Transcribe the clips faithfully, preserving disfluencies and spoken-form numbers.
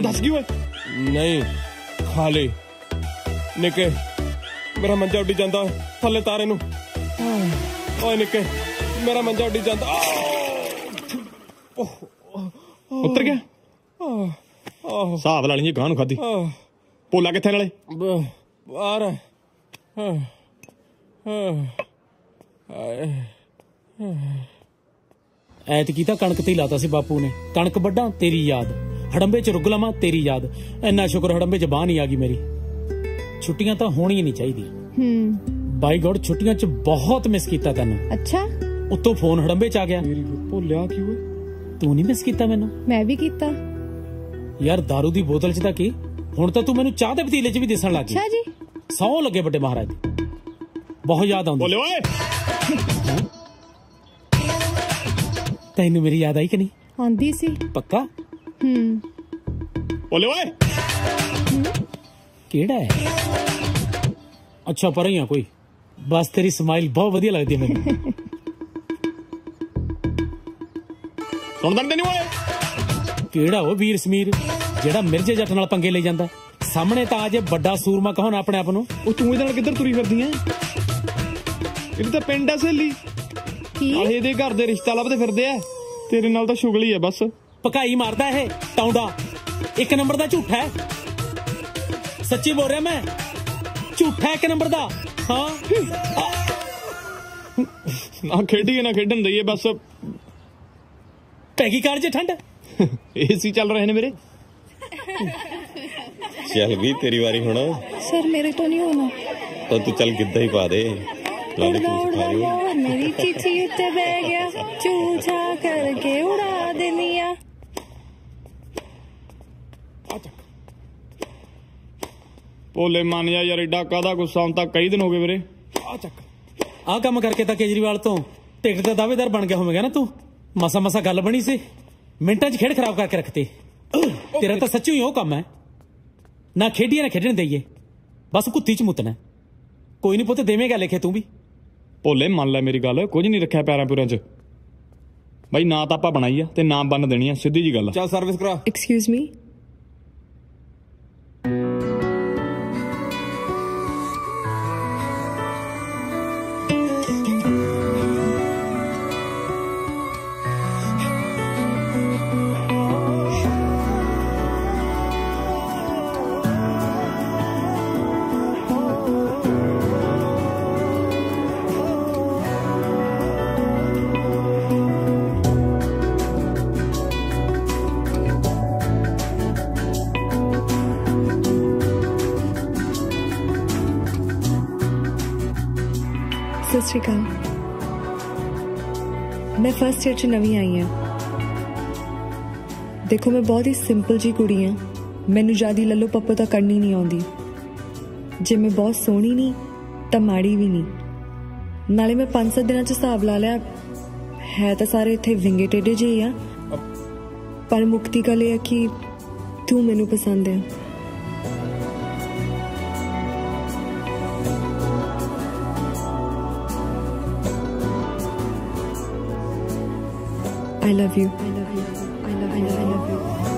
दस की हुए नहीं खाली निके मेरा मंजा उड़ी जाता थले तारे नू ओए निके मेरा मंजा उड़ी जाता उतर गया हिसाब ला ली गां नू खाधी भोला कित्थे नाले बाहर ਐਤਕੀ ਤਾਂ ਕਣਕ ਤੇ ਹੀ ਲਾਤਾ ਸੀ ਬਾਪੂ ਨੇ ਕਣਕ ਵੱਢਾਂ ਤੇਰੀ ਯਾਦ ਹੜੰਬੇ ਚ ਰੁੱਗ ਲਵਾਂ ਤੇਰੀ ਯਾਦ ਇੰਨਾ ਸ਼ੁਕਰ ਹੜੰਬੇ ਚ ਬਾਹ ਨਹੀਂ ਆ ਗਈ ਮੇਰੀ ਛੁੱਟੀਆਂ ਤਾਂ ਹੋਣੀਆਂ ਨਹੀਂ ਚਾਹੀਦੀ ਹੂੰ ਬਾਈ ਗੋਡ ਛੁੱਟੀਆਂ ਚ ਬਹੁਤ ਮਿਸ ਕੀਤਾ ਤੈਨੂੰ ਅੱਛਾ ਉੱਤੋਂ ਫੋਨ ਹੜੰਬੇ ਚ ਆ ਗਿਆ ਭੁੱਲਿਆ ਕੀ ਹੋਏ ਤੂੰ ਨਹੀਂ ਮਿਸ ਕੀਤਾ ਮੈਨੂੰ ਮੈਂ ਵੀ ਕੀਤਾ ਯਾਰ ਦਾਰੂ ਦੀ ਬੋਤਲ ਚ ਤਾਂ ਕੀ ਹੁਣ ਤਾਂ ਤੂੰ ਮੈਨੂੰ ਚਾਹ ਦੇ ਪਤੀਲੇ ਚ ਵੀ ਦਿਸਣ ਲੱਗ ਗਈ ਅੱਛਾ ਜੀ ਸੌ ਲੱਗੇ ਵੱਡੇ ਮਹਾਰਾਜ ਬਹੁਤ ਯਾਦ ਆਉਂਦੀ ਬੋਲੇ ਓਏ ਤੈਨੂੰ ਮੇਰੀ ਯਾਦ ਆਈ ਕਿ ਨਹੀਂ ਆਂਦੀ ਸੀ ਪੱਕਾ ਹੂੰ ਬੋਲੇ ਓਏ ਕਿਹੜਾ ਹੈ ਅੱਛਾ ਪਰ ਹੀ ਆ ਕੋਈ ਬਸ ਤੇਰੀ ਸਮਾਈਲ ਬਹੁਤ ਵਧੀਆ ਲੱਗਦੀ ਮੈਨੂੰ ਸੁਣਦਾ ਨਹੀਂ ਓਏ ਕਿਹੜਾ ਉਹ ਵੀਰ ਸਮੀਰ ਜਿਹੜਾ ਮਿਰਜ਼ੇ ਜੱਟ ਨਾਲ ਪੰਗੇ ਲਈ ਜਾਂਦਾ ਸਾਹਮਣੇ ਤਾਂ ਅਜੇ ਵੱਡਾ ਸੂਰਮਾ ਕਹੋ ਨਾ ਆਪਣੇ ਆਪ ਨੂੰ ਉਹ ਤੂੰ ਇਹਦੇ ਨਾਲ ਕਿੱਧਰ ਤੁਰੀ ਫਿਰਦੀ ਐ ਇਹ ਤਾਂ ਪਿੰਡ ਐ ਸਹੇਲੀ ਕੀ ਇਹਦੇ ਘਰ ਦੇ ਰਿਸ਼ਤਾ ਲੱਭਦੇ ਫਿਰਦੇ ਆ ਤੇਰੇ ਨਾਲ ਤਾਂ ਸ਼ੁਗਲ ਹੀ ਐ ਬਸ ਪਕਾਈ ਮਾਰਦਾ ਇਹ ਟੌਂਡਾ ਇੱਕ ਨੰਬਰ ਦਾ ਝੂਠਾ ਹੈ ਸੱਚੀ ਬੋਲ ਰਿਹਾ ਮੈਂ ਝੂਠਾ ਇੱਕ ਨੰਬਰ ਦਾ ਹਾਂ ਨਾ ਖੇਡੀਏ ਨਾ ਖੇਡਣ ਦਈਏ ਬਸ ਪੈਗੀ ਕਾਰ ਜੇ ਠੰਡ ਏਸੀ ਚੱਲ ਰਹੇ ਨੇ ਮੇਰੇ ਚੱਲ ਵੀ ਤੇਰੀ ਵਾਰੀ ਹੁਣ ਸਰ ਮੇਰੇ ਤੋਂ ਨਹੀਂ ਹੋਣਾ ਤਾਂ ਤੂੰ ਚੱਲ ਗਿੱਧਾ ਹੀ ਪਾ ਦੇ ਲਾਲੇ ਤੂੰ ਸਿਖਾ ਰਹੀ ਮੇਰੀ ਚੀਚੀ ਉੱਤੇ ਬਹਿ ਗਿਆ ਚੂਚਾ ਕਰਕੇ ਉਡਾ ਦੇਨੀਆ ਭੋਲੇ ਮੰਨ ਜਾ ਯਾਰ ਏਡਾ ਕਾਹਦਾ ਗੁੱਸਾ ਹੁਣ ਤਾਂ ਕਈ ਦਿਨ ਹੋ ਗਏ ਵੀਰੇ ਆ ਚੱਕ ਆ ਕੰਮ ਕਰਕੇ ਤਾਂ ਕੇਜਰੀਵਾਲ ਤੋਂ ਟਿਕਟ ਦਾ ਦਾਅਵੇਦਾਰ ਬਣ ਗਿਆ ਹੋਵੇਗਾ ਨਾ ਤੂੰ ਮਸਾ ਮਸਾ ਗੱਲ ਬਣੀ ਸੀ ਮਿੰਟਾਂ 'ਚ ਖੇਡ ਖਰਾਬ ਕਰਕੇ ਰੱਖਤੀ ਤੇਰਾ ਤਾਂ ਸੱਚੀ ਹੀ ਉਹ ਕੰਮ ਹੈ ਨਾ ਖੇਡੀਏ ਨਾ ਖੇਡਣ ਦਈਏ ਬਸ ਕੁੱਤੀ 'ਚ ਮੁੱਤਣਾ ਕੋਈ ਨਹੀਂ ਪੁੱਤ ਦੇਵੇਂਗਾ ਲਿਖੇ ਤੂੰ ਵੀ ਭੋਲੇ ਮੰਨ ਲੈ ਮੇਰੀ ਗੱਲ ਕੁਝ ਨਹੀਂ ਰੱਖਿਆ ਪੈਰਾਂ ਪੂਰਾਂ 'ਚ ਬਾਈ ਨਾ ਤਾਂ ਆਪਾਂ ਬਣਾਈ ਆ ਤੇ ਨਾ ਬੰਨ ਦੇਣੀ ਆ ਸਿੱਧੀ ਜੀ ਗੱਲ ਚੱਲ ਸਰਵਿਸ ਕਰਾ ਐਕਸਕਿਊਜ਼ ਮੀ ਸਤਿ ਸ਼੍ਰੀ ਅਕਾਲ ਮੈਂ ਫਸਟ ਈਅਰ 'ਚ ਨਵੀਂ ਆਈ ਹਾਂ ਦੇਖੋ ਮੈਂ ਬਹੁਤ ਹੀ ਸਿੰਪਲ ਜੀ ਕੁੜੀ ਹਾਂ ਮੈਨੂੰ ਜ਼ਿਆਦਾ ਲੱਲੋ ਪੱਪੋ ਤਾਂ ਕਰਨੀ ਨਹੀਂ ਆਉਂਦੀ ਜੇ ਮੈਂ ਬਹੁਤ ਸੋਹਣੀ ਨਹੀਂ ਤਾਂ ਮਾੜੀ ਵੀ ਨਹੀਂ ਨਾਲੇ ਮੈਂ ਪੰਜ ਸੱਤ ਦਿਨਾਂ 'ਚ ਹਿਸਾਬ ਲਾ ਲਿਆ ਹੈ ਤਾਂ ਸਾਰੇ ਇੱਥੇ ਵਿੰਗੇ ਟੇਢੇ ਜਿਹੇ ਆ ਪਰ ਮੁਕਤੀ ਗੱਲ ਇਹ ਹੈ ਕਿ ਤੂੰ ਮੈਨੂੰ ਪਸੰਦ ਹੈ I love you. I love you. I love you. I love you.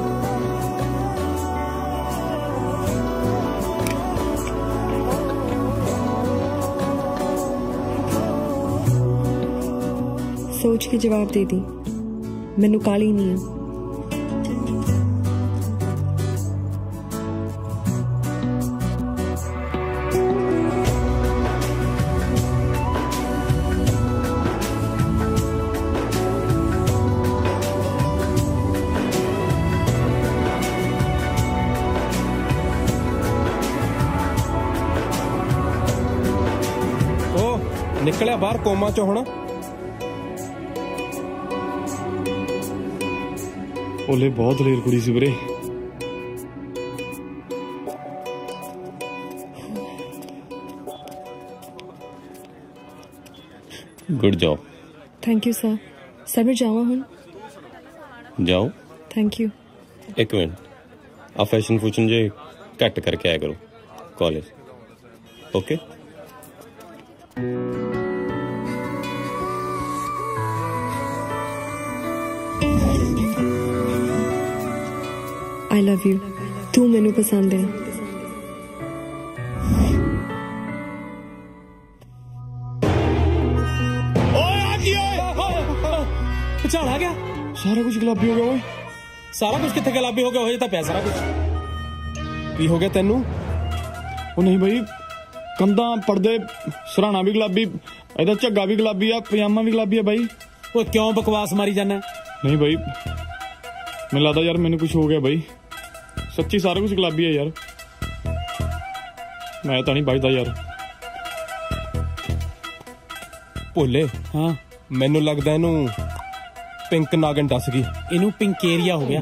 सोच के जवाब दे दी मैनू काली नहीं है निकलिया बाहर कोमा चो होना ओले बहुत दलेर कुड़ी सी वीरे good job thank you sir sir मैं जावा हूँ जाओ थैंक यू एक मिनट आ फैशन फूशन जे कट करके आया करो college okay I love love you. तू मैनू पसंद है। भूचाल आ गया। सारा कुछ गुलाबी हो गया ओए। सारा कुछ कितने गुलाबी हो गया? हो जाता पिया सारा कुछ। की हो गया तेनू? ओ नहीं भाई, कंधा पर्दे सराहना भी गुलाबी, इहदा झग्गा भी गुलाबी आ, पजामा भी गुलाबी है भाई। वो क्यों बकवास मारी जाना? नहीं भाई, मैनूं लगदा यार मैनू कुछ हो गया भाई, सच्ची सारा कुछ गुलाबी है यार। मैं तो नहीं बचदा यार। भोले हाँ, मैनू लगदा इनू पिंक नागन दस गई। इनू पिंकेरिया हो गया।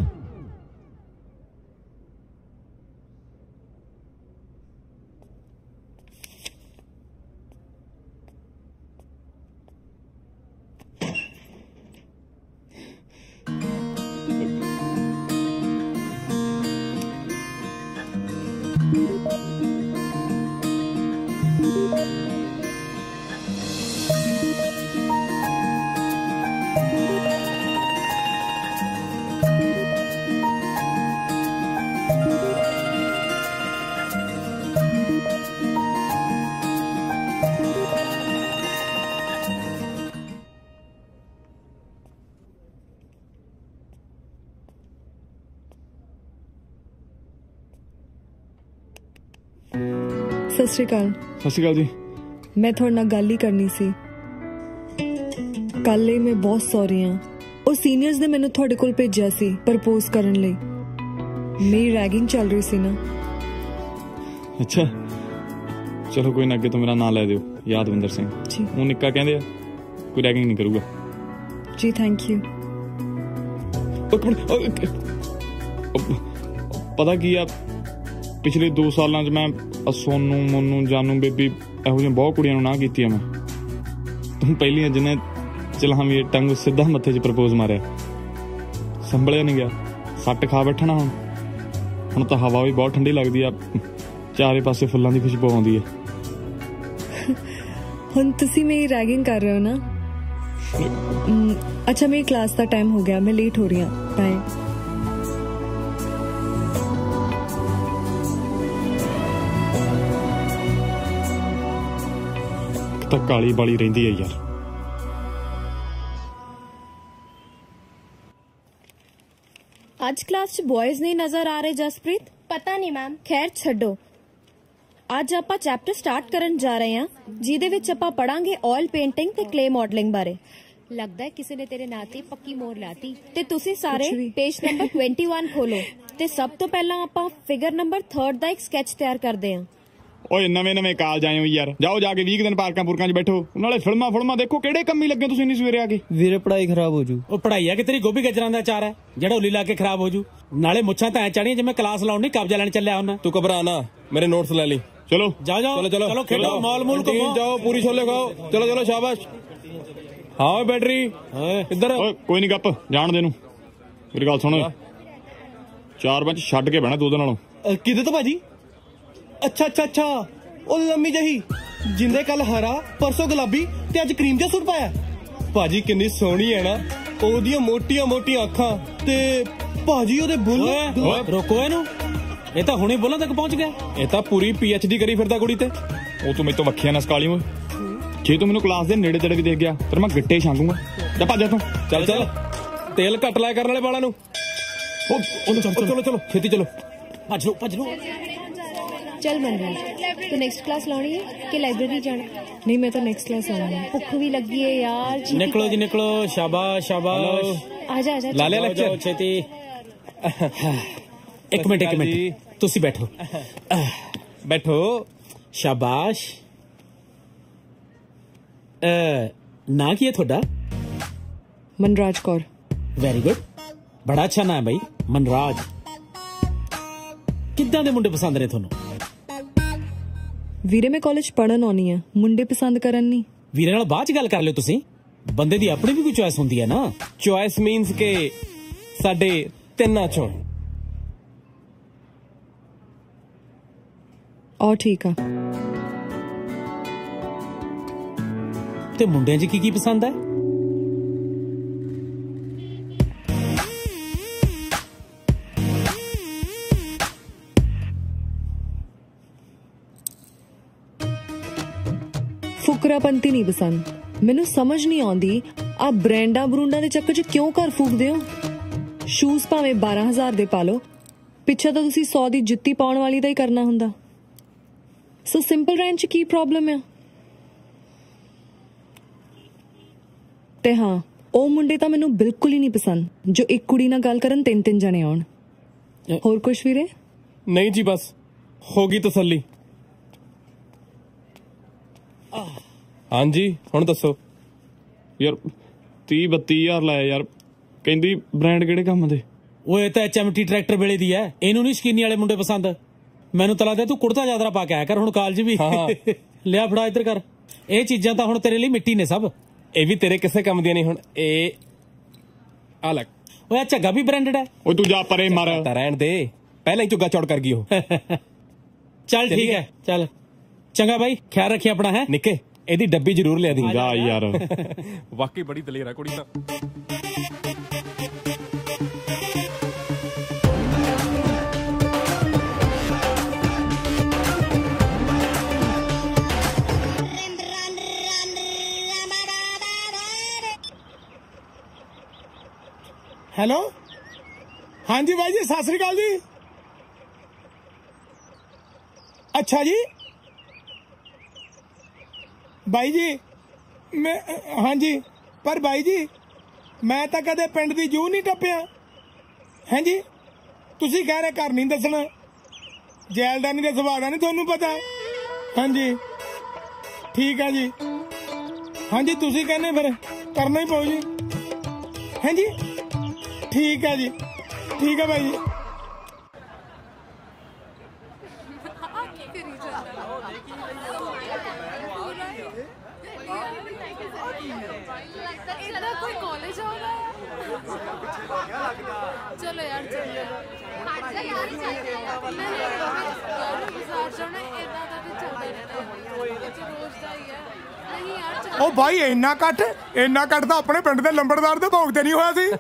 सत श्री अकाल। सत श्री अकाल जी। मैं थोड़े नाल गल ही करनी सी। कल ही मैं बहुत सॉरी हाँ। ਉਹ ਸੀਨੀਅਰਸ ਨੇ ਮੈਨੂੰ ਤੁਹਾਡੇ ਕੋਲ ਭੇਜਿਆ ਸੀ ਪ੍ਰਪੋਜ਼ ਕਰਨ ਲਈ। ਮੇਰੀ ਰੈਗਿੰਗ ਚੱਲ ਰਹੀ ਸੀ ਨਾ। ਅੱਛਾ ਚਲੋ ਕੋਈ ਨਾ, ਅੱਗੇ ਤੋਂ ਮੇਰਾ ਨਾਂ ਲੈ ਦਿਓ, ਯਾਦਵਿੰਦਰ ਸਿੰਘ ਜੀ। ਉਹ ਨਿੱਕਾ ਕਹਿੰਦੇ ਆ, ਕੋਈ ਰੈਗਿੰਗ ਨਹੀਂ ਕਰੂਗਾ ਜੀ। Thank you. ਪਤਾ ਕੀ ਆ, ਪਿਛਲੇ ਦੋ ਸਾਲਾਂ 'ਚ ਮੈਂ ਸੋਨੂੰ, ਮੋਨੂੰ, ਜਾਨੂ, ਬੇਬੀ ਇਹੋ ਜਿਹੀਆਂ ਬਹੁਤ ਕੁੜੀਆਂ ਨੂੰ ਨਾ ਕੀਤੀ ਆ ਮੈਂ। ਤੂੰ ਪਹਿਲੀਆਂ ਜਿਹਨੇ ਚਲਾਵੀਂ ਟੰਗ ਸਿੱਧਾ ਮੱਥੇ 'ਚ ਪ੍ਰਪੋਜ਼ ਮਾਰਿਆ। ਸੰਭਲਿਆ ਨਹੀਂ ਗਿਆ, ਸੱਟ ਖਾ ਬੈਠਣਾ। ਹੁਣ ਹੁਣ ਤਾਂ ਹਵਾ ਵੀ ਬਹੁਤ ਠੰਡੀ ਲੱਗਦੀ ਆ, ਚਾਰੇ ਪਾਸੇ ਫੁੱਲਾਂ ਦੀ ਖੁਸ਼ਬੂ ਆਉਂਦੀ ਹੈ। ਹੁਣ ਤੁਸੀਂ ਮੇਰੀ ਰੈਗਿੰਗ ਕਰ ਰਹੇ ਹੋ ਨਾ? अच्छा मेरी क्लास का टाइम हो गया, मैं लेट हो रही हूँ। बाय। ਤਾਂ ਕਾਲੀ ਬਾਲੀ ਰਹਿੰਦੀ ਹੈ ਯਾਰ। ਅੱਜ ਕਲਾਸ 'ਚ ਬॉयਜ਼ ਨਹੀਂ ਨਜ਼ਰ ਆ ਰਹੇ ਜਸਪ੍ਰੀਤ? ਪਤਾ ਨਹੀਂ ਮੈਮ। ਖੈਰ ਛੱਡੋ, ਅੱਜ ਆਪਾਂ ਚੈਪਟਰ ਸਟਾਰਟ ਕਰਨ ਜਾ ਰਹੇ ਹਾਂ ਜਿਹਦੇ ਵਿੱਚ ਆਪਾਂ ਪੜਾਂਗੇ ਆਇਲ ਪੇਂਟਿੰਗ ਤੇ ਕਲੇ ਮਾਡਲਿੰਗ ਬਾਰੇ। ਲੱਗਦਾ ਹੈ ਕਿਸੇ ਨੇ ਤੇਰੇ ਨਾਂ ਤੇ ਪੱਕੀ ਮੋਹਰ ਲਾਤੀ। ਤੇ ਤੁਸੀਂ ਸਾਰੇ ਪੇਜ ਨੰਬਰ ਇਕੱਤੀ ਖੋਲੋ ਤੇ ਸਭ ਤੋਂ ਪਹਿਲਾਂ ਆਪਾਂ ਫਿਗਰ ਨੰਬਰ ਤਿੰਨ ਦਾ ਇੱਕ ਸਕੈਚ ਤਿਆਰ ਕਰਦੇ ਹਾਂ। ਓਏ ਨਵੇਂ ਨਵੇਂ ਕਾਲਜ ਆਏ ਹੋ ਯਾਰ, ਜਾਓ ਜਾ ਕੇ ਵੀਹ ਦਿਨ ਪਾਰਕਾਂ ਪੁਰਕਾਂ 'ਚ ਬੈਠੋ, ਨਾਲੇ ਫਿਲਮਾਂ ਫਿਲਮਾਂ ਦੇਖੋ। ਕਿਹੜੇ ਕੰਮੀ ਲੱਗੇ ਤੁਸੀਂ ਇੰਨੀ ਸਵੇਰੇ ਆ ਕੇ? ਵੀਰੇ ਪੜਾਈ ਖਰਾਬ ਹੋ ਜੂ। ਉਹ ਪੜਾਈ ਆ ਕਿ ਤੇਰੀ ਗੋਭੀ ਗਜਰਾਂ ਦਾ ਅਚਾਰ ਹੈ ਜਿਹੜਾ ਉੱਲੀ ਲਾ ਕੇ ਖਰਾਬ ਹੋ ਜੂ। ਨਾਲੇ ਮੁੱਛਾਂ ਤਾਂ ਐ ਚੜੀਆਂ ਜਿਵੇਂ ਕਲਾਸ ਲਾਉਣ ਨਹੀਂ ਕਬਜ਼ਾ ਲੈਣ ਚੱਲਿਆ ਹੁੰਦਾ। ਤੂੰ ਘਬਰਾ ਨਾ, ਮੇਰੇ ਨੋਟਸ ਲੈ ਲਈ। ਚਲੋ ਜਾਓ ਜਾਓ, ਚਲੋ ਚਲੋ ਚਲੋ ਖੇਡੋ, ਮਾਲ ਮੂਲ ਘੁੰਮੋ, ਜਾਓ ਪੂਰੀ ਛੋਲੇ ਖਾਓ। ਚਲੋ ਚਲੋ ਸ਼ਾਬਾਸ਼। ਹਾਂ ਬੈਟਰੀ ਇੱਧਰ। ਓਏ ਕੋਈ ਨਹੀਂ ਗੱਪ ਜਾਣ ਦੇ ਨੂੰ। ਮੇਰੀ ਗੱਲ ਸੁਣ, ਚਾਰ ਪੰਜ ਛੱਡ ਕੇ ਬਹਿਣਾ ਦੋ ਦਿਨ ਨਾਲੋਂ। ਕਿਹਦੇ ਤੋਂ ਭਾਜੀ? ਅੱਛਾ ਅੱਛਾ ਅੱਛਾ, ਉਹ ਲੰਮੀ ਜਹੀ ਜਿੰਦੇ ਕੱਲ ਹਰਾ ਪਰਸੋਂ ਗੁਲਾਬੀ ਤੇ ਅੱਜ ਕਰੀਮ ਜਿਹਾ ਸੂਟ ਪਾਇਆ। ਭਾਜੀ ਕਿੰਨੀ ਸੋਹਣੀ ਹੈ ਨਾ, ਉਹਦੀਆਂ ਮੋਟੀਆਂ ਮੋਟੀਆਂ ਅੱਖਾਂ ਤੇ ਭਾਜੀ ਉਹਦੇ ਬੁੱਲ। ਰੋਕੋ ਇਹਨੂੰ, ਇਹ ਤਾਂ ਹੁਣੇ ਬੁੱਲਾਂ ਤੱਕ ਪਹੁੰਚ ਗਿਆ। ਇਹ ਤਾਂ ਪੂਰੀ ਪੀ ਐਚ ਡੀ ਕਰੀ ਫਿਰਦਾ ਕੁੜੀ ਤੇ। ਉਹ ਤੂੰ ਮੇਰੇ ਤੋਂ ਵੱਖੀਆਂ ਨਾ ਸਕਾਲੀ ਓਏ। ਜੇ ਤੂੰ ਮੈਨੂੰ ਕਲਾਸ ਦੇ ਨੇੜੇ ਤੇੜੇ ਵੀ ਦੇਖ ਗਿਆ ਫਿਰ ਮੈਂ ਗਿੱਟੇ ਛਾਂਗੂਗਾ। ਜਾ ਭੱਜ ਤੂੰ। ਚੱਲ ਚੱਲ, ਤੇਲ ਘੱਟ ਲਾਇਆ ਕਰਨ ਵਾਲੇ ਵਾਲਾਂ ਨੂੰ। ਉਹ ਚਲੋ ਚਲੋ ਛੇਤੀ ਚਲੋ, ਭੱਜ ਲੋ ਭੱਜ ਲੋ। ਚੱਲ ਮਨਰਾਜ, ਤੂੰ ਨੈਕਸਟ ਕਲਾਸ ਲਾਉਣੀ ਹੈ ਕਿ ਲਾਇਬ੍ਰੇਰੀ ਜਾਣਾ? नहीं मैं तो नेक्स्ट क्लास आऊंगी। ਭੁੱਖ ਵੀ ਲੱਗੀ ਹੈ ਯਾਰ। ਨਿਕਲੋ ਜੀ ਨਿਕਲੋ, ਸ਼ਾਬਾਸ਼ ਸ਼ਾਬਾਸ਼। ਆ ਜਾ ਆ ਜਾ। ਲਾ ਲਿਆ ਲੈਕਚਰ? ਛੇਤੀ। ਇੱਕ ਮਿੰਟ ਇੱਕ ਮਿੰਟ, ਤੁਸੀਂ ਬੈਠੋ ਬੈਠੋ। ਸ਼ਾਬਾਸ਼। ਨਾਂ ਕੀ ਹੈ ਤੁਹਾਡਾ? मनराज कौर। ਵੈਰੀ ਗੁੱਡ, ਬੜਾ ਅੱਛਾ ਨਾਂ ਹੈ ਬਾਈ, ਮਨਰਾਜ। ਕਿੱਦਾਂ ਦੇ ਮੁੰਡੇ ਪਸੰਦ ਨੇ ਤੁਹਾਨੂੰ? ਵੀਰੇ ਮੈਂ ਕਾਲਜ ਪੜਨ ਆਉਣੀ ਆ, ਮੁੰਡੇ ਪਸੰਦ ਕਰਨ ਨਹੀਂ। ਵੀਰੇ ਨਾਲ ਬਾਅਦ ਚ ਗੱਲ ਕਰ ਲਿਓ ਤੁਸੀਂ, ਬੰਦੇ ਦੀ ਆਪਣੀ ਵੀ ਕੋਈ ਚੋਇਸ ਹੁੰਦੀ ਹੈ ਨਾ। ਚੋਇਸ ਮੀਨਸ ਕਿ ਸਾਡੇ ਤਿੰਨਾਂ ਚੋਂ। ਔਰ ਠੀਕ ਆ। ਤੇ ਮੁੰਡਿਆਂ 'ਚ ਕੀ ਕੀ ਪਸੰਦ ਹੈ? ਖੁਰਾਪੰਤੀ ਨਹੀਂ ਪਸੰਦ। ਮੈਨੂੰ ਸਮਝ ਨਹੀਂ ਆਉਂਦੀ ਆ ਬ੍ਰਾਂਡਾਂ ਬਰੂੰਡਾਂ ਦੇ ਚੱਕਰ 'ਚ ਕਿਉਂ ਘਰ ਫੂਕਦੇ ਹੋ। ਸ਼ੂਜ਼ ਭਾਵੇਂ ਬਾਰਾਂ ਹਜ਼ਾਰ ਦੇ ਪਾ ਲਓ, ਪਿੱਛੇ ਤਾਂ ਤੁਸੀਂ ਸੌ ਦੀ ਜੁੱਤੀ ਪਾਉਣ ਵਾਲੀ ਦਾ ਹੀ ਕਰਨਾ ਹੁੰਦਾ। ਸੋ ਸਿੰਪਲ ਰਹਿਣ 'ਚ ਕੀ ਪ੍ਰੋਬਲਮ ਆ। ਤੇ ਹਾਂ, ਉਹ ਮੁੰਡੇ ਤਾਂ ਮੈਨੂੰ ਬਿਲਕੁਲ ਹੀ ਨਹੀਂ ਪਸੰਦ ਜੋ ਇੱਕ ਕੁੜੀ ਨਾਲ ਗੱਲ ਕਰਨ ਤਿੰਨ ਤਿੰਨ ਜਣੇ ਆਉਣ। ਹੋਰ ਕੁਛ ਵੀਰੇ? ਨਹੀਂ ਜੀ, ਬਸ ਹੋ ਗਈ ਤਸੱਲੀ। ਹਾਂਜੀ ਹੁਣ ਦੱਸੋ। ਯਾਰ ਤੀਹ ਬੱਤੀ ਹਜ਼ਾਰ ਲਾਇਆ ਯਾਰ, ਕਹਿੰਦੀ ਬ੍ਰਾਂਡ ਕਿਹੜੇ ਕੰਮ ਦੇ। ਉਹ ਇਹ ਤਾਂ ਐਚ ਐਮ ਟੀ ਟਰੈਕਟਰ ਵੇਲੇ ਦੀ ਐ, ਇਹਨੂੰ ਨਹੀਂ ਸ਼ਕੀਨੀ ਵਾਲੇ ਮੁੰਡੇ ਪਸੰਦ। ਮੈਨੂੰ ਤਾਂ ਲੱਗਦਾ ਤੂੰ ਕੁੜਤਾ ਚਾਦਰਾ ਪਾ ਕੇ ਆਇਆ ਕਰ ਹੁਣ ਕਾਲਜ ਵੀ। ਲਿਆ ਫੜਾ ਇੱਧਰ ਕਰ। ਇਹ ਚੀਜ਼ਾਂ ਤਾਂ ਹੁਣ ਤੇਰੇ ਲਈ ਮਿੱਟੀ ਨੇ ਸਭ। ਇਹ ਵੀ ਤੇਰੇ ਕਿਸੇ ਕੰਮ ਦੀਆਂ ਨਹੀਂ। ਹੁਣ ਇਹ ਆ ਲੈ। ਓਏ ਝੱਗਾ ਵੀ ਬ੍ਰਾਂਡਡ ਹੈ। ਉਹ ਤੂੰ ਜਾ ਪਰੇ ਮਰ। ਤਾਂ ਰਹਿਣ ਦੇ, ਪਹਿਲਾਂ ਹੀ ਚੁੱਗਾ ਚੌੜ ਕਰ ਗਈ ਉਹ। ਚੱਲ ਠੀਕ ਹੈ, ਚੱਲ ਚੰਗਾ ਬਾਈ, ਖਿਆਲ ਰੱਖੀ ਆਪਣਾ। ਹੈ ਨਿੱਕੇ, ਇਹਦੀ ਡੱਬੀ ਜ਼ਰੂਰ ਲਿਆ ਦੀ। ਜਾ ਯਾਰ, ਵਾਕਈ ਬੜੀ ਦਲੇਰ ਆ ਕੁੜੀ ਤਾਂ। ਹੈਲੋ, ਹਾਂਜੀ ਬਾਈ ਜੀ, ਸਤਿ ਸ੍ਰੀ ਅਕਾਲ ਜੀ। ਅੱਛਾ ਜੀ ਬਾਈ ਜੀ, ਮੈਂ ਹਾਂਜੀ, ਪਰ ਬਾਈ ਜੀ ਮੈਂ ਤਾਂ ਕਦੇ ਪਿੰਡ ਦੀ ਜੂਹ ਨਹੀਂ ਟੱਪਿਆ। ਹਾਂਜੀ, ਤੁਸੀਂ ਕਹਿ ਰਹੇ ਘਰ ਨਹੀਂ ਦੱਸਣਾ, ਜੈਲਦਾਨੀ ਦੇ ਸੁਭਾਅ ਦਾ ਨਹੀਂ ਤੁਹਾਨੂੰ ਪਤਾ। ਹਾਂਜੀ ਠੀਕ ਹੈ ਜੀ। ਹਾਂਜੀ ਤੁਸੀਂ ਕਹਿੰਦੇ ਫਿਰ ਕਰਨਾ ਹੀ ਪਊ ਜੀ। ਹਾਂਜੀ ਠੀਕ ਹੈ ਜੀ, ਠੀਕ ਹੈ ਬਾਈ ਜੀ। इतना कोई कॉलेज हो रहा है। चलो यार चलो ਉਹ ਭਾਈ ਇੰਨਾ ਕੱਟ ਇੰਨਾ ਕੱਟ ਤਾਂ ਆਪਣੇ ਪਿੰਡ ਦੇ ਲੰਬੜਦਾਰ ਦੇ ਭੋਗ ਤੇ ਨਹੀਂ ਹੋਇਆ ਸੀ।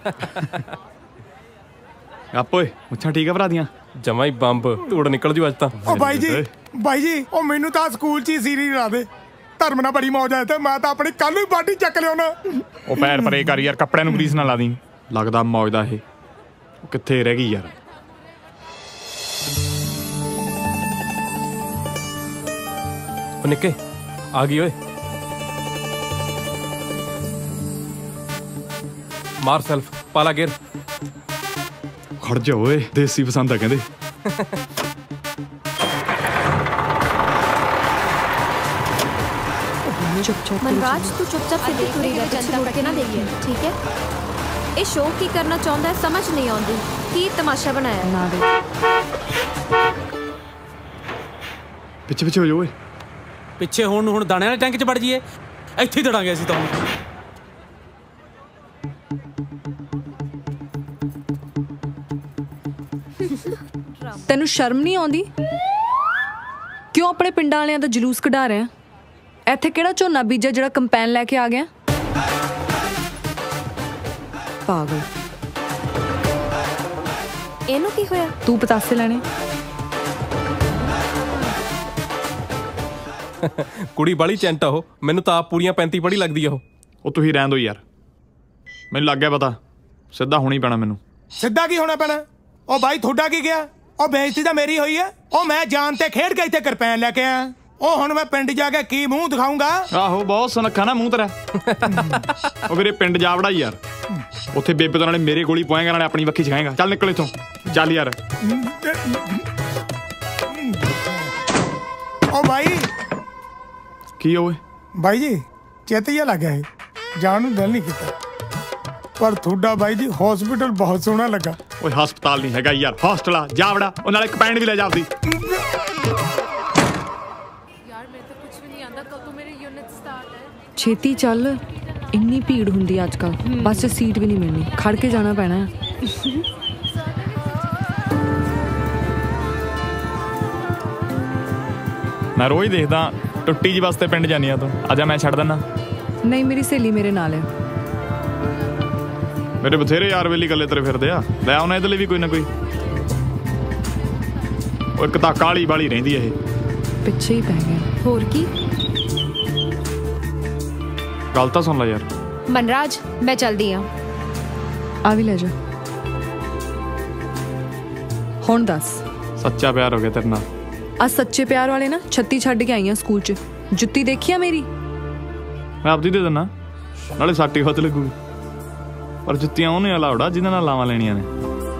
ਗੱਪ ਓਏ, ਮੁੱਛਾਂ ਠੀਕ ਆ ਭਰਾ ਦੀਆਂ? ਜਮਾ ਹੀ ਬੰਬ ਧੂੜ ਨਿਕਲ ਜੂ ਅੱਜ ਤਾਂ। ਉਹ ਬਾਈ ਜੀ ਬਾਈ ਜੀ, ਉਹ ਮੈਨੂੰ ਤਾਂ ਸਕੂਲ 'ਚ ਹੀ ਸੀਰੀ ਲਾ ਦੇ। ਧਰਮ ਨਾਲ ਬੜੀ ਮੌਜ ਆਏ ਤੇ ਮੈਂ ਤਾਂ ਆਪਣੀ ਕੱਲ ਹੀ ਬਾਟੀ ਚੱਕ ਲਿਆਉਣਾ। ਉਹ ਪੈਰ ਪਰੇ ਕਰ ਯਾਰ, ਕੱਪੜਿਆਂ ਨੂੰ ਗਰੀਸ ਨਾ ਲਾ ਦੀ। ਲੱਗਦਾ ਮੌਜ ਦਾ ਇਹ ਕਿੱਥੇ ਰਹਿ ਗਈ ਯਾਰ। ਉਹ ਨਿੱਕੇ ਆ ਗਈ ਓਏ, ਮਾਰ ਸੈਲਫ ਪਾਲਾ ਗੇਰ। ਖੜ ਜਾ ਓਏ, ਦੇਸੀ ਪਸੰਦ ਆ ਕਹਿੰਦੇ। मनराज तू चुपचाप सिद्धि तुरी रह, पीछे मुड़ के ना देखिए, ठीक है? ये शो की करना चाहता है समझ नहीं आती, की तमाशा बनाया ना दे। ਪਿੱਛੇ ਪਿੱਛੇ ਹੋ ਜਾ ਓਏ। ਪਿੱਛੇ ਹੋਣ ਨੂੰ ਹੁਣ ਦਾਣੇ ਵਾਲੇ ਟੈਂਕ 'ਚ ਵੜ ਜਾਈਏ, ਇੱਥੇ ਹੀ ਦੜਾਂਗੇ ਅਸੀਂ ਤਾਂ ਹੁਣ। ਤੈਨੂੰ ਸ਼ਰਮ ਨਹੀਂ ਆਉਂਦੀ? ਕਿਉਂ ਆਪਣੇ ਪਿੰਡਾਂ ਵਾਲਿਆਂ ਦਾ ਜਲੂਸ ਕਢਾ ਰਿਹਾ? ਇੱਥੇ ਕਿਹੜਾ ਝੋਨਾ ਬੀਜਾ ਜਿਹੜਾ ਕੰਪੈਨ ਲੈ ਕੇ ਆ ਗਿਆ? ਪਾਗਲ। ਇਹਨੂੰ ਕੀ ਹੋਇਆ? ਤੂੰ ਪਤਾਸੇ ਲੈਣੇ? ਕੁੜੀ ਬਾਲੀ ਚੈਂਟ ਆ ਉਹ, ਮੈਨੂੰ ਤਾਂ ਆਪ ਪੂਰੀਆਂ ਪੈਂਤੀ ਪੜੀ ਲੱਗਦੀ ਆ ਉਹ। ਉਹ ਤੁਸੀਂ ਰਹਿਣ ਦਿਓ ਯਾਰ, ਮੈਨੂੰ ਲੱਗ ਗਿਆ ਪਤਾ, ਸਿੱਧਾ ਹੋਣਾ ਹੀ ਪੈਣਾ ਮੈਨੂੰ। ਸਿੱਧਾ ਕੀ ਹੋਣਾ ਪੈਣਾ? ਉਹ ਬਾਈ ਤੁਹਾਡਾ ਕੀ ਗਿਆ? ਉਹ ਬੇਇੱਜ਼ਤੀ ਤਾਂ ਮੇਰੀ ਹੋਈ ਹੈ। ਉਹ ਮੈਂ ਜਾਨ ਤੇ ਖੇਡ ਕੇ ਇੱਥੇ ਕਿਰਪੈਨ ਲੈ ਕੇ ਆਇਆ। ਉਹ ਹੁਣ ਮੈਂ ਪਿੰਡ ਜਾ ਕੇ ਕੀ ਮੂੰਹ ਦਿਖਾਉਂਗਾ? ਆਹੋ ਬਹੁਤ ਸੁਨੱਖਾ ਨਾ ਮੂੰਹ ਤੇਰਾ। ਉਹ ਵੀਰੇ ਪਿੰਡ ਜਾ ਵੜਾ ਯਾਰ, ਉੱਥੇ ਬੇਬੇ ਤੋਂ ਨਾਲੇ ਮੇਰੇ ਗੋਲੀ ਪਵਾਏਗਾ ਨਾਲੇ ਆਪਣੀ ਵੱਖੀ ਛਕਾਏਗਾ। ਚੱਲ ਨਿਕਲ ਇੱਥੋਂ, ਚੱਲ ਯਾਰ। ਉਹ ਬਾਈ ਕੀ ਓਏ? ਬਾਈ ਜੀ ਚਿੱਤ ਜਿਹਾ ਲੱਗ ਗਿਆ, ਜਾਣ ਨੂੰ ਦਿਲ ਨਹੀਂ ਕੀਤਾ, ਪਰ ਤੁਹਾਡਾ ਬਾਈ ਜੀ ਹਸਪੀਟਲ ਬਹੁਤ ਸੋਹਣਾ ਲੱਗਾ। ਓਏ ਹਸਪਤਾਲ ਨਹੀਂ ਹੈਗਾ ਯਾਰ, ਹੋਸਟਲ ਆ। ਜਾ ਵੜਾ, ਉਹ ਨਾਲੇ ਕੰਪੈਨ ਵੀ ਲੈ ਜਾ ਆਪਦੀ। ਛੇਤੀ ਚੱਲ, ਇੰਨੀ ਭੀੜ ਹੁੰਦੀ ਅੱਜ ਕੱਲ, ਬੱਸ 'ਚ ਸੀਟ ਵੀ ਨਹੀਂ ਮਿਲਣੀ, ਖੜ ਕੇ ਜਾਣਾ ਪੈਣਾ। ਮੈਂ ਰੋਜ਼ ਦੇਖਦਾ ਟੁੱਟੀ ਜੀ ਬੱਸ ਤੇ ਪਿੰਡ ਜਾਂਦੀ ਆ ਤੂੰ। ਆਜਾ ਮੈਂ ਛੱਡ ਦਿੰਦਾ। ਨਹੀਂ, ਮੇਰੀ ਸਹੇਲੀ ਮੇਰੇ ਨਾਲ ਹੈ। ਮੇਰੇ ਬਥੇਰੇ ਯਾਰ ਵੇਲੀ ਗੱਲੇ ਤੇਰੇ ਫਿਰਦੇ ਆ, ਲੈ ਆਉਣਾ ਇਹਦੇ ਲਈ ਵੀ ਕੋਈ ਨਾ ਕੋਈ। ਉਹ ਇੱਕ ਤਾਂ ਕਾਲੀ ਬਾਲੀ ਰਹਿੰਦੀ ਇਹ, ਪਿੱਛੇ ਹੀ ਪੈ ਗਿਆ। ਹੋਰ ਕੀ? गल तो सुन ला यार। मनराज मैं चलदी हाँ। आ भी ले जा। हुण दस सच्चा प्यार हो गया तेरे नाल। आ सच्चे प्यार वाले ना छत्ती छड्ड के आई हैं स्कूल च। जुत्ती देखी है मेरी? मैं आपदी दे दिना नाले साटी बहुत लगूगी पर जुत्तियां उन्हें अलाउड आ जिन्हां नाल लावां लेनियां ने।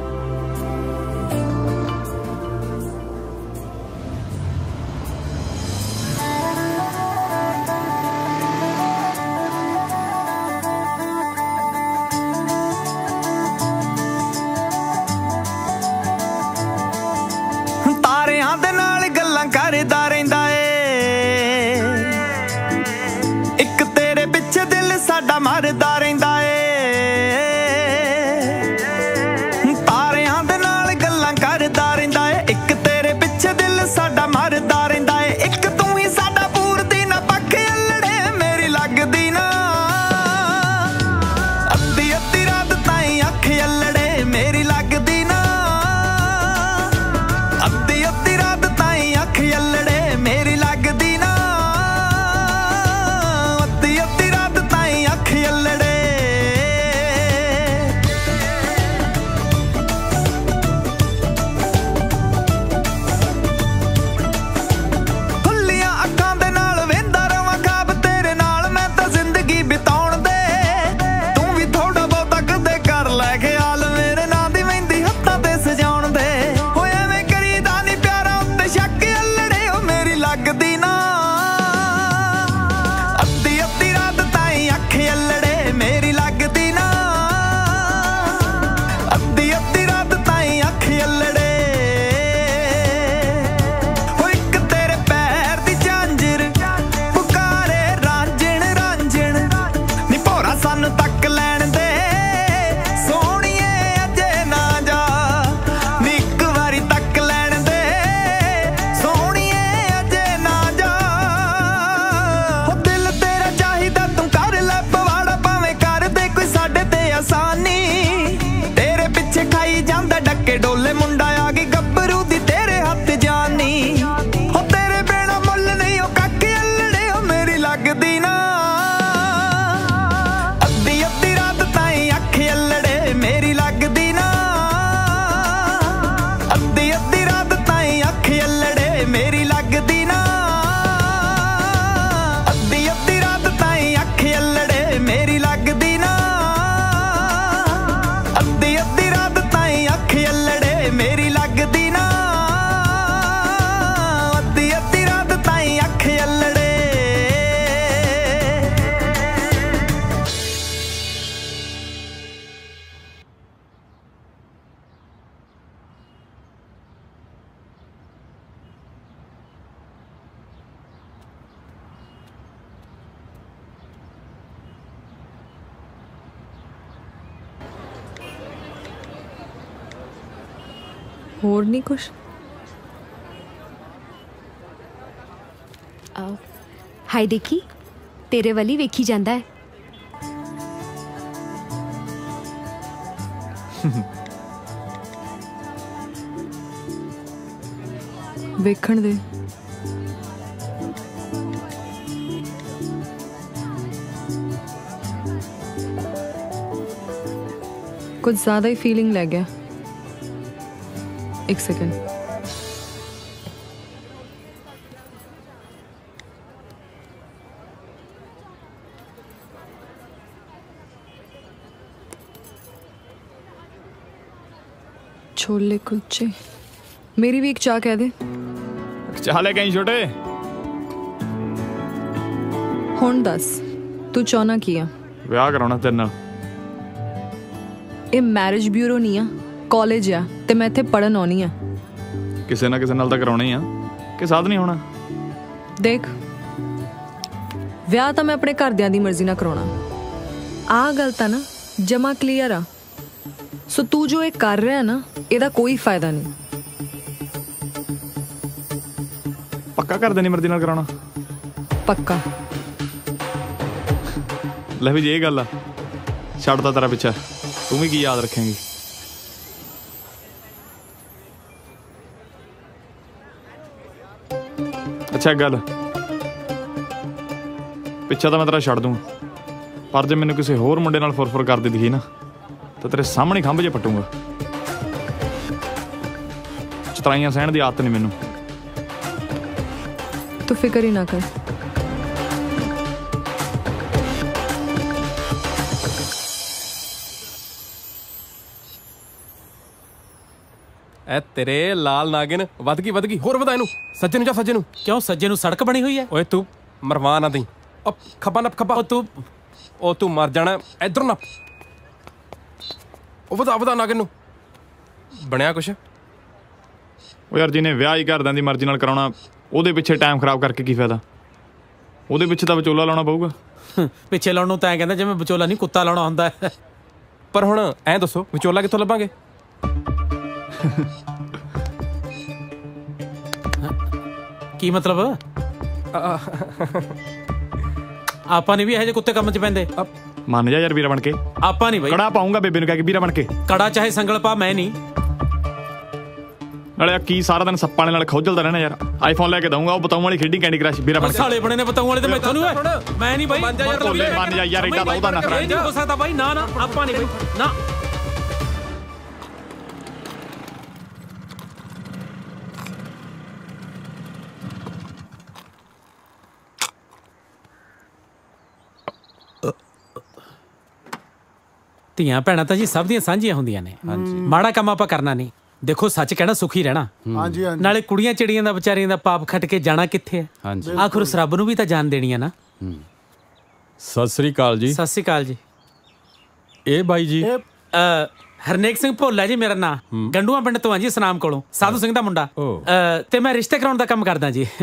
ਹੋਰ ਨਹੀਂ ਕੁਛ? ਹਾਈ ਦੇਖੀ ਤੇਰੇ ਵੱਲ ਹੀ ਵੇਖੀ ਜਾਂਦਾ ਹੈ। ਵੇਖਣ ਦੇ। कुछ ज्यादा ही फीलिंग लग गया। एक सेकंड। छोले कुलचे मेरी भी एक चाह कह दे। चाह ले कहीं छोटे। हुण दस तू चाहना की आ? विआह कराउणा तेरे नाल। ਇਹ ਮੈਰਿਜ ਬਿਊਰੋ ਨਹੀਂ ਆ, ਕਾਲਜ ਆ ਤੇ ਮੈਂ ਇੱਥੇ ਪੜਨ ਆਉਣੀ ਆ। ਕਿਸੇ ਨਾ ਕਿਸੇ ਨਾਲ ਤਾਂ ਕਰਾਉਣਾ ਹੀ ਆ ਕਿ ਸਾਥ ਨਹੀਂ ਹੋਣਾ। ਦੇਖ ਵਿਆਹ ਤਾਂ ਮੈਂ ਆਪਣੇ ਘਰਦਿਆਂ ਦੀ ਮਰਜ਼ੀ ਨਾਲ ਕਰਾਉਣਾ। ਆਹ ਗੱਲ ਤਾਂ ਨਾ ਜਮਾ ਕਲੀਅਰ ਆ। ਸੋ ਤੂੰ ਜੋ ਇਹ ਕਰ ਰਿਹਾ ਨਾ ਇਹਦਾ ਕੋਈ ਫਾਇਦਾ ਨਹੀਂ। ਪੱਕਾ ਘਰਦਿਆਂ ਦੀ ਮਰਜ਼ੀ ਨਾਲ ਕਰਾਉਣਾ? ਪੱਕਾ। ਲੈ ਵੀ ਜੇ ਇਹ ਗੱਲ ਆ ਛੱਡਦਾ ਤੇਰਾ ਪਿੱਛਾ ਤੂੰ ਵੀ ਕੀ ਯਾਦ ਰੱਖੇਂਗੀ। ਅੱਛਾ ਗੱਲ ਪਿੱਛਾ ਤਾਂ ਮੈਂ ਤੇਰਾ ਛੱਡ ਦੂੰ ਪਰ ਜੇ ਮੈਨੂੰ ਕਿਸੇ ਹੋਰ ਮੁੰਡੇ ਨਾਲ ਫੁਰਫੁਰ ਕਰਦੇ ਦਿਖੀ ਨਾ ਤਾਂ ਤੇਰੇ ਸਾਹਮਣੇ ਖੰਭ ਜੇ ਪਟੂੰਗਾ। ਚਤਰਾਈਆਂ ਸਹਿਣ ਦੀ ਆਦਤ ਨਹੀਂ ਮੈਨੂੰ। ਤੂੰ ਫਿਕਰ ਹੀ ਨਾ ਕਰ। ਐ ਤੇਰੇ ਲਾਲ ਨਾਗਿਨ ਵੱਧ ਗਈ ਵੱਧ ਗਈ ਹੋਰ ਵਧਾ ਇਹਨੂੰ। ਸੱਜੇ ਨੂੰ ਜਾ ਸੱਜੇ ਨੂੰ। ਕਿਉਂ ਸੱਜੇ ਨੂੰ ਸੜਕ ਬਣੀ ਹੋਈ ਹੈ? ਓਏ ਤੂੰ ਮਰਵਾ ਨਾ ਦਈ। ਉਹ ਖੱਬਾ ਨੱਪ ਖੱਬਾ। ਉਹ ਤੂੰ ਉਹ ਤੂੰ ਮਰ ਜਾਣਾ ਇਧਰ ਨੱਪ। ਉਹ ਵਧਾ ਵਧਾ ਨਾਗਿਨ ਨੂੰ। ਬਣਿਆ ਕੁਛ? ਉਹ ਯਾਰ ਜਿਹਨੇ ਵਿਆਹ ਹੀ ਘਰਦਿਆਂ ਦੀ ਮਰਜ਼ੀ ਨਾਲ ਕਰਾਉਣਾ ਉਹਦੇ ਪਿੱਛੇ ਟਾਈਮ ਖਰਾਬ ਕਰਕੇ ਕੀ ਫਾਇਦਾ? ਉਹਦੇ ਪਿੱਛੇ ਤਾਂ ਵਿਚੋਲਾ ਲਾਉਣਾ ਪਊਗਾ। ਪਿੱਛੇ ਲਾਉਣ ਨੂੰ ਤਾਂ ਐਂ ਕਹਿੰਦਾ ਜਿਵੇਂ ਵਿਚੋਲਾ ਨਹੀਂ ਕੁੱਤਾ ਲਾਉਣਾ ਹੁੰਦਾ। ਪਰ ਹੁਣ ਐਂ ਦੱਸੋ ਵਿਚੋਲਾ ਕਿੱਥੋਂ ਲੱਭਾਂਗੇ? ਕੀ ਮਤਲਬ? ਆਪਾਂ ਨਹੀਂ ਵੀ ਇਹੋ ਜਿਹੇ ਕੁੱਤੇ ਕੰਮ 'ਚ ਪੈਂਦੇ। ਮੰਨ ਜਾ ਯਾਰ ਵੀਰਾ ਬਣ ਕੇ। ਆਪਾਂ ਨਹੀਂ ਬਈ। ਕੜਾ ਪਾਉਂਗਾ ਬੇਬੇ ਨੂੰ ਕਹਿ ਕੇ ਵੀਰਾ ਬਣ ਕੇ। ਕੜਾ ਚਾਹੇ ਸੰਗਲ ਪਾ, ਮੈਂ ਨਹੀਂ। ਨਾਲੇ ਕੀ ਸਾਰਾ ਦਿਨ ਸੱਪਾਂ ਵਾਲੇ ਨਾਲ ਖੋਜਲਦਾ ਰਹਿਣਾ ਯਾਰ। ਆਈਫੋਨ ਲੈ ਕੇ ਦਊਂਗਾ ਉਹ ਬਤਾਉਂ ਵਾਲੀ ਖੇਡੀ ਕੈਂਡੀ ਕ੍ਰਸ਼ ਵੀਰਾ ਬਣ ਕੇ। ਸਾਲੇ ਬਣੇ ਨੇ ਬਤਾਉਂ ਵਾਲੇ ਤੇ ਮੈਥੋਂ ਨਹੀਂ ਓਏ। ਮੈਂ ਨਹੀਂ ਬਈ। ਮੰਨ ਜਾ ਯਾਰ ਮੰਨ ਜਾ ਯਾਰ ਏਡਾ ਤਾਂ ਉਹਦਾ ਨਖਰਾ ਨਹੀਂ ਹੋ ਸਕਦਾ ਬਾਈ। ਨਾ ਨਾ ਆਪਾਂ ਨਹੀਂ ਬਈ ਨਾ। ਧੀਆਂ ਭੈਣਾਂ ਤਾਂ ਜੀ ਸਭ ਦੀਆਂ ਸਾਂਝੀਆਂ ਹੁੰਦੀਆਂ ਨੇ। ਮਾੜਾ ਕੰਮ ਆਪਾਂ ਕਰਨਾ ਨਹੀਂ। ਦੇਖੋ ਸੱਚ ਕਹਿਣਾ ਸੁਖੀ ਰਹਿਣਾ। ਹਾਂਜੀ ਹਾਂਜੀ। ਨਾਲੇ ਕੁੜੀਆਂ ਚਿੜੀਆਂ ਦਾ ਵਿਚਾਰੀਆਂ ਦਾ ਪਾਪ ਖੱਟ ਕੇ ਜਾਣਾ ਕਿੱਥੇ ਹੈ? ਆਖਰ ਉਸ ਰੱਬ ਨੂੰ ਵੀ ਤਾਂ ਜਾਨ ਦੇਣੀ ਹੈ ਨਾ। ਸਤਿ ਸ੍ਰੀ ਅਕਾਲ ਜੀ। ਸਤਿ ਸ੍ਰੀ ਅਕਾਲ ਜੀ। ਇਹ ਬਾਈ ਜੀ ਹਰਨੇਕ ਸਿੰਘ ਭੋਲਾ ਜੀ ਮੇਰਾ ਨਾਂ। ਗੰਡੂਆਂ ਪਿੰਡ ਤੋਂ ਆ ਜੀ, ਸਨਾਮ ਕੋਲੋਂ। ਸਾਧੂ ਸਿੰਘ ਦਾ ਮੁੰਡਾ। ਤੇ ਮੈਂ ਰਿਸ਼ਤੇ ਕਰਾਉਣ ਦਾ ਕੰਮ ਕਰਦਾ ਜੀ।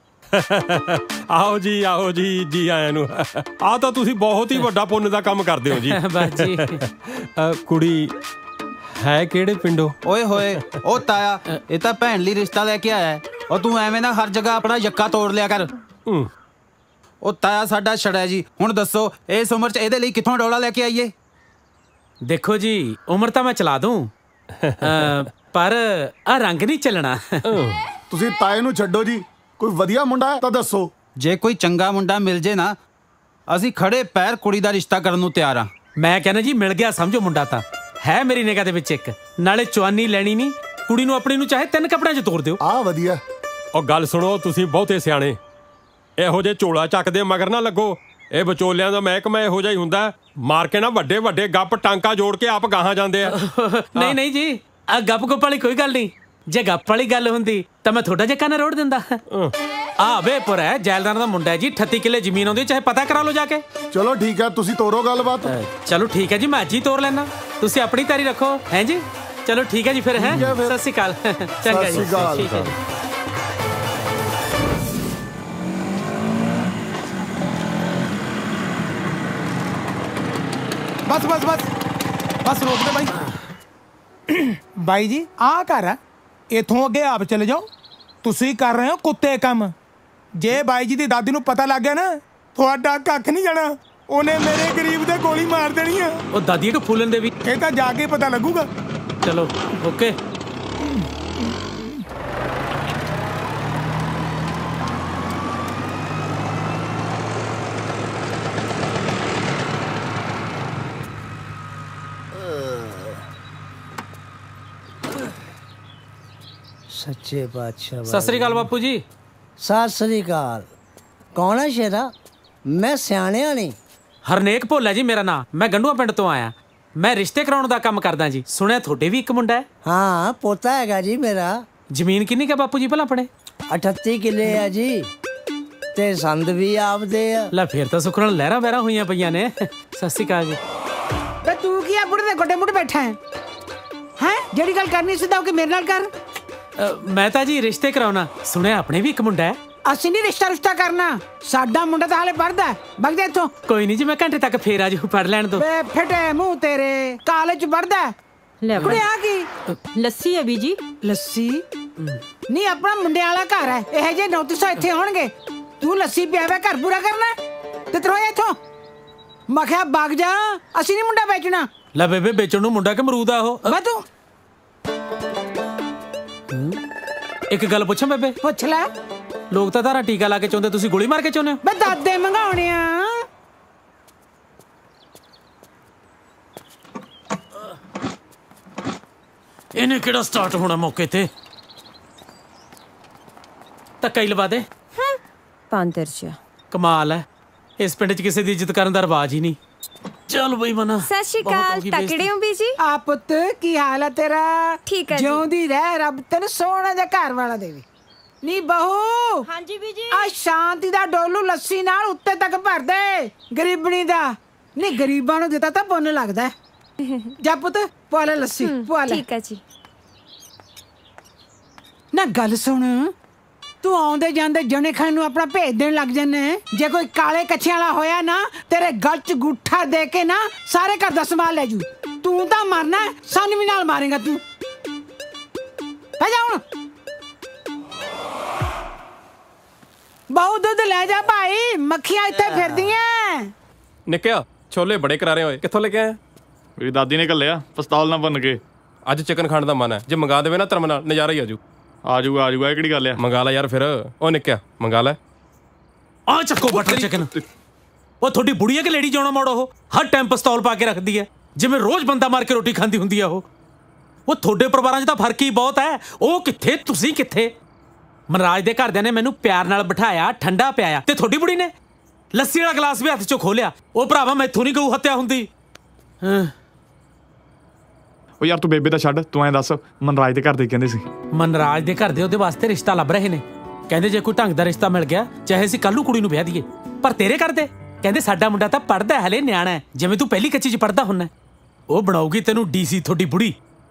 ਆਓ ਜੀ ਆਓ ਜੀ ਜੀ ਆਇਆਂ ਨੂੰ। ਆ ਤਾਂ ਤੁਸੀਂ ਬਹੁਤ ਹੀ ਵੱਡਾ ਪੁੰਨ ਦਾ ਕੰਮ ਕਰਦੇ ਹੋ ਜੀ। ਬਸ ਜੀ। ਕੁੜੀ ਹੈ ਕਿਹੜੇ ਪਿੰਡੋਂ? ਓਏ ਹੋਏ ਉਹ ਤਾਇਆ, ਇਹ ਤਾਂ ਭੈਣ ਲਈ ਰਿਸ਼ਤਾ ਲੈ ਕੇ ਆਇਆ। ਉਹ ਤੂੰ ਐਵੇਂ ਨਾ ਹਰ ਜਗ੍ਹਾ ਆਪਣਾ ਯੱਕਾ ਤੋੜ ਲਿਆ ਕਰ। ਉਹ ਤਾਇਆ ਸਾਡਾ ਛੜਾ ਜੀ। ਹੁਣ ਦੱਸੋ ਇਸ ਉਮਰ 'ਚ ਇਹਦੇ ਲਈ ਕਿੱਥੋਂ ਡੋਲਾ ਲੈ ਕੇ ਆਈਏ? ਦੇਖੋ ਜੀ ਉਮਰ ਤਾਂ ਮੈਂ ਚਲਾ ਦੂੰ, ਪਰ ਆ ਰੰਗ ਨਹੀਂ ਚੱਲਣਾ। ਤੁਸੀਂ ਤਾਏ ਨੂੰ ਛੱਡੋ ਜੀ, ਕੋਈ ਵਧੀਆ ਮੁੰਡਾ ਤਾਂ ਦੱਸੋ। ਜੇ ਕੋਈ ਚੰਗਾ ਮੁੰਡਾ ਮਿਲ ਜੇ ਨਾ, ਅਸੀਂ ਖੜੇ ਪੈਰ ਕੁੜੀ ਦਾ ਰਿਸ਼ਤਾ ਕਰਨ ਨੂੰ ਤਿਆਰ ਆ। ਮੈਂ ਕਹਿੰਦਾ ਜੀ ਮਿਲ ਗਿਆ ਸਮਝੋ ਮੁੰਡਾ ਤਾਂ ਹੈ ਮੇਰੀ ਨਿਗਾਹ ਦੇ ਵਿੱਚ ਇੱਕ। ਨਾਲੇ ਚਵਾਨੀ ਲੈਣੀ ਨਹੀਂ, ਕੁੜੀ ਨੂੰ ਆਪਣੀ ਨੂੰ ਚਾਹੇ ਤਿੰਨ ਕੱਪੜਿਆਂ 'ਚ ਤੋੜ ਦਿਓ। ਆ ਵਧੀਆ। ਉਹ ਗੱਲ ਸੁਣੋ, ਤੁਸੀਂ ਬਹੁਤੇ ਸਿਆਣੇ। ਇਹੋ ਜਿਹੇ ਝੋਲਾ ਚੱਕਦੇ ਮਗਰ ਨਾ ਲੱਗੋ। ਇਹ ਵਿਚੋਲਿਆਂ ਦਾ ਮਹਿਕਮਾ ਇਹੋ ਜਿਹਾ ਹੀ ਹੁੰਦਾ। ਮਾਰ ਕੇ ਨਾ ਵੱਡੇ ਵੱਡੇ ਗੱਪ ਟਾਂਕਾ ਜੋੜ ਕੇ ਆਪ ਗਾਹਾਂ ਜਾਂਦੇ ਆ। ਨਹੀਂ ਨਹੀਂ ਜੀ, ਆ ਗੱਪ ਗੁੱਪ ਵਾਲੀ ਕੋਈ ਗੱਲ ਨਹੀਂ। ਜੇ ਗੱਪ ਵਾਲੀ ਗੱਲ ਹੁੰਦੀ ਤਾਂ ਮੈਂ ਥੋੜਾ ਜਿਹਾ ਕੰਨ ਰੋੜ ਦਿੰਦਾ। ਆ ਬੇਪੁਰ ਹੈ, ਜੈਲਦਾਰ ਦਾ ਮੁੰਡਾ ਜੀ। ਅਠੱਤੀ ਕਿੱਲੇ ਜ਼ਮੀਨ ਆਉਂਦੀ, ਚਾਹੇ ਪਤਾ ਕਰਾ ਲਓ ਜਾ ਕੇ। ਚਲੋ ਠੀਕ ਹੈ, ਤੁਸੀਂ ਤੋਰੋ ਗੱਲਬਾਤ। ਚਲੋ ਠੀਕ ਹੈ ਜੀ, ਮੈਂ ਅੱਜ ਹੀ ਤੋਰ ਲੈਣਾ। ਤੁਸੀਂ ਆਪਣੀ ਤਿਆਰੀ ਰੱਖੋ ਹੈ ਜੀ। ਚਲੋ ਠੀਕ ਹੈ ਜੀ ਫਿਰ। ਹੈ ਸਤਿ ਸ਼੍ਰੀ ਅਕਾਲ। ਚੰਗਾ ਜੀ, ਠੀਕ ਹੈ ਜੀ। ਬਸ ਬਸ ਬਸ ਬਸ ਰੋਕ ਦੇ ਬਾਈ। ਬਾਈ ਜੀ ਆਹ ਘਰ ਆ, ਇਥੋਂ ਅੱਗੇ ਆਪ ਚਲੇ ਜਾਓ। ਤੁਸੀਂ ਕਰ ਰਹੇ ਹੋ ਕੁੱਤੇ ਕੰਮ। ਜੇ ਬਾਈ ਜੀ ਦੀ ਦਾਦੀ ਨੂੰ ਪਤਾ ਲੱਗ ਗਿਆ ਨਾ, ਤੁਹਾਡਾ ਕੱਖ ਨਹੀਂ ਜਾਣਾ। ਉਹਨੇ ਮੇਰੇ ਗਰੀਬ ਤੇ ਗੋਲੀ ਮਾਰ ਦੇਣੀ ਆ। ਉਹ ਦਾਦੀ ਨੂੰ ਫੂਲਣ ਦੇ ਵੀ ਇਹ ਤਾਂ ਜਾ ਕੇ ਪਤਾ ਲੱਗੂਗਾ। ਚਲੋ ਓਕੇ। ਸੱਚੇ ਬਾਦਸ਼ਾਹ। ਸਤਿ ਸ੍ਰੀ ਅਕਾਲ ਬਾਪੂ ਜੀ। ਸਤਿ ਸ੍ਰੀ ਅਕਾਲ। ਕੌਣ ਹੈ ਸ਼ੇਰਾ? ਮੈਂ ਸਿਆਣਿਆ ਨਹੀਂ। ਹਰਨੇਕ ਭੋਲਾ ਜੀ ਮੇਰਾ ਨਾਂ। ਮੈਂ ਗੰਡੂਆਂ ਪਿੰਡ ਤੋਂ ਆਇਆ। ਮੈਂ ਰਿਸ਼ਤੇ ਕਰਾਉਣ ਦਾ ਕੰਮ ਕਰਦਾ ਜੀ। ਸੁਣਿਆ ਤੁਹਾਡੇ ਵੀ ਇੱਕ ਮੁੰਡਾ ਹੈ? ਹਾਂ ਪੋਤਾ ਹੈਗਾ ਜੀ ਮੇਰਾ। ਜ਼ਮੀਨ ਕਿੰਨੀ ਹੈ ਬਾਪੂ ਜੀ ਭਲਾ ਆਪਣੇ? ਅਠੱਤੀ ਕਿੱਲੇ ਆ ਜੀ, ਤੇ ਸੰਦ ਵੀ ਆਪਦੇ ਆ। ਲੈ ਫੇਰ ਤਾਂ ਸੁੱਖ ਨਾਲ ਲਹਿਰਾਂ ਵਹਿਰਾਂ ਹੋਈਆਂ ਪਈਆਂ ਨੇ। ਸਤਿ ਸ੍ਰੀ ਅਕਾਲ ਜੀ। ਬੇ ਤੂੰ ਕੀ ਆ ਬੁੜੇ ਦੇ ਗੋਡੇ ਮੁੱਢ ਬੈਠਾ ਹੈ? ਹੈ ਜਿਹੜੀ ਗੱਲ ਕਰਨੀ ਸਿੱਧਾ ਹੋ ਕੇ ਮੇਰੇ ਨਾਲ ਕਰ। ਮੈਂ ਤਾਂ ਜੀ ਰਿਸ਼ਤੇ ਕਰਾਉਣਾ। ਸੁਣਿਆ ਆਪਣੇ ਵੀ ਇੱਕ ਮੁੰਡਾ ਹੈ। ਅਸੀਂ ਨਹੀਂ ਰਿਸ਼ਤਾ ਰਿਸ਼ਤਾ ਕਰਨਾ। ਸਾਡਾ ਮੁੰਡਾ ਤਾਂ ਹਾਲੇ ਪੜਦਾ। ਭੱਜ ਜਾ ਇੱਥੋਂ। ਕੋਈ ਨਹੀਂ ਜੀ, ਮੈਂ ਘੰਟੇ ਤੱਕ ਫੇਰ ਆ ਜੂ। ਪੜ ਲੈਣ ਦੋ। ਬੇ ਫਟੇ ਮੂੰਹ ਤੇਰੇ, ਕਾਲਜ ਚ ਪੜਦਾ। ਲੈ ਕੁੜੇ ਆ ਕੀ ਲੱਸੀ ਹੈ ਬੀਜੀ। ਲੱਸੀ ਨਹੀਂ, ਆਪਣਾ ਮੁੰਡਿਆਂ ਵਾਲਾ ਘਰ ਹੈ। ਇਹੋ ਜਿਹੇ ਨੌ ਸੌ ਇੱਥੇ ਹੋਣਗੇ। ਤੂੰ ਲੱਸੀ ਪਿਆਵੇ ਘਰ ਪੂਰਾ ਕਰਨਾ ਤੇ ਤਰੋ ਇੱਥੋਂ। ਮੈਂ ਕਿਹਾ ਭੱਗ ਜਾ, ਅਸੀਂ ਨਹੀਂ ਮੁੰਡਾ ਵੇਚਣਾ। ਲੈ ਬੇਬੇ ਵੇਚਣ ਨੂੰ ਮੁੰਡਾ ਕਿ ਮਰੂਦ ਆ ਉਹ? ਮੈਂ ਤੂੰ ਇੱਕ ਗੱਲ ਪੁੱਛਾਂ ਬੇਬੇ? ਪੁੱਛ ਲੈ। ਲੋਕ ਤਾਂ ਧਾਰਾ ਟੀਕਾ ਲਾ ਕੇ ਚਾਹੁੰਦੇ, ਤੁਸੀਂ ਗੋਲੀ ਮਾਰ ਕੇ ਚਾਹੁੰਦੇ ਹੋ? ਬੇ ਦਾਦੇ ਮੰਗਾਉਣੇ ਆ। ਇਹਨੇ ਕਿਹੜਾ ਸਟਾਰਟ ਹੋਣਾ ਮੌਕੇ ਤੇ ਧੱਕਾ ਹੀ ਲਵਾ ਦੇ ਪਾਂਤਰ ਚ ਕਮਾਲ ਹੈ ਇਸ ਪਿੰਡ 'ਚ ਕਿਸੇ ਦੀ ਇੱਜ਼ਤ ਕਰਨ ਦਾ ਰਿਵਾਜ ਹੀ ਨਹੀਂ ਚੱਲ ਬਈ ਮਨਾ ਸਤਿ ਸ਼੍ਰੀ ਅਕਾਲ ਤਕੜੇ ਹੋ ਬੀਜੀ ਆ ਪੁੱਤ ਕੀ ਹਾਲ ਹੈ ਤੇਰਾ ਠੀਕ ਹੈ ਜੀ ਜਿਉਂਦੀ ਰਹਿ ਰੱਬ ਤੈਨੂੰ ਸੋਹਣਾ ਜਿਹਾ ਘਰ ਵਾਲਾ ਦੇਵੇ ਨੀ ਬਹੂ ਹਾਂਜੀ ਬੀਜੀ ਆ ਸ਼ਾਂਤੀ ਦਾ ਡੋਲੂ ਲੱਸੀ ਨਾਲ ਉੱਤੇ ਤੱਕ ਭਰ ਦੇ ਗਰੀਬਣੀ ਦਾ ਨੀ ਗਰੀਬਾਂ ਨੂੰ ਦਿੱਤਾ ਤਾਂ ਪੁੰਨ ਲੱਗਦਾ ਜਾ ਪੁੱਤ ਪਵਾ ਲੈ ਲੱਸੀ ਪਵਾ ਲੈ ਠੀਕ ਹੈ ਜੀ ਨਾ ਗੱਲ ਸੁਣ ਤੂੰ ਆਉਂਦੇ ਜਾਂਦੇ ਜਣੇ ਖਾਨ ਨੂੰ ਆਪਣਾ ਭੇਜ ਦੇਣ ਲੱਗ ਜੰਨੇ ਜੇ ਕੋਈ ਕਾਲੇ ਕੱਛਿਆਂ ਵਾਲਾ ਹੋਇਆ ਨਾ ਤੇਰੇ ਗਲ 'ਚ ਗੁੱਠਾ ਦੇ ਕੇ ਨਾ ਸਾਰੇ ਘਰ ਦਾ ਸੰਭਾਲ ਲੈ ਜੂ ਤੂੰ ਤਾਂ ਮਰਨਾ ਸਾਨੂੰ ਵੀ ਨਾਲ ਮਾਰੇਗਾ ਤੂੰ ਬਹਿ ਜਾ ਹੁਣ ਬਹੁ ਦੁੱਧ ਲੈ ਜਾ ਭਾਈ ਮੱਖੀਆਂ ਇੱਥੇ ਫਿਰਦੀਆਂ ਨਿੱਕਿਆ ਛੋਲੇ ਬੜੇ ਕਰਾਰੇ ਹੋਏ ਕਿੱਥੋਂ ਲੈ ਕੇ ਆਇਆ ਮੇਰੀ ਦਾਦੀ ਨੇ ਘੱਲਿਆ ਪਿਸਤੌਲ ਨਾਲ ਬਣ ਕੇ ਅੱਜ ਚਿਕਨ ਖਾਣ ਦਾ ਮਨ ਹੈ ਜੇ ਮੰਗਾ ਦੇਵੇ ਨਾ ਧਰਮ ਨਾਲ ਨਜ਼ਾਰਾ ਹੀ ਆਜੂ ਆਜੂਗਾ ਆਜੂਗਾ ਇਹ ਕਿਹੜੀ ਗੱਲ ਆ ਮੰਗਾ ਲੈ ਯਾਰ ਫਿਰ ਉਹ ਨਿੱਕਿਆ ਮੰਗਾ ਲੈ ਆ ਚੱਕੋ ਬਟਰ ਚਿਕਨ ਉਹ ਤੁਹਾਡੀ ਬੁੜੀ ਹੈ ਕਿ ਲੇਡੀ ਜਾਉਣਾ ਮੋੜ ਉਹ ਹਰ ਟਾਈਮ ਪਿਸਤੌਲ ਪਾ ਕੇ ਰੱਖਦੀ ਹੈ ਜਿਵੇਂ ਰੋਜ਼ ਬੰਦਾ ਮਾਰ ਕੇ ਰੋਟੀ ਖਾਂਦੀ ਹੁੰਦੀ ਆ ਉਹ ਉਹ ਤੁਹਾਡੇ ਪਰਿਵਾਰਾਂ 'ਚ ਤਾਂ ਫਰਕ ਹੀ ਬਹੁਤ ਹੈ ਉਹ ਕਿੱਥੇ ਤੁਸੀਂ ਕਿੱਥੇ ਮਨਰਾਜ ਦੇ ਘਰਦਿਆਂ ਨੇ ਮੈਨੂੰ ਪਿਆਰ ਨਾਲ ਬਿਠਾਇਆ ਠੰਡਾ ਪਿਆਇਆ ਤੇ ਤੁਹਾਡੀ ਬੁੜੀ ਨੇ ਲੱਸੀ ਵਾਲਾ ਗਲਾਸ ਵੀ ਹੱਥ 'ਚੋਂ ਖੋਲਿਆ ਉਹ ਭਰਾਵਾ ਮੈਥੋਂ ਨਹੀਂ ਗਊ ਹੱਤਿਆ ਹੁੰਦੀ ਹਾਂ ਉਹ ਯਾਰ ਤੂੰ ਬੇਬੇ ਦਾ ਛੱਡ ਤੂੰ ਐਂ ਦੱਸ ਮਨਰਾਜ ਦੇ ਘਰ ਦੇ ਕਹਿੰਦੇ ਸੀ ਮਨਰਾਜ ਦੇ ਘਰ ਦੇ ਉਹਦੇ ਵਾਸਤੇ ਰਿਸ਼ਤਾ ਲੱਭ ਰਹੇ ਨੇ ਕਹਿੰਦੇ ਜੇ ਕੋਈ ਢੰਗ ਦਾ ਰਿਸ਼ਤਾ ਮਿਲ ਗਿਆ ਚਾਹੇ ਅਸੀਂ ਕੱਲ੍ਹ ਨੂੰ ਕੁੜੀ ਨੂੰ ਵਿਆਹ ਦਈਏ ਪਰ ਤੇਰੇ ਘਰ ਦੇ ਕਹਿੰਦੇ ਸਾਡਾ ਮੁੰਡਾ ਤਾਂ ਪੜ੍ਹਦਾ ਹਲੇ ਨਿਆਣਾ ਹੈ ਜਿਵੇਂ ਤੂੰ ਪਹਿਲੀ ਕੱਚੀ 'ਚ ਪੜ੍ਹਦਾ ਹੁੰਨਾ ਉਹ ਬਣਾਉਗੀ ਤੈਨੂੰ ਡੀਸੀ ਤੁਹਾਡੀ ਬੁੜੀ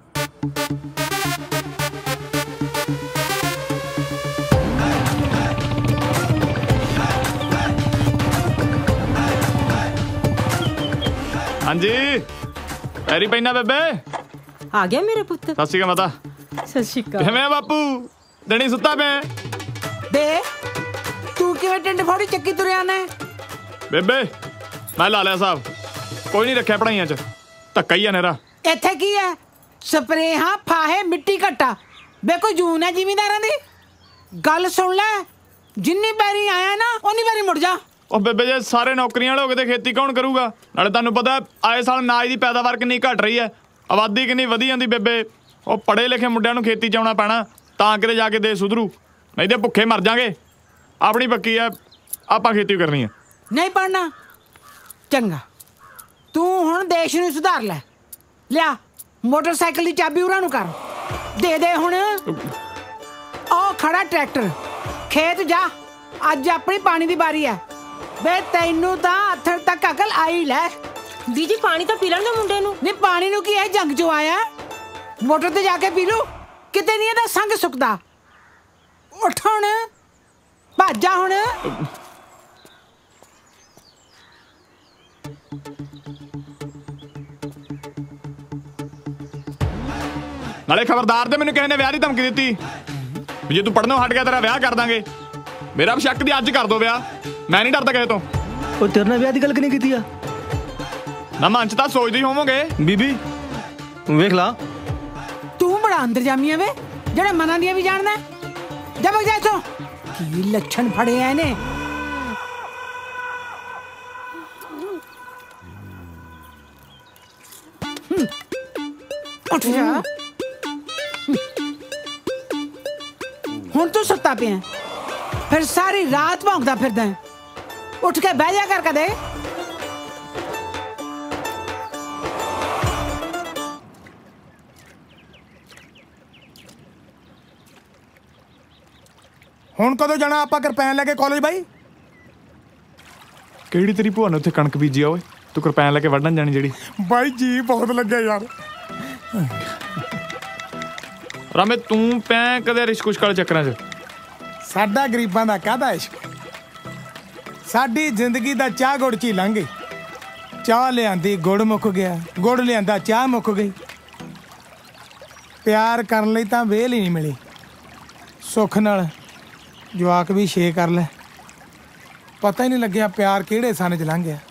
ਹਾਂਜੀ ਪੈਰੀ ਪੈਣਾ ਬੇਬੇ ਆ ਗਿਆ ਮੇਰੇ ਪੁੱਤ ਸਤਿ ਸ਼੍ਰੀ ਅਕਾਲ ਮਾਤਾ ਸਤਿ ਸ਼੍ਰੀ ਅਕਾਲ ਕਿਵੇਂ ਆ ਬਾਪੂ ਦਣੀ ਸੁੱਤਾ ਪਿਆ ਦੇ ਤੂੰ ਕਿਵੇਂ ਟਿੰਡ ਫੋੜੀ ਚੱਕੀ ਤੁਰਿਆ ਨੇ ਬੇਬੇ ਮੈਂ ਲਾ ਲਿਆ ਸਾਹਿਬ ਕੋਈ ਨਹੀਂ ਰੱਖਿਆ ਪੜਾਈਆਂ 'ਚ ਧੱਕਾ ਹੀ ਆ ਨੇਰਾ ਇੱਥੇ ਕੀ ਹੈ ਸਪਰੇਹਾਂ ਫਾਹੇ ਮਿੱਟੀ ਘੱਟਾ ਬੇ ਕੋਈ ਜੂਨ ਹੈ ਜ਼ਿਮੀਂਦਾਰਾਂ ਦੀ ਗੱਲ ਸੁਣ ਲੈ ਜਿੰਨੀ ਪੈਰੀ ਆਇਆ ਨਾ ਉਨੀ ਪੈਰੀ ਮੁੜ ਜਾ ਉਹ ਬੇਬੇ ਜੇ ਸਾਰੇ ਨੌਕਰੀਆਂ ਵਾਲੇ ਹੋ ਗਏ ਤੇ ਖੇਤੀ ਕੌਣ ਕਰੂਗਾ ਨਾਲੇ ਤੁਹਾਨੂੰ ਪਤਾ ਆਏ ਸਾਲ ਅਨਾਜ ਦੀ ਪੈਦਾਵਾਰ ਕਿੰਨੀ ਘਟ ਰਹੀ ਹੈ ਆਬਾਦੀ ਕਿੰਨੀ ਵਧੀ ਜਾਂਦੀ ਬੇਬੇ ਉਹ ਪੜ੍ਹੇ ਲਿਖੇ ਮੁੰਡਿਆਂ ਨੂੰ ਖੇਤੀ 'ਚ ਆਉਣਾ ਪੈਣਾ ਤਾਂ ਕਿਤੇ ਜਾ ਕੇ ਦੇ ਸੁਧਰੂ ਨਹੀਂ ਤੇ ਭੁੱਖੇ ਮਰ ਜਾਗੇ ਆਪਣੀ ਪੱਕੀ ਆ ਆਪਾਂ ਖੇਤੀ ਕਰਨੀ ਆ ਨਹੀਂ ਪੜਨਾ ਚੰਗਾ ਤੂੰ ਹੁਣ ਦੇਸ਼ ਨੂੰ ਸੁਧਾਰ ਲੈ ਲਿਆ ਮੋਟਰਸਾਈਕਲ ਦੀ ਚਾਬੀ ਉਹਨਾਂ ਨੂੰ ਕਰ ਦੇ ਦੇ ਹੁਣ ਉਹ ਖੜਾ ਟਰੈਕਟਰ ਖੇਤ ਜਾ ਅੱਜ ਆਪਣੀ ਪਾਣੀ ਦੀ ਵਾਰੀ ਹੈ ਬੇ ਤੈਨੂੰ ਤਾਂ ਅੱਥਰ ਤੱਕ ਅਕਲ ਆਈ ਲੈ ਬੀਜੀ ਪਾਣੀ ਤਾਂ ਪੀ ਲੈਣ ਦੇ ਮੁੰਡੇ ਨੂੰ ਨਹੀਂ ਪਾਣੀ ਨੂੰ ਕੀ ਇਹ ਜੰਗ ਚੋਂ ਆਇਆ ਮੋਟਰ ਤੇ ਜਾ ਕੇ ਪੀ ਲੂ ਕਿਤੇ ਨਹੀਂ ਇਹਦਾ ਸੰਗ ਸੁੱਕਦਾ ਉੱਠ ਹੁਣ ਭੱਜਾ ਹੁਣ ਨਾਲੇ ਖਬਰਦਾਰ ਤੇ ਮੈਨੂੰ ਕਿਸੇ ਨੇ ਵਿਆਹ ਦੀ ਧਮਕੀ ਦਿੱਤੀ ਵੀ ਜੇ ਤੂੰ ਪੜਨੋਂ ਹਟ ਗਿਆ ਤੇਰਾ ਵਿਆਹ ਕਰ ਦਾਂਗੇ ਮੇਰਾ ਸ਼ੱਕ ਦੀ ਅੱਜ ਕਰ ਦੋ ਵਿਆਹ ਮੈਂ ਨਹੀਂ ਡਰਦਾ ਕਿਸੇ ਤੋਂ ਉਹ ਤੇਰੇ ਨਾਲ ਵਿਆਹ ਦੀ ਗੱਲ ਕਿਨੇ ਕੀਤੀ ਆ ਨਾ ਮਨ ਚ ਤਾਂ ਸੋਚਦੇ ਹੀ ਹੋਵੋਗੇ ਬੀਬੀ ਵੇਖ ਲਾ ਤੂੰ ਬੜਾ ਅੰਦਰ ਜਾਮੀਆਂ ਵੇ ਜਿਹੜੇ ਮਨਾਂ ਦੀਆਂ ਵੀ ਜਾਣਦਾ ਜਬ ਜਾ ਇੱਥੋਂ ਕੀ ਲੱਛਣ ਫੜੇ ਆ ਇਹਨੇ ਉੱਠ ਜਾ ਹੁਣ ਤੂੰ ਸੁੱਤਾ ਪਿਆ ਫਿਰ ਸਾਰੀ ਰਾਤ ਭੌਂਕਦਾ ਫਿਰਦਾ ਉੱਠ ਕੇ ਬਹਿ ਜਾ ਕਰ ਕਦੇ ਹੁਣ ਕਦੋਂ ਜਾਣਾ ਆਪਾਂ ਕਿਰਪੈਨ ਲੈ ਕੇ ਕਾਲਜ ਬਾਈ ਕਿਹੜੀ ਤੇਰੀ ਭੂਆ ਨੇ ਉੱਥੇ ਕਣਕ ਬੀਜੀ ਆ ਓਏ ਤੂੰ ਕਿਰਪੈਨ ਲੈ ਕੇ ਵੱਢਣ ਜਾਣੀ ਜਿਹੜੀ ਬਾਈ ਜੀ ਬਹੁਤ ਲੱਗਿਆ ਯਾਰ ਰਾਮੇ ਤੂੰ ਪੈ ਕਦੇ ਰਿਸ਼ਕੁਸ਼ ਵਾਲੇ ਚੱਕਰਾਂ 'ਚ ਸਾਡਾ ਗਰੀਬਾਂ ਦਾ ਕਾਹਦਾ ਇਸ਼ਕ ਸਾਡੀ ਜ਼ਿੰਦਗੀ ਦਾ ਚਾਹ ਗੁੜ 'ਚ ਹੀ ਲੰਘ ਗਈ ਚਾਹ ਲਿਆਂਦੀ ਗੁੜ ਮੁੱਕ ਗਿਆ ਗੁੜ ਲਿਆਂਦਾ ਚਾਹ ਮੁੱਕ ਗਈ ਪਿਆਰ ਕਰਨ ਲਈ ਤਾਂ ਵੇਲ ਹੀ ਨਹੀਂ ਮਿਲੀ ਸੁੱਖ ਨਾਲ ਜਵਾਕ ਵੀ ਛੇ ਕਰ ਲੈ ਪਤਾ ਹੀ ਨਹੀਂ ਲੱਗਿਆ ਪਿਆਰ ਕਿਹੜੇ ਸਨ 'ਚ ਲੰਘ ਗਿਆ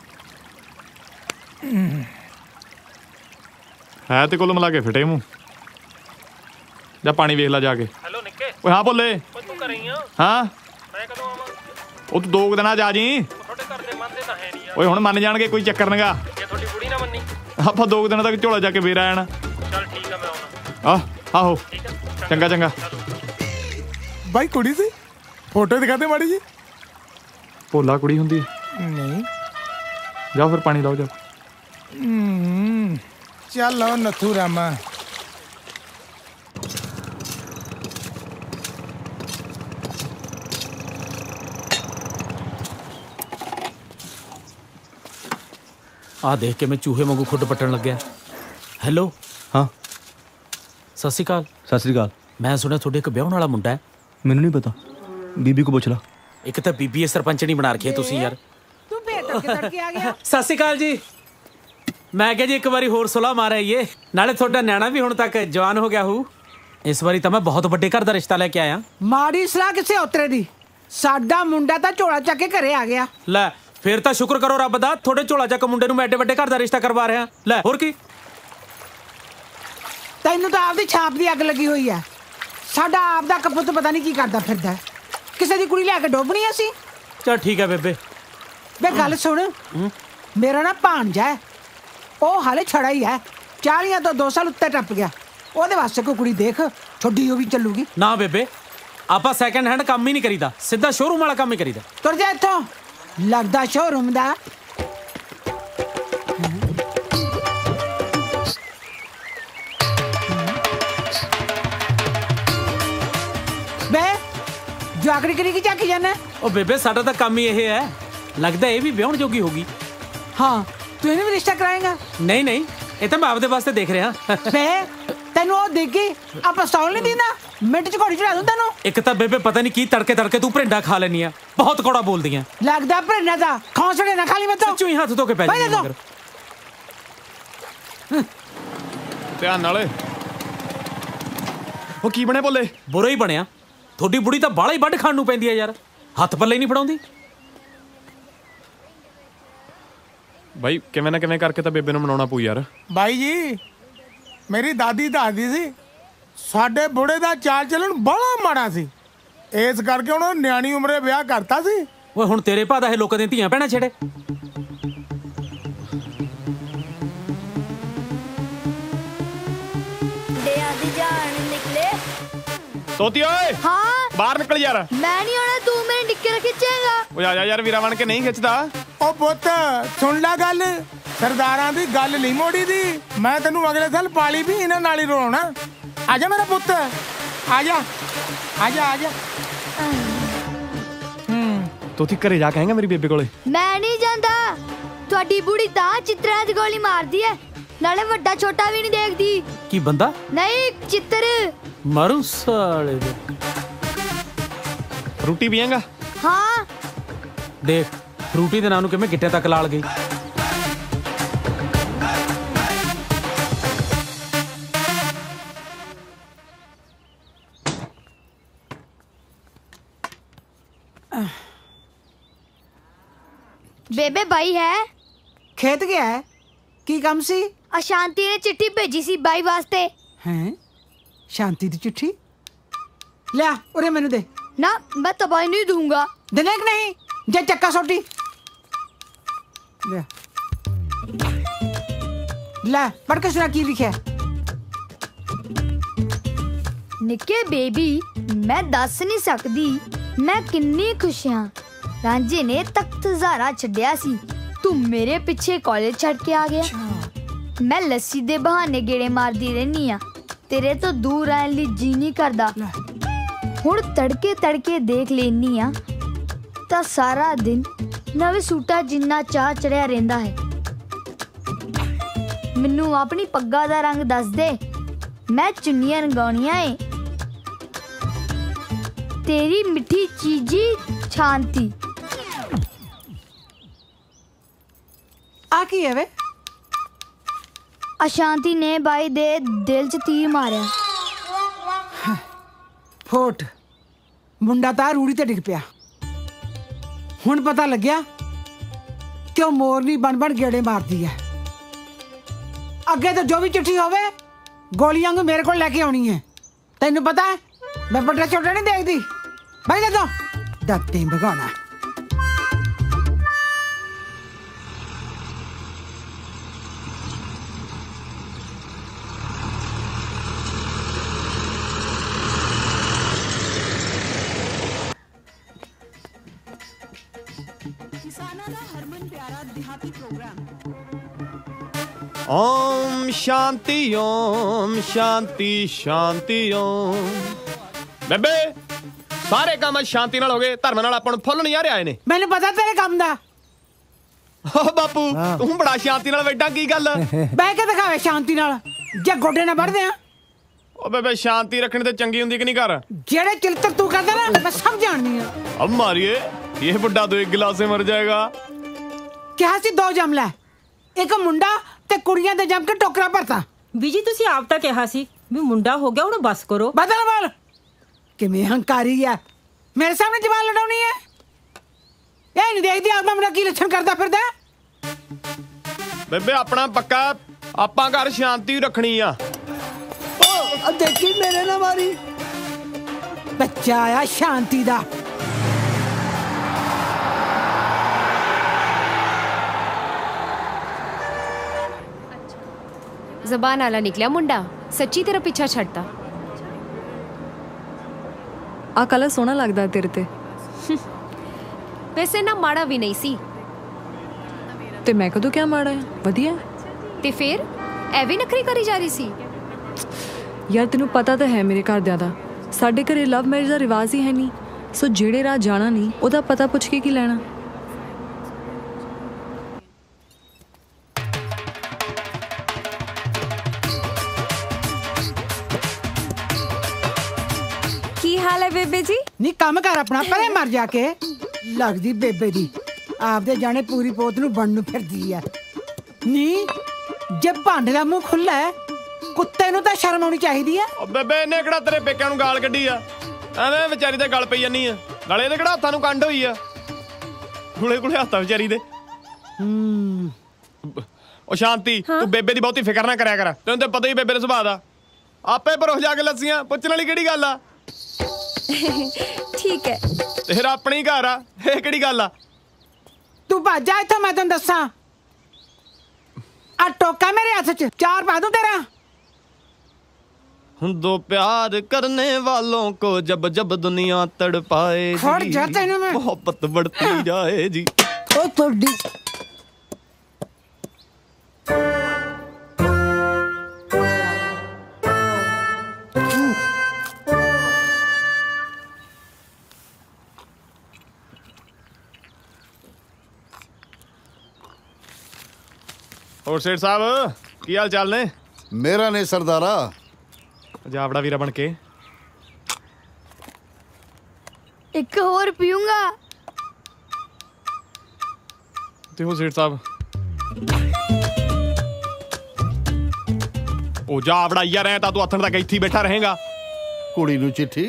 ਹੈ ਤੇ ਕੁੱਲ ਮਿਲਾ ਕੇ ਫਿਟੇ ਮੂੰਹ ਜਾ ਪਾਣੀ ਵੇਖ ਲੈ ਜਾ ਕੇ ਹੈਲੋ ਨਿੱਕੇ ਓਏ ਹਾਂ ਬੋਲੇ ਓਏ ਤੂੰ ਘਰੇ ਹੀ ਆ ਹਾਂ ਮੈਂ ਕਦੋਂ ਆਵਾਂ ਉਹ ਤੂੰ ਦੋ ਦਿਨਾਂ 'ਚ ਆ ਜੀ ਤੁਹਾਡੇ ਘਰ ਦੇ ਮੰਨਦੇ ਤਾਂ ਹੈ ਨਹੀਂ ਯਾਰ ਓਏ ਹੁਣ ਮੰਨ ਜਾਣਗੇ ਕੋਈ ਚੱਕਰ ਨਹੀਂਗਾ ਜੇ ਤੁਹਾਡੀ ਬੁੜੀ ਨਾ ਮੰਨੀ ਆਪਾਂ ਦੋ ਦਿਨਾਂ ਤੱਕ ਝੋਲਾ ਜਾ ਕੇ ਫੇਰ ਆ ਜਾਣਾ ਚੱਲ ਠੀਕ ਆ ਮੈਂ ਆਉਣਾ ਆਹ ਆਹੋ ਚੰਗਾ ਚੰਗਾ ਬਾਈ ਕੁੜੀ ਸੀ ਫੋਟੋ ਦਿਖਾਦੇ ਮਾੜੀ ਜੀ ਭੋਲਾ ਕੁੜੀ ਹੁੰਦੀ ਹੈ ਨਹੀਂ ਜਾਓ ਫਿਰ ਪਾਣੀ ਲਾਓ ਜਾ ਹਮ, ਚੱਲ ਲਓ ਨੱਥੂ ਰਾਮਾ ਆ ਦੇਖ ਕੇ ਮੈਂ ਚੂਹੇ ਵਾਂਗੂ ਖੁੱਡ ਪੱਟਣ ਲੱਗਿਆ। ਹੈਲੋ ਹਾਂ ਸਤਿ ਸ਼੍ਰੀ ਅਕਾਲ। ਸਤਿ ਸ੍ਰੀ ਅਕਾਲ। ਮੈਂ ਸੁਣਿਆ ਤੁਹਾਡੇ ਇੱਕ ਵਿਆਹਣ ਵਾਲਾ ਮੁੰਡਾ ਹੈ। ਮੈਨੂੰ ਨਹੀਂ ਪਤਾ, ਬੀਬੀ ਕੋ ਪੁੱਛ ਲਾ। ਇੱਕ ਤਾਂ ਬੀਬੀ ਸਰਪੰਚ ਨਹੀਂ ਬਣਾ ਰੱਖੀ ਤੁਸੀਂ ਯਾਰ। ਤੂੰ ਫੇਰ ਤੜਕੇ ਤੜਕੇ ਆ ਗਿਆ। ਸਤਿ ਸ਼੍ਰੀ ਅਕਾਲ ਜੀ। ਮੈਂ ਕਿਹਾ ਜੀ ਇੱਕ ਵਾਰੀ ਹੋਰ ਸੁਲਾਹ ਮਾਰ ਆਈਏ, ਨਾਲੇ ਤੁਹਾਡਾ ਨਿਆਣਾ ਵੀ ਹੁਣ ਤੱਕ ਜਵਾਨ ਹੋ ਗਿਆ ਹੂ। ਇਸ ਵਾਰੀ ਤਾਂ ਮੈਂ ਬਹੁਤ ਵੱਡੇ ਘਰ ਦਾ ਰਿਸ਼ਤਾ ਲੈ ਕੇ ਆਇਆ। ਮਾੜੀ ਸਲਾਹ ਕਿਸੇ ਉਤਰੇ ਦੀ, ਸਾਡਾ ਮੁੰਡਾ ਤਾਂ ਝੋਲਾ ਚੱਕ ਕੇ ਘਰੇ ਆ ਗਿਆ। ਲੈ ਫਿਰ ਤਾਂ ਸ਼ੁਕਰ ਕਰੋ ਰੱਬ ਦਾ, ਤੁਹਾਡੇ ਝੋਲਾ ਚੱਕ ਮੁੰਡੇ ਨੂੰ ਮੈਂ ਐਡੇ ਵੱਡੇ ਘਰ ਦਾ ਰਿਸ਼ਤਾ ਕਰਵਾ ਰਿਹਾ। ਲੈ ਹੋਰ ਕੀ, ਤੈਨੂੰ ਤਾਂ ਆਪਦੀ ਛਾਪ ਦੀ ਅੱਗ ਲੱਗੀ ਹੋਈ ਹੈ। ਸਾਡਾ ਆਪ ਦਾ ਕਪੁੱਤ ਪਤਾ ਨਹੀਂ ਕੀ ਕਰਦਾ ਫਿਰਦਾ, ਕਿਸੇ ਦੀ ਕੁੜੀ ਲੈ ਕੇ ਡੋਬਣੀ ਅਸੀਂ। ਚਲ ਠੀਕ ਹੈ ਬੇਬੇ। ਵੇ ਗੱਲ ਸੁਣ, ਮੇਰਾ ਨਾ ਭਾਣਜਾ ਹੈ, ਉਹ ਹਾਲੇ ਛੜਾ ਹੀ ਹੈ, ਚਾਲੀਆਂ ਤੋਂ ਦੋ ਸਾਲ ਉੱਤੇ ਟੱਪ ਗਿਆ। ਉਹਦੇ ਵਾਸਤੇ ਕੋਈ ਕੁੜੀ ਦੇਖ, ਛੋਡੀ ਉਹ ਵੀ ਚੱਲੂਗੀ। ਨਾ ਬੇਬੇ, ਆਪਾਂ ਸੈਕੰਡ ਹੈਂਡ ਕੰਮ ਹੀ ਨਹੀਂ ਕਰੀਦਾ, ਸਿੱਧਾ ਸ਼ੋਰੂਮ ਵਾਲਾ ਕੰਮ ਹੀ ਕਰੀਦਾ। ਤੁਰ ਜਾ ਇੱਥੋਂ, ਲੱਗਦਾ ਸ਼ੋਰੂਮ ਦਾ। ਬੇ ਜਾਕੜੀ ਕਰੀ ਕੀ ਚੱਕ ਜਾਣਾ? ਉਹ ਬੇਬੇ ਸਾਡਾ ਤਾਂ ਕੰਮ ਹੀ ਇਹ ਹੈ, ਲੱਗਦਾ ਇਹ ਵੀ ਵਿਆਹਣ ਜੋਗੀ ਹੋਗੀ। ਹਾਂ ਤੂੰ ਇਹਨੂੰ ਵੀ ਰਿਸ਼ਤਾ ਕਰਾਏਗਾ? ਨਹੀਂ ਨਹੀਂ, ਇਹ ਤਾਂ ਮੈਂ ਆਪਦੇ ਵਾਸਤੇ ਦੇਖ ਰਿਹਾ। ਬੇ ਤੈਨੂੰ ਉਹ ਦੇਖੀ ਆਪਾਂ ਸੌਲ ਨਹੀਂ ਦਿੰਦਾ, ਮਿੰਟ ਚ ਘੋੜੀ ਚੜਾ ਦੂੰ ਤੈਨੂੰ। ਇੱਕ ਤਾਂ ਬੇਬੇ ਪਤਾ ਨਹੀਂ ਕੀ ਤੜਕੇ ਤੜਕੇ ਤੂੰ ਭਰਿੰਡਾ ਖਾ ਲੈਣੀ ਆ, ਬਹੁਤ ਕੌੜਾ ਬੋਲਦੀ ਆ। ਲੱਗਦਾ ਭਰਿੰਡਾ ਦਾ ਖੌਸੜੇ ਨਾ ਖਾਲੀ ਮੈਂ ਤਾਂ ਸੱਚੂ ਹੀ ਹੱਥ ਧੋ ਕੇ ਪੈ ਜਾਂਦੀ ਆ। ਧਿਆਨ ਨਾਲ। ਉਹ ਕੀ ਬਣੇ ਬੋਲੇ? ਬੁਰਾ ਹੀ ਬਣਿਆ, ਤੁਹਾਡੀ ਬੁੜੀ ਤਾਂ ਬਾਲਾ ਹੀ ਵੱਢ ਖਾਣ ਨੂੰ ਪੈਂਦੀ ਆ ਯਾਰ, ਹੱਥ ਪੱਲੇ ਨਹੀਂ ਫੜਾਉਂਦੀ। ਬਾਈ ਕਿਵੇਂ ਨਾ ਕਿਵੇਂ ਕਰਕੇ ਤਾਂ ਬੇਬੇ ਨੂੰ ਮਨਾਉਣਾ ਪਊ ਯਾਰ। ਬਾਈ ਜੀ ਮੇਰੀ ਦਾਦੀ ਦੱਸਦੀ ਸੀ ਸਾਡੇ ਬੁੜੇ ਦਾ ਚਾਲ ਚੱਲਣ ਬੜਾ ਮਾੜਾ ਸੀ, ਇਸ ਕਰਕੇ ਉਹਨੇ ਨਿਆਣੀ ਉਮਰੇ ਵਿਆਹ ਕਰਤਾ ਸੀ। ਓਏ ਹੁਣ ਤੇਰੇ ਭਾ ਦਾ ਇਹ ਲੋਕਾਂ ਦੀਆਂ ਧੀਆਂ ਭੈਣਾਂ ਛੇੜੇ। ਦੀ ਜਾਨ ਨਿਕਲੇ। ਤੋਤੀ ਓਏ ਹਾਂ ਬਾਹਰ ਨਿਕਲ ਯਾਰ। ਮੈਂ ਨਹੀਂ ਆਉਣਾ, ਤੂੰ ਮੇਰੇ ਨਿੱਕੇ ਖਿੱਚੇਗਾ। ਓਏ ਆ ਜਾ ਯਾਰ, ਵੀਰਾ ਬਣ ਕੇ ਨਹੀਂ ਖਿੱਚਦਾ। ਉਹ ਪੁੱਤ ਸੁਣ ਲੈ ਗੱਲ, ਸਰਦਾਰਾਂ ਦੀ ਗੱਲ ਨਹੀਂ ਮੋੜੀ ਦੀ। ਮੈਂ ਤੈਨੂੰ ਅਗਲੇ ਸਾਲ ਪਾਲੀ ਵੀ ਇਹਨਾਂ ਨਾਲ ਹੀ ਰੋਣਾ। ਆ ਜਾ ਮੇਰਾ ਪੁੱਤ, ਆ ਜਾ ਆ ਜਾ ਆ ਜਾ। ਹੂੰ ਤੋਤੀ ਘਰੇ ਜਾ ਕੇ ਆਏਗਾ ਮੇਰੀ ਬੇਬੇ ਕੋਲੇ? ਮੈਂ ਨਹੀਂ ਜਾਂਦਾ, ਤੁਹਾਡੀ ਬੁੜੀ ਤਾਂ ਚਿੱਤਰਾਂ 'ਚ ਗੋਲੀ ਮਾਰਦੀ ਐ, ਨਾਲੇ ਵੱਡਾ ਛੋਟਾ ਵੀ ਨਹੀਂ ਦੇਖਦੀ। ਕੀ ਬੰਦਾ? ਨਹੀਂ ਚਿੱਤਰ। ਮਾਰੂ ਸਾਲੇ ਦੇ। ਰੋਟੀ ਪੀਏਗਾ? ਹਾਂ ਦੇਖ ਫਰੂਟੀ ਦੇ ਨਾਂ ਨੂੰ ਕਿਵੇਂ ਗਿੱਟੇ ਤੱਕ ਲਾਲ ਗਈ। ਬੇਬੇ ਬਾਈ ਹੈ? ਖੇਤ ਗਿਆ ਹੈ। ਕੀ ਕੰਮ ਸੀ? ਅਸ਼ਾਂਤੀ ਨੇ ਚਿੱਠੀ ਭੇਜੀ ਸੀ ਬਾਈ ਵਾਸਤੇ। ਹੈ ਸ਼ਾਂਤੀ ਦੀ ਚਿੱਠੀ? ਲਿਆ ਉਰੇ ਮੈਨੂੰ ਦੇ। ਨਾ ਮੈਂ ਤਬਾਈ ਨਹੀਂ ਦੂੰਗਾ। ਦੇਣੇ ਕਿ ਨਹੀਂ? ਜੇ ਚੱਕਾ ਸੋਟੀ ਲੈ ਲੈ ਪੜ੍ਹ ਕੇ ਸੁਣਾ ਕੀ ਲਿਖਿਆ। ਨਿੱਕੇ ਬੇਬੀ ਮੈਂ ਦੱਸ ਨਹੀਂ ਸਕਦੀ ਮੈਂ ਕਿੰਨੀ ਖੁਸ਼ ਹਾਂ। ਰਾਂਝੇ ਨੇ ਤਖਤ ਜ਼ਹਰਾ ਛੱਡਿਆ ਸੀ, ਤੂੰ ਮੇਰੇ ਪਿੱਛੇ ਕਾਲਜ ਛੱਡ ਕੇ ਆ ਗਿਆ। ਮੈਂ ਲੱਸੀ ਦੇ ਬਹਾਨੇ ਗੇੜੇ ਮਾਰਦੀ ਰਹਿਨੀ ਆ, ਤੇਰੇ ਤੋਂ ਦੂਰ ਰਹਿਣ ਲਈ ਜੀ ਨਹੀਂ ਕਰਦਾ। ਹੁਣ ਤੜਕੇ ਤੜਕੇ ਦੇਖ ਲੈਨੀ ਆ ਤਾਂ ਸਾਰਾ ਦਿਨ ਨਵੇਂ ਸੂਟਾਂ ਜਿੰਨਾ ਚਾਹ ਚੜਿਆ ਰਹਿੰਦਾ ਹੈ। ਮੈਨੂੰ ਆਪਣੀ ਪੱਗਾਂ ਦਾ ਰੰਗ ਦੱਸ ਦੇ, ਮੈਂ ਚੁੰਨੀਆਂ ਰੰਗਾਉਣੀਆਂ ਏ। ਤੇਰੀ ਮਿੱਠੀ ਚੀਜ਼ੀ ਸ਼ਾਂਤੀ। ਆ ਕੀ ਹੈ ਵੇ? ਅਸ਼ਾਂਤੀ ਨੇ ਬਾਈ ਦੇ ਦਿਲ 'ਚ ਤੀਰ ਮਾਰਿਆ। ਫੋਟ ਮੁੰਡਾ ਤਾਂ ਰੂੜੀ ਤੇ ਡਿੱਗ ਪਿਆ। ਹੁਣ ਪਤਾ ਲੱਗਿਆ ਕਿ ਉਹ ਮੋਰਨੀ ਬਣ ਬਣ ਗੇੜੇ ਮਾਰਦੀ ਹੈ। ਅੱਗੇ ਤਾਂ ਜੋ ਵੀ ਚਿੱਠੀ ਹੋਵੇ ਗੋਲੀਆਂ ਨੂੰ ਮੇਰੇ ਕੋਲ ਲੈ ਕੇ ਆਉਣੀ ਹੈ। ਤੈਨੂੰ ਪਤਾ ਹੈ ਮੈਂ ਵੱਡਾ ਛੋਟਾ ਨਹੀਂ ਦੇਖਦੀ। ਬਾਈ ਲੈ ਦੋ ਦੱਤੇ ਭਗਾਉਣਾ। ਓਮ ਸ਼ਾਂਤੀ ਓਮ ਸ਼ਾਂਤੀ ਸ਼ਾਂਤੀ ਓਮ। ਬੇਬੇ ਸਾਰੇ ਕੰਮ ਸ਼ਾਂਤੀ ਨਾਲ ਹੋ ਗਏ, ਧਰਮ ਨਾਲ ਆਪਾਂ ਨੂੰ ਫੁੱਲ ਨਜ਼ਾਰੇ ਆਏ ਨੇ। ਮੈਨੂੰ ਪਤਾ ਤੇਰੇ ਕੰਮ ਦਾ। ਓ ਬਾਪੂ ਤੂੰ ਬੜਾ ਸ਼ਾਂਤੀ ਨਾਲ ਬੈਠਾ, ਕੀ ਗੱਲ? ਬਹਿ ਕੇ ਦਿਖਾਵੇ ਸ਼ਾਂਤੀ ਨਾਲ, ਜੇ ਗੋਡੇ ਨਾਲ ਵੜਦੇ ਆ। ਓ ਬੇਬੇ ਸ਼ਾਂਤੀ ਰੱਖਣੀ ਤੇ ਚੰਗੀ ਹੁੰਦੀ ਕਿ ਨਹੀਂ ਘਰ? ਜਿਹੜੇ ਚਿਲਤਰ ਤੂੰ ਕਰਦਾ ਨਾ ਮੈਂ ਸਭ ਜਾਣਦੀ ਆ। अब मारिए ये बुड्ढा तो एक गिलास से मर जाएगा। ਕਿਹਾ ਸੀ ਦੋ ਜਮ ਲੈ, ਇੱਕ ਮੁੰਡਾ ਤੇ ਕੁੜੀਆਂ ਦੇ ਜਮ ਕੇ ਟੋਕਰਾ ਭਰਤਾ। ਬੀਜੀ ਤੁਸੀਂ ਆਪ ਤਾਂ ਕਿਹਾ ਸੀ ਵੀ ਮੁੰਡਾ ਹੋ ਗਿਆ, ਹੁਣ ਬਸ ਕਰੋ। ਬਦਲ ਬੋਲ, ਕਿਵੇਂ ਹੰਕਾਰੀ ਆ, ਮੇਰੇ ਸਾਹਮਣੇ ਜਵਾਨ ਲੜਾਉਣੀ ਹੈ। ਇਹ ਨਹੀਂ ਦੇਖਦੀ ਆਪਣਾ ਮੁੰਡਾ ਕੀ ਲੱਛਣ ਕਰਦਾ ਫਿਰਦਾ। ਬੇਬੇ ਆਪਣਾ ਪੱਕਾ, ਆਪਾਂ ਘਰ ਸ਼ਾਂਤੀ ਰੱਖਣੀ ਆ। ਓ ਦੇਖੀ ਮੇਰੇ ਨਾਲ ਮਾਰੀ। ਬੱਚਾ ਆਇਆ ਸ਼ਾਂਤੀ ਦਾ। ਜ਼ਬਾਨ ਵਾਲਾ ਨਿਕਲਿਆ ਮੁੰਡਾ, ਸੱਚੀ ਤੇਰਾ ਪਿੱਛਾ ਛੱਡਤਾ। ਆ ਕਲਰ ਸੋਹਣਾ ਲੱਗਦਾ ਤੇਰੇ ਤੇ। ਵੈਸੇ ਨਾ ਮਾੜਾ ਵੀ ਨਹੀਂ ਸੀ। ਤੇ ਮੈਂ ਕਦੋਂ ਕਿਹਾ ਮਾੜਾ ਹੈ, ਵਧੀਆ। ਤੇ ਫਿਰ ਐਵੇਂ ਨਖਰੀ ਕਰੀ ਜਾ ਰਹੀ ਸੀ। ਯਾਰ ਤੈਨੂੰ ਪਤਾ ਤਾਂ ਹੈ ਮੇਰੇ ਘਰਦਿਆਂ ਦਾ, ਸਾਡੇ ਘਰੇ ਲਵ ਮੈਰਿਜ ਦਾ ਰਿਵਾਜ ਹੀ ਹੈ ਨਹੀਂ। ਸੋ ਜਿਹੜੇ ਰਾਹ ਜਾਣਾ ਨਹੀਂ ਉਹਦਾ ਪਤਾ ਪੁੱਛ ਕੇ ਕੀ ਲੈਣਾ। ਕੀ ਹਾਲ ਹੈ ਬੇਬੇ ਜੀ? ਨਹੀਂ ਕੰਮ ਕਰ ਆਪਣਾ, ਪਰੇ ਮਰ ਜਾ ਕੇ। ਲੱਗਦੀ ਬੇਬੇ ਦੀ ਆਪਦੇ ਜਾਣੇ ਪੂਰੀ ਪੋਤ ਨੂੰ ਬਣਨ ਨੂੰ ਫਿਰਦੀ ਆ। ਨੀ ਜੇ ਭਾਂਡੇ ਦਾ ਮੂੰਹ ਖੁੱਲਾ ਹੈ, ਕੁੱਤੇ ਨੂੰ ਤਾਂ ਸ਼ਰਮ ਆਉਣੀ ਚਾਹੀਦੀ ਆ। ਓ ਬੇਬੇ ਇਹਨੇ ਕਿਹੜਾ ਤੇਰੇ ਪੇਕਿਆਂ ਨੂੰ ਗਾਲ ਕੱਢੀ ਆ? ਐਵੇਂ ਵਿਚਾਰੀ ਤੇ ਗੱਲ ਪਈ ਜਾਨੀ ਆ। ਨਾਲੇ ਇਹਦੇ ਕਿਹੜਾ ਹੱਥਾਂ ਨੂੰ ਕੰਡ ਹੋਈ ਆ? ਗੁਲੇ ਗੁਲੇ ਹੱਥਾਂ ਵਿਚਾਰੀ ਦੇ। ਹੂੰ ਓ ਸ਼ਾਂਤੀ ਤੂੰ ਬੇਬੇ ਦੀ ਬਹੁਤੀ ਫਿਕਰ ਨਾ ਕਰਿਆ ਕਰ, ਤੈਨੂੰ ਤਾਂ ਪਤਾ ਹੀ ਬੇਬੇ ਦੇ ਸੁਭਾਅ ਦਾ। ਆਪੇ ਭਰੋਸ ਜਾ ਕੇ ਲੱਸੀਆਂ, ਪੁੱਛਣ ਵਾਲੀ ਕਿਹੜੀ ਗੱਲ ਆ? ਠੀਕ ਹੈ ਤੇਰਾ ਆਪਣੀ ਘਰ ਆ, ਇਹ ਕਿਹੜੀ ਗੱਲ ਆ? ਤੂੰ ਭੱਜ ਜਾ ਇੱਥੋਂ, ਮੈਂ ਤੈਨੂੰ ਦੱਸਾਂ। ਆ ਟੋਕਾ ਮੇਰੇ ਹੱਥ 'ਚ, ਚਾਰ ਪਾ ਦੂੰ ਤੇਰਾ। दो प्यार करने वालों को जब जब दुनिया तड़पाए खड़ जा तेनू मैं। मोहब्बत बढ़ती जाए जी। ओ थोड़ी और सेठ साहब की हाल चाल ने? मेरा ने सरदारा जावड़ा वीरा बन के एक और पीऊंगा। देखो सेठ साहब ओ जावड़ा यार है तू अथन तक इत्थे बैठा रहेगा। कुड़ी नू चिट्ठी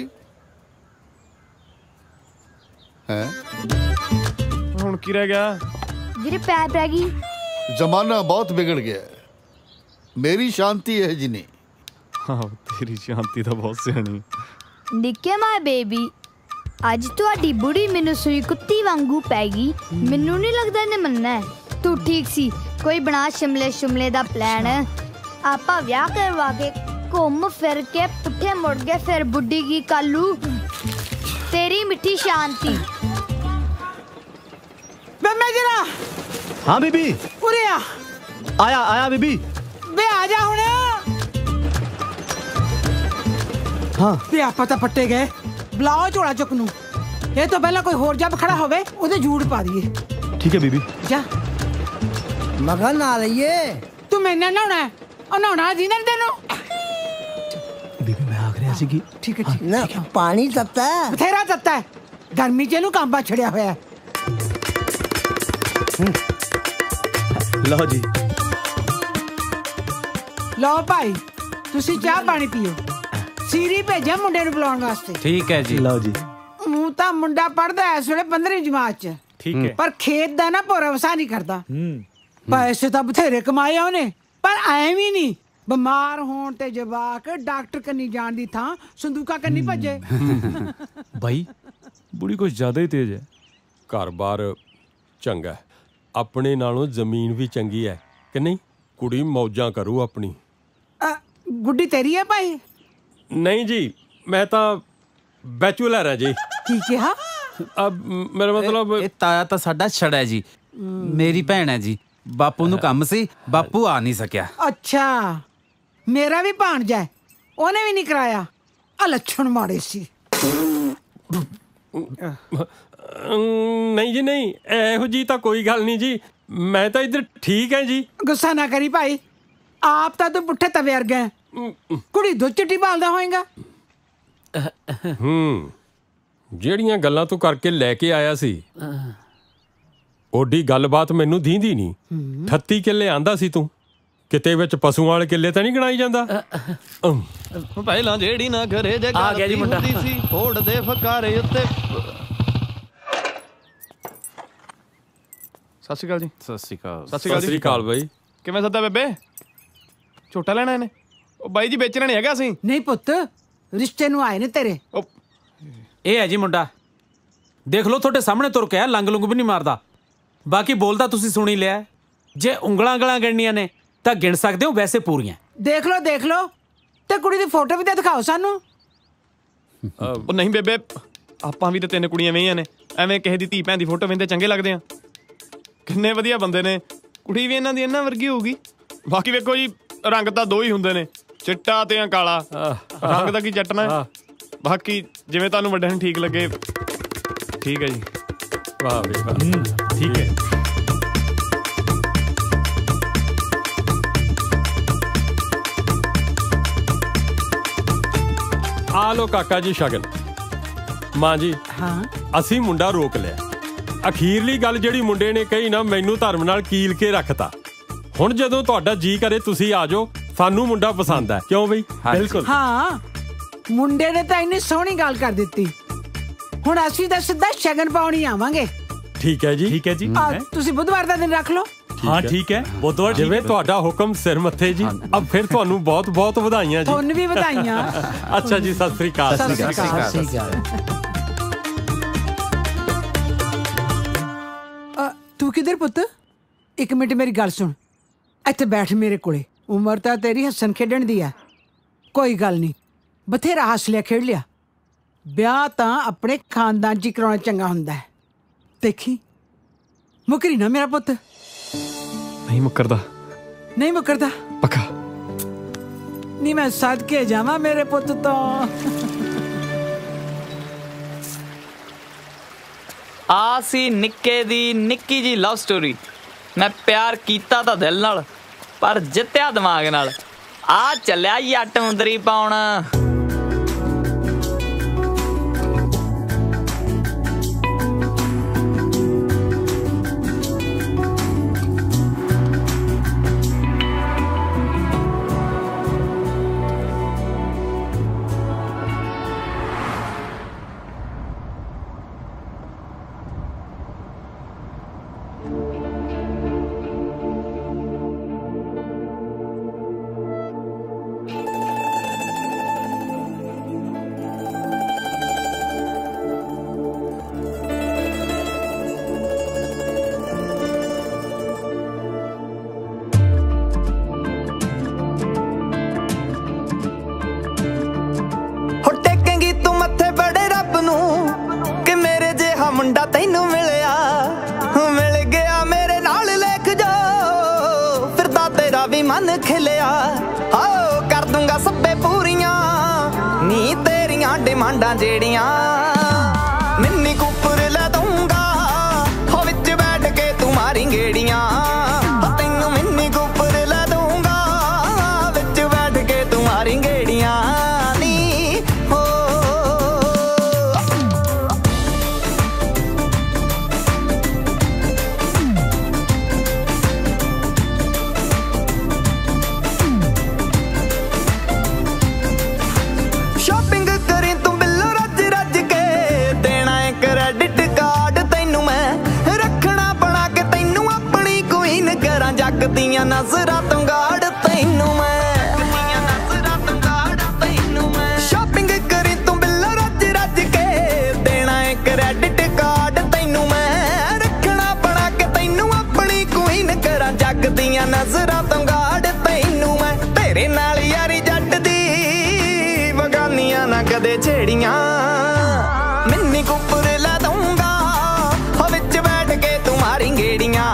है हुण की रह गया? वीरे पैर पै गई। जमाना बहुत बिगड़ गया है, मेरी शांति है जी नहीं। हाँ तेरी शांति तो बहुत सियाणी। निक्के माय बेबी ਅੱਜ ਤੁਹਾਡੀ ਬੁੜੀ ਮੈਨੂੰ ਸੂਈ ਕੁੱਤੀ ਵਾਂਗੂ ਪੈ ਗਈ। ਮੈਨੂੰ ਨਹੀਂ ਲੱਗਦਾ ਇਹਨੇ ਮੰਨਣਾ। ਤੂੰ ਠੀਕ ਸੀ, ਕੋਈ ਬਣਾ ਸ਼ਿਮਲੇ ਸ਼ਿਮਲੇ ਦਾ ਪਲਾਨ। ਆਪਾਂ ਵਿਆਹ ਕਰਵਾ ਕੇ ਘੁੰਮ ਫਿਰ ਕੇ ਪੁੱਠੇ ਮੁੜ ਗਏ, ਫਿਰ ਬੁੱਢੀ ਕੀ ਕਾਲੂ। ਤੇਰੀ ਮਿੱਠੀ ਸ਼ਾਂਤੀ। ਮੈਂ ਜਰਾ हाँ बीबी ਉਰੇ ਆ। आया आया बीबी। ਵੇ ਆ ਜਾ ਹੁਣ। हाँ ਵੇ ਆਪਾਂ ਤਾਂ ਪੱਟੇ ਗਏ। ਬੁਲਾਓ ਝੋਲਾ ਚੁੱਕ ਨੂੰ। ਇਹ ਤੋਂ ਪਹਿਲਾਂ ਕੋਈ ਹੋਰ ਜੱਬ ਖੜਾ ਹੋਵੇ ਉਹਦੇ ਜੂੜ ਪਾ ਦਈਏ। ठीक है बीबी। ਜਾ मगा ना लइए। ਤੂੰ ਮੈਨਾਂ ਨਹਾਉਣਾ ਹੈ? ਉਹ ਨਹਾਉਣਾ ਜੀ ਨਾ ਤੈਨੂੰ। बीबी मैं आख रहा सी कि ਠੀਕ ਹੈ ਠੀਕ ना पानी तत्ता है। ਬਥੇਰਾ ਤੱਤਾ ਹੈ, ਗਰਮੀ ਚ ਇਹਨੂੰ ਕਾਂਬਾ ਛੜਿਆ ਹੋਇਆ ਹੈ। लो जी। ਲਓ ਭਾਈ ਤੁਸੀਂ ਚਾਹ ਪਾਣੀ ਪੀਓ। ਸੀਰੀ ਭੇਜਿਆ ਮੁੰਡੇ ਨੂੰ ਬੁਲਾਉਣ ਵਾਸਤੇ। ਠੀਕ ਹੈ ਜੀ। लो जी। ਮੂੰ ਤਾਂ ਮੁੰਡਾ ਪੜਦਾ ਇਸ ਵੇਲੇ ਪੰਦਰਵੀਂ ਜਮਾਤ ਚ। ਠੀਕ ਹੈ। ਪਰ ਖੇਤ ਦਾ ਨਾ ਭੋਰਾ ਵਸਾ ਨਹੀਂ ਕਰਦਾ। ਪੈਸੇ ਤਾਂ ਬਥੇਰੇ ਕਮਾਏ ਉਹਨੇ, ਪਰ ਐਵੇਂ ਨਹੀਂ ਬਿਮਾਰ ਹੋਣ ਤੇ ਜਵਾਕ ਡਾਕਟਰ ਕੰਨੀ ਜਾਣ ਦੀ ਥਾਂ ਸੰਦੂਕਾ ਕੰਨੀ ਭੱਜੇ। भाई ਬੁੜੀ ਕੁਝ ਜ਼ਿਆਦਾ ਹੀ ਤੇਜ਼ ਹੈ। ਘਰ-ਬਾਰ ਚੰਗਾ, ਆਪਣੇ ਨਾਲੋਂ ਜ਼ਮੀਨ ਵੀ ਚੰਗੀ ਹੈ ਕਿ ਨਹੀਂ? ਕੁੜੀ ਮੌਜਾਂ ਕਰੂ ਆਪਣੀ। ਅ, ਗੁੱਡੀ ਤੇਰੀ ਹੈ ਭਾਈ? ਨਹੀਂ ਜੀ, ਮੈਂ ਤਾਂ ਬੈਚਲਰ ਹਾਂ ਜੀ। ਕੀ ਕਿਹਾ? ਅਬ ਮੇਰਾ ਮਤਲਬ ਇਹ ਤਾਇਆ ਤਾਂ ਸਾਡਾ ਛੜਾ ਹੈ ਜੀ। ਮੇਰੀ ਭੈਣ ਹੈ ਜੀ। ਬਾਪੂ ਨੂੰ ਕੰਮ ਸੀ, ਬਾਪੂ ਆ ਨਹੀਂ ਸਕਿਆ। ਅੱਛਾ, ਮੇਰਾ ਵੀ ਭਾਣਜਾ ਹੈ, ਉਹਨੇ ਵੀ ਨਹੀਂ ਕਰਾਇਆ। ਆ ਲੱਛਣ ਮਾੜੇ ਸੀ। ਨਹੀਂ ਜੀ ਨਹੀਂ, ਇਹੋ ਜੀ ਤਾਂ ਕੋਈ ਗੱਲ ਨਹੀਂ ਜੀ, ਮੈਂ ਤਾਂ ਇੱਧਰ ਠੀਕ ਹੈ ਜੀ। ਗੁੱਸਾ ਨਾ ਕਰੀ ਭਾਈ, ਆਪ ਤਾਂ ਤੂੰ ਪੁੱਠੇ ਤਵੇ ਵਰਗਾ ਹੈ। ਕੁੜੀ ਦੁੱਧ ਚਿੱਟੀ ਭਾਲਦਾ ਹੋਏਗਾ। ਹੂੰ, ਜਿਹੜੀਆਂ ਗੱਲਾਂ ਤੂੰ ਕਰਕੇ ਲੈ ਕੇ ਆਇਆ ਸੀ ਓਡੀ ਗੱਲਬਾਤ ਮੈਨੂੰ ਦੀਂਦੀ ਨਹੀਂ। ਅਠੱਤੀ ਕਿੱਲੇ ਆਂਦਾ ਸੀ ਤੂੰ, ਕਿਤੇ ਵਿੱਚ ਪਸ਼ੂਆਂ ਵਾਲੇ ਕਿੱਲੇ ਤਾਂ ਨਹੀਂ ਗਣਾਈ ਜਾਂਦਾ। ਪਹਿਲਾਂ ਜਿਹੜੀ ਨਾ ਘਰੇ ਜੇ ਆ ਗਿਆ ਜੀ ਮੁੰਡਾ ਸੀ ਹੋੜ ਦੇ ਫਕਾਰੇ ਉੱਤੇ। ਸਤਿ ਸ਼੍ਰੀ ਅਕਾਲ ਜੀ। ਸਤਿ ਸ਼੍ਰੀ ਅਕਾਲ। ਸਤਿ ਸ਼੍ਰੀ ਅਕਾਲ ਬਾਈ। ਕਿਵੇਂ ਸੱਦਾ ਬੇਬੇ? ਝੋਟਾ ਲੈਣਾ ਇਹਨੇ? ਉਹ ਬਾਈ ਜੀ ਵੇਚਣਾ ਨਹੀਂ ਹੈਗਾ ਅਸੀਂ। ਨਹੀਂ ਪੁੱਤ, ਰਿਸ਼ਤੇ ਨੂੰ ਆਏ ਨੇ ਤੇਰੇ। ਇਹ ਹੈ ਜੀ ਮੁੰਡਾ, ਦੇਖ ਲਓ ਤੁਹਾਡੇ ਸਾਹਮਣੇ ਤੁਰ ਕੇ ਆ, ਲੰਗ ਲੁੰਗ ਵੀ ਨਹੀਂ ਮਾਰਦਾ। ਬਾਕੀ ਬੋਲਦਾ ਤੁਸੀਂ ਸੁਣੀ ਲਿਆ। ਜੇ ਉਂਗਲਾਂ ਉਂਗਲਾਂ ਗਿਣਨੀਆਂ ਨੇ ਤਾਂ ਗਿਣ ਸਕਦੇ ਹੋ, ਵੈਸੇ ਪੂਰੀਆਂ। ਦੇਖ ਲਓ ਦੇਖ ਲਓ, ਤੇ ਕੁੜੀ ਦੀ ਫੋਟੋ ਵੀ ਤਾਂ ਦਿਖਾਓ ਸਾਨੂੰ। ਉਹ ਨਹੀਂ ਬੇਬੇ, ਆਪਾਂ ਵੀ ਤਾਂ ਤਿੰਨ ਕੁੜੀਆਂ ਵਹੀਆਂ ਨੇ, ਐਵੇਂ ਕਿਸੇ ਦੀ ਧੀ ਭੈਣ ਦੀ ਫੋਟੋ ਵੇਂਦੇ ਚੰਗੇ ਲੱਗਦੇ ਆ। ਕਿੰਨੇ ਵਧੀਆ ਬੰਦੇ ਨੇ, ਕੁੜੀ ਵੀ ਇਹਨਾਂ ਦੀ ਇਹਨਾਂ ਵਰਗੀ ਹੋਊਗੀ। ਬਾਕੀ ਵੇਖੋ ਜੀ, ਰੰਗ ਤਾਂ ਦੋ ਹੀ ਹੁੰਦੇ ਨੇ, ਚਿੱਟਾ ਤੇ ਕਾਲਾ। ਰੰਗ ਦਾ ਕੀ ਚੱਟਣਾ। ਬਾਕੀ ਜਿਵੇਂ ਤੁਹਾਨੂੰ ਵੱਡਿਆਂ ਨੂੰ ਠੀਕ ਲੱਗੇ, ਠੀਕ ਹੈ ਜੀ। ਵਾਹ ਬਈ ਵਾਹ, ਠੀਕ ਹੈ। ਆ ਲੋ ਕਾਕਾ ਜੀ ਸ਼ਗਨ। ਮਾਂ ਜੀ, ਹਾਂ, ਅਸੀਂ ਮੁੰਡਾ ਰੋਕ ਲਿਆ। ਅਖੀਰਲੀ ਗੱਲ ਜਿਹੜੀ ਮੁੰਡੇ ਨੇ ਕਹੀ ਨਾ, ਮੈਨੂੰ ਧਰਮ ਨਾਲ ਕੀਲ ਕੇ ਰੱਖਤਾ। ਹੁਣ ਜਦੋਂ ਤੁਹਾਡਾ ਜੀ ਕਰੇ ਤੁਸੀਂ ਆ ਜਾਓ, ਸਾਨੂੰ ਮੁੰਡਾ ਪਸੰਦ ਹੈ। ਕਿਉਂ ਬਈ? ਬਿਲਕੁਲ। ਹਾਂ, ਮੁੰਡੇ ਨੇ ਤਾਂ ਇੰਨੀ ਸੋਹਣੀ ਗੱਲ ਕਰ ਦਿੱਤੀ। ਹੁਣ ਅਸੀਂ ਤਾਂ ਸਿੱਧਾ ਸ਼ਗਨ ਪਾਉਣੀ ਆਵਾਂਗੇ। ਠੀਕ ਹੈ ਜੀ, ਠੀਕ ਹੈ ਜੀ। ਤੁਸੀਂ ਬੁੱਧਵਾਰ ਦਾ ਦਿਨ ਰੱਖ ਲਓ। ਹਾਂ ਠੀਕ ਹੈ, ਬੁੱਧਵਾਰ ਜਿਵੇਂ ਤੁਹਾਡਾ ਹੁਕਮ ਸਿਰ ਮੱਥੇ ਜੀ। ਅਬ ਫਿਰ ਤੁਹਾਨੂੰ ਬਹੁਤ ਬਹੁਤ ਵਧਾਈਆਂ ਜੀ। ਤੁਹਾਨੂੰ ਵੀ ਵਧਾਈਆਂ। ਅੱਛਾ ਜੀ, ਸਤਿ ਸ੍ਰੀ ਅਕਾਲ। ਸਤਿ ਸ੍ਰੀ ਅਕਾਲ। ਤੂੰ ਕਿੱਧਰ ਪੁੱਤ? ਇੱਕ ਮਿੰਟ ਮੇਰੀ ਗੱਲ ਸੁਣ, ਇੱਥੇ ਬੈਠ ਮੇਰੇ ਕੋਲੇ। ਉਮਰ ਤਾਂ ਤੇਰੀ ਹੱਸਣ ਖੇਡਣ ਦੀ ਆ, ਕੋਈ ਗੱਲ ਨਹੀਂ, ਬਥੇਰਾ ਹੱਸ ਲਿਆ ਖੇਡ ਲਿਆ। ਵਿਆਹ ਤਾਂ ਆਪਣੇ ਖਾਨਦਾਨ 'ਚ ਹੀ ਕਰਾਉਣਾ ਚੰਗਾ ਹੁੰਦਾ ਹੈ। ਦੇਖੀ ਮੁਕਰੀ ਨਾ ਮੇਰਾ ਪੁੱਤ। ਨਹੀਂ ਮੁੱਕਰਦਾ। ਨਹੀਂ ਮੁੱਕਰਦਾ ਪੱਕਾ? ਨਹੀਂ, ਮੈਂ ਸਦਕੇ ਜਾਵਾਂ ਮੇਰੇ ਪੁੱਤ ਤੋਂ। ਆ ਸੀ ਨਿੱਕੇ ਦੀ ਨਿੱਕੀ ਜੀ ਲਵ ਸਟੋਰੀ। ਮੈਂ ਪਿਆਰ ਕੀਤਾ ਤਾਂ ਦਿਲ ਨਾਲ, ਪਰ ਜਿੱਤਿਆ ਦਿਮਾਗ ਨਾਲ। ਆ ਚੱਲਿਆ ਜੱਟ ਮੁੰਦਰੀ ਪਾਉਣ। ਮੁੰਡਾ ਤੈਨੂੰ ਮਿਲਿਆ ਮਿਲ ਗਿਆ ਮੇਰੇ ਨਾਲ ਲਿਖ ਜੋ ਫਿਰਦਾ ਤੇਰਾ ਵੀ ਮਨ ਖਿਲਿਆ ਹੋ ਕਰ ਦੂੰਗਾ ਸੱਬੇ ਪੂਰੀਆਂ ਨੀ ਤੇਰੀਆਂ ਡਿਮਾਂਡਾਂ ਜਿਹੜੀਆਂ ਮਿੰਨੀ ਕੁੱਪਰ ਲੈ ਦੂੰਗਾ ਹੋ ਵਿੱਚ ਬੈਠ ਕੇ ਤੂੰ ਮਾਰੀ ਗੇੜੀਆਂ ਤੈਨੂੰ ਮਿੰਨੀ ਕੁੱਪਰ ਲੈ ਦੂੰਗਾ ਵਿੱਚ ਬੈਠ ਕੇ ਤੂੰ ਮਾਰੀ ਗੇੜੀਆਂ ਦੀਆਂ ਨਜ਼ਰਾਂ ਤੋਂ ਗਾੜ ਤੈਨੂੰ ਮੈਂ ਸ਼ਾਪਿੰਗ ਕਰੀ ਤੂੰ ਬਿੱਲ ਰੱਜ ਰੱਜ ਕੇ ਦੇਣਾ ਏ ਕ੍ਰੈਡਿਟ ਕਾਰਡ ਤੈਨੂੰ ਮੈਂ ਰੱਖਣਾ ਬਣਾ ਕੇ ਤੈਨੂੰ ਆਪਣੀ ਕੁਈਨ ਕਰਾਂ ਜੱਗ ਦੀਆਂ ਨਜ਼ਰਾਂ ਤੋਂ ਗਾੜ ਤੈਨੂੰ ਮੈਂ ਤੇਰੇ ਨਾਲ ਯਾਰੀ ਜੱਟ ਦੀ ਬਗਾਨੀਆਂ ਨਾ ਕਦੇ ਛੇੜੀਆਂ ਮਿੰਨੀ ਕੁੱਪਰ ਲਾ ਦਊਂਗਾ ਹੋ ਵਿੱਚ ਬੈਠ ਕੇ ਤੂੰ ਮਾਰੀ ਗੇੜੀਆਂ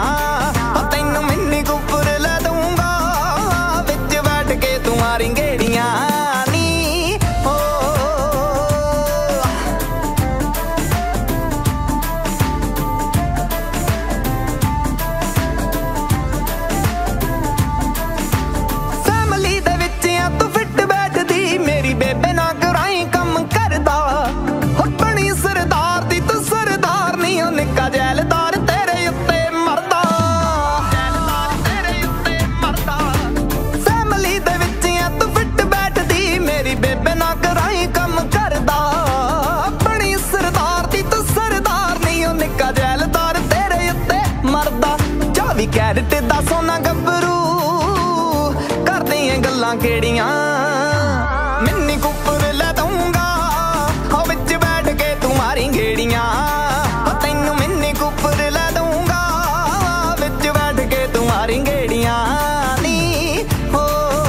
ਗੱਲਾਂ ਕਿਹੜੀਆਂ ਮਿੰਨੀ ਕੁੱਪਰ ਲੈ ਦਊਂਗਾ ਹੋ ਵਿੱਚ ਬੈਠ ਕੇ ਤੂੰ ਮਾਰੀ ਗੇੜੀਆਂ ਤੈਨੂੰ ਮਿੰਨੀ ਕੁੱਪਰ ਲੈ ਦਊਂਗਾ ਵਿੱਚ ਬੈਠ ਕੇ ਤੂੰ ਮਾਰੀ ਗੇੜੀਆਂ ਨੀ ਹੋ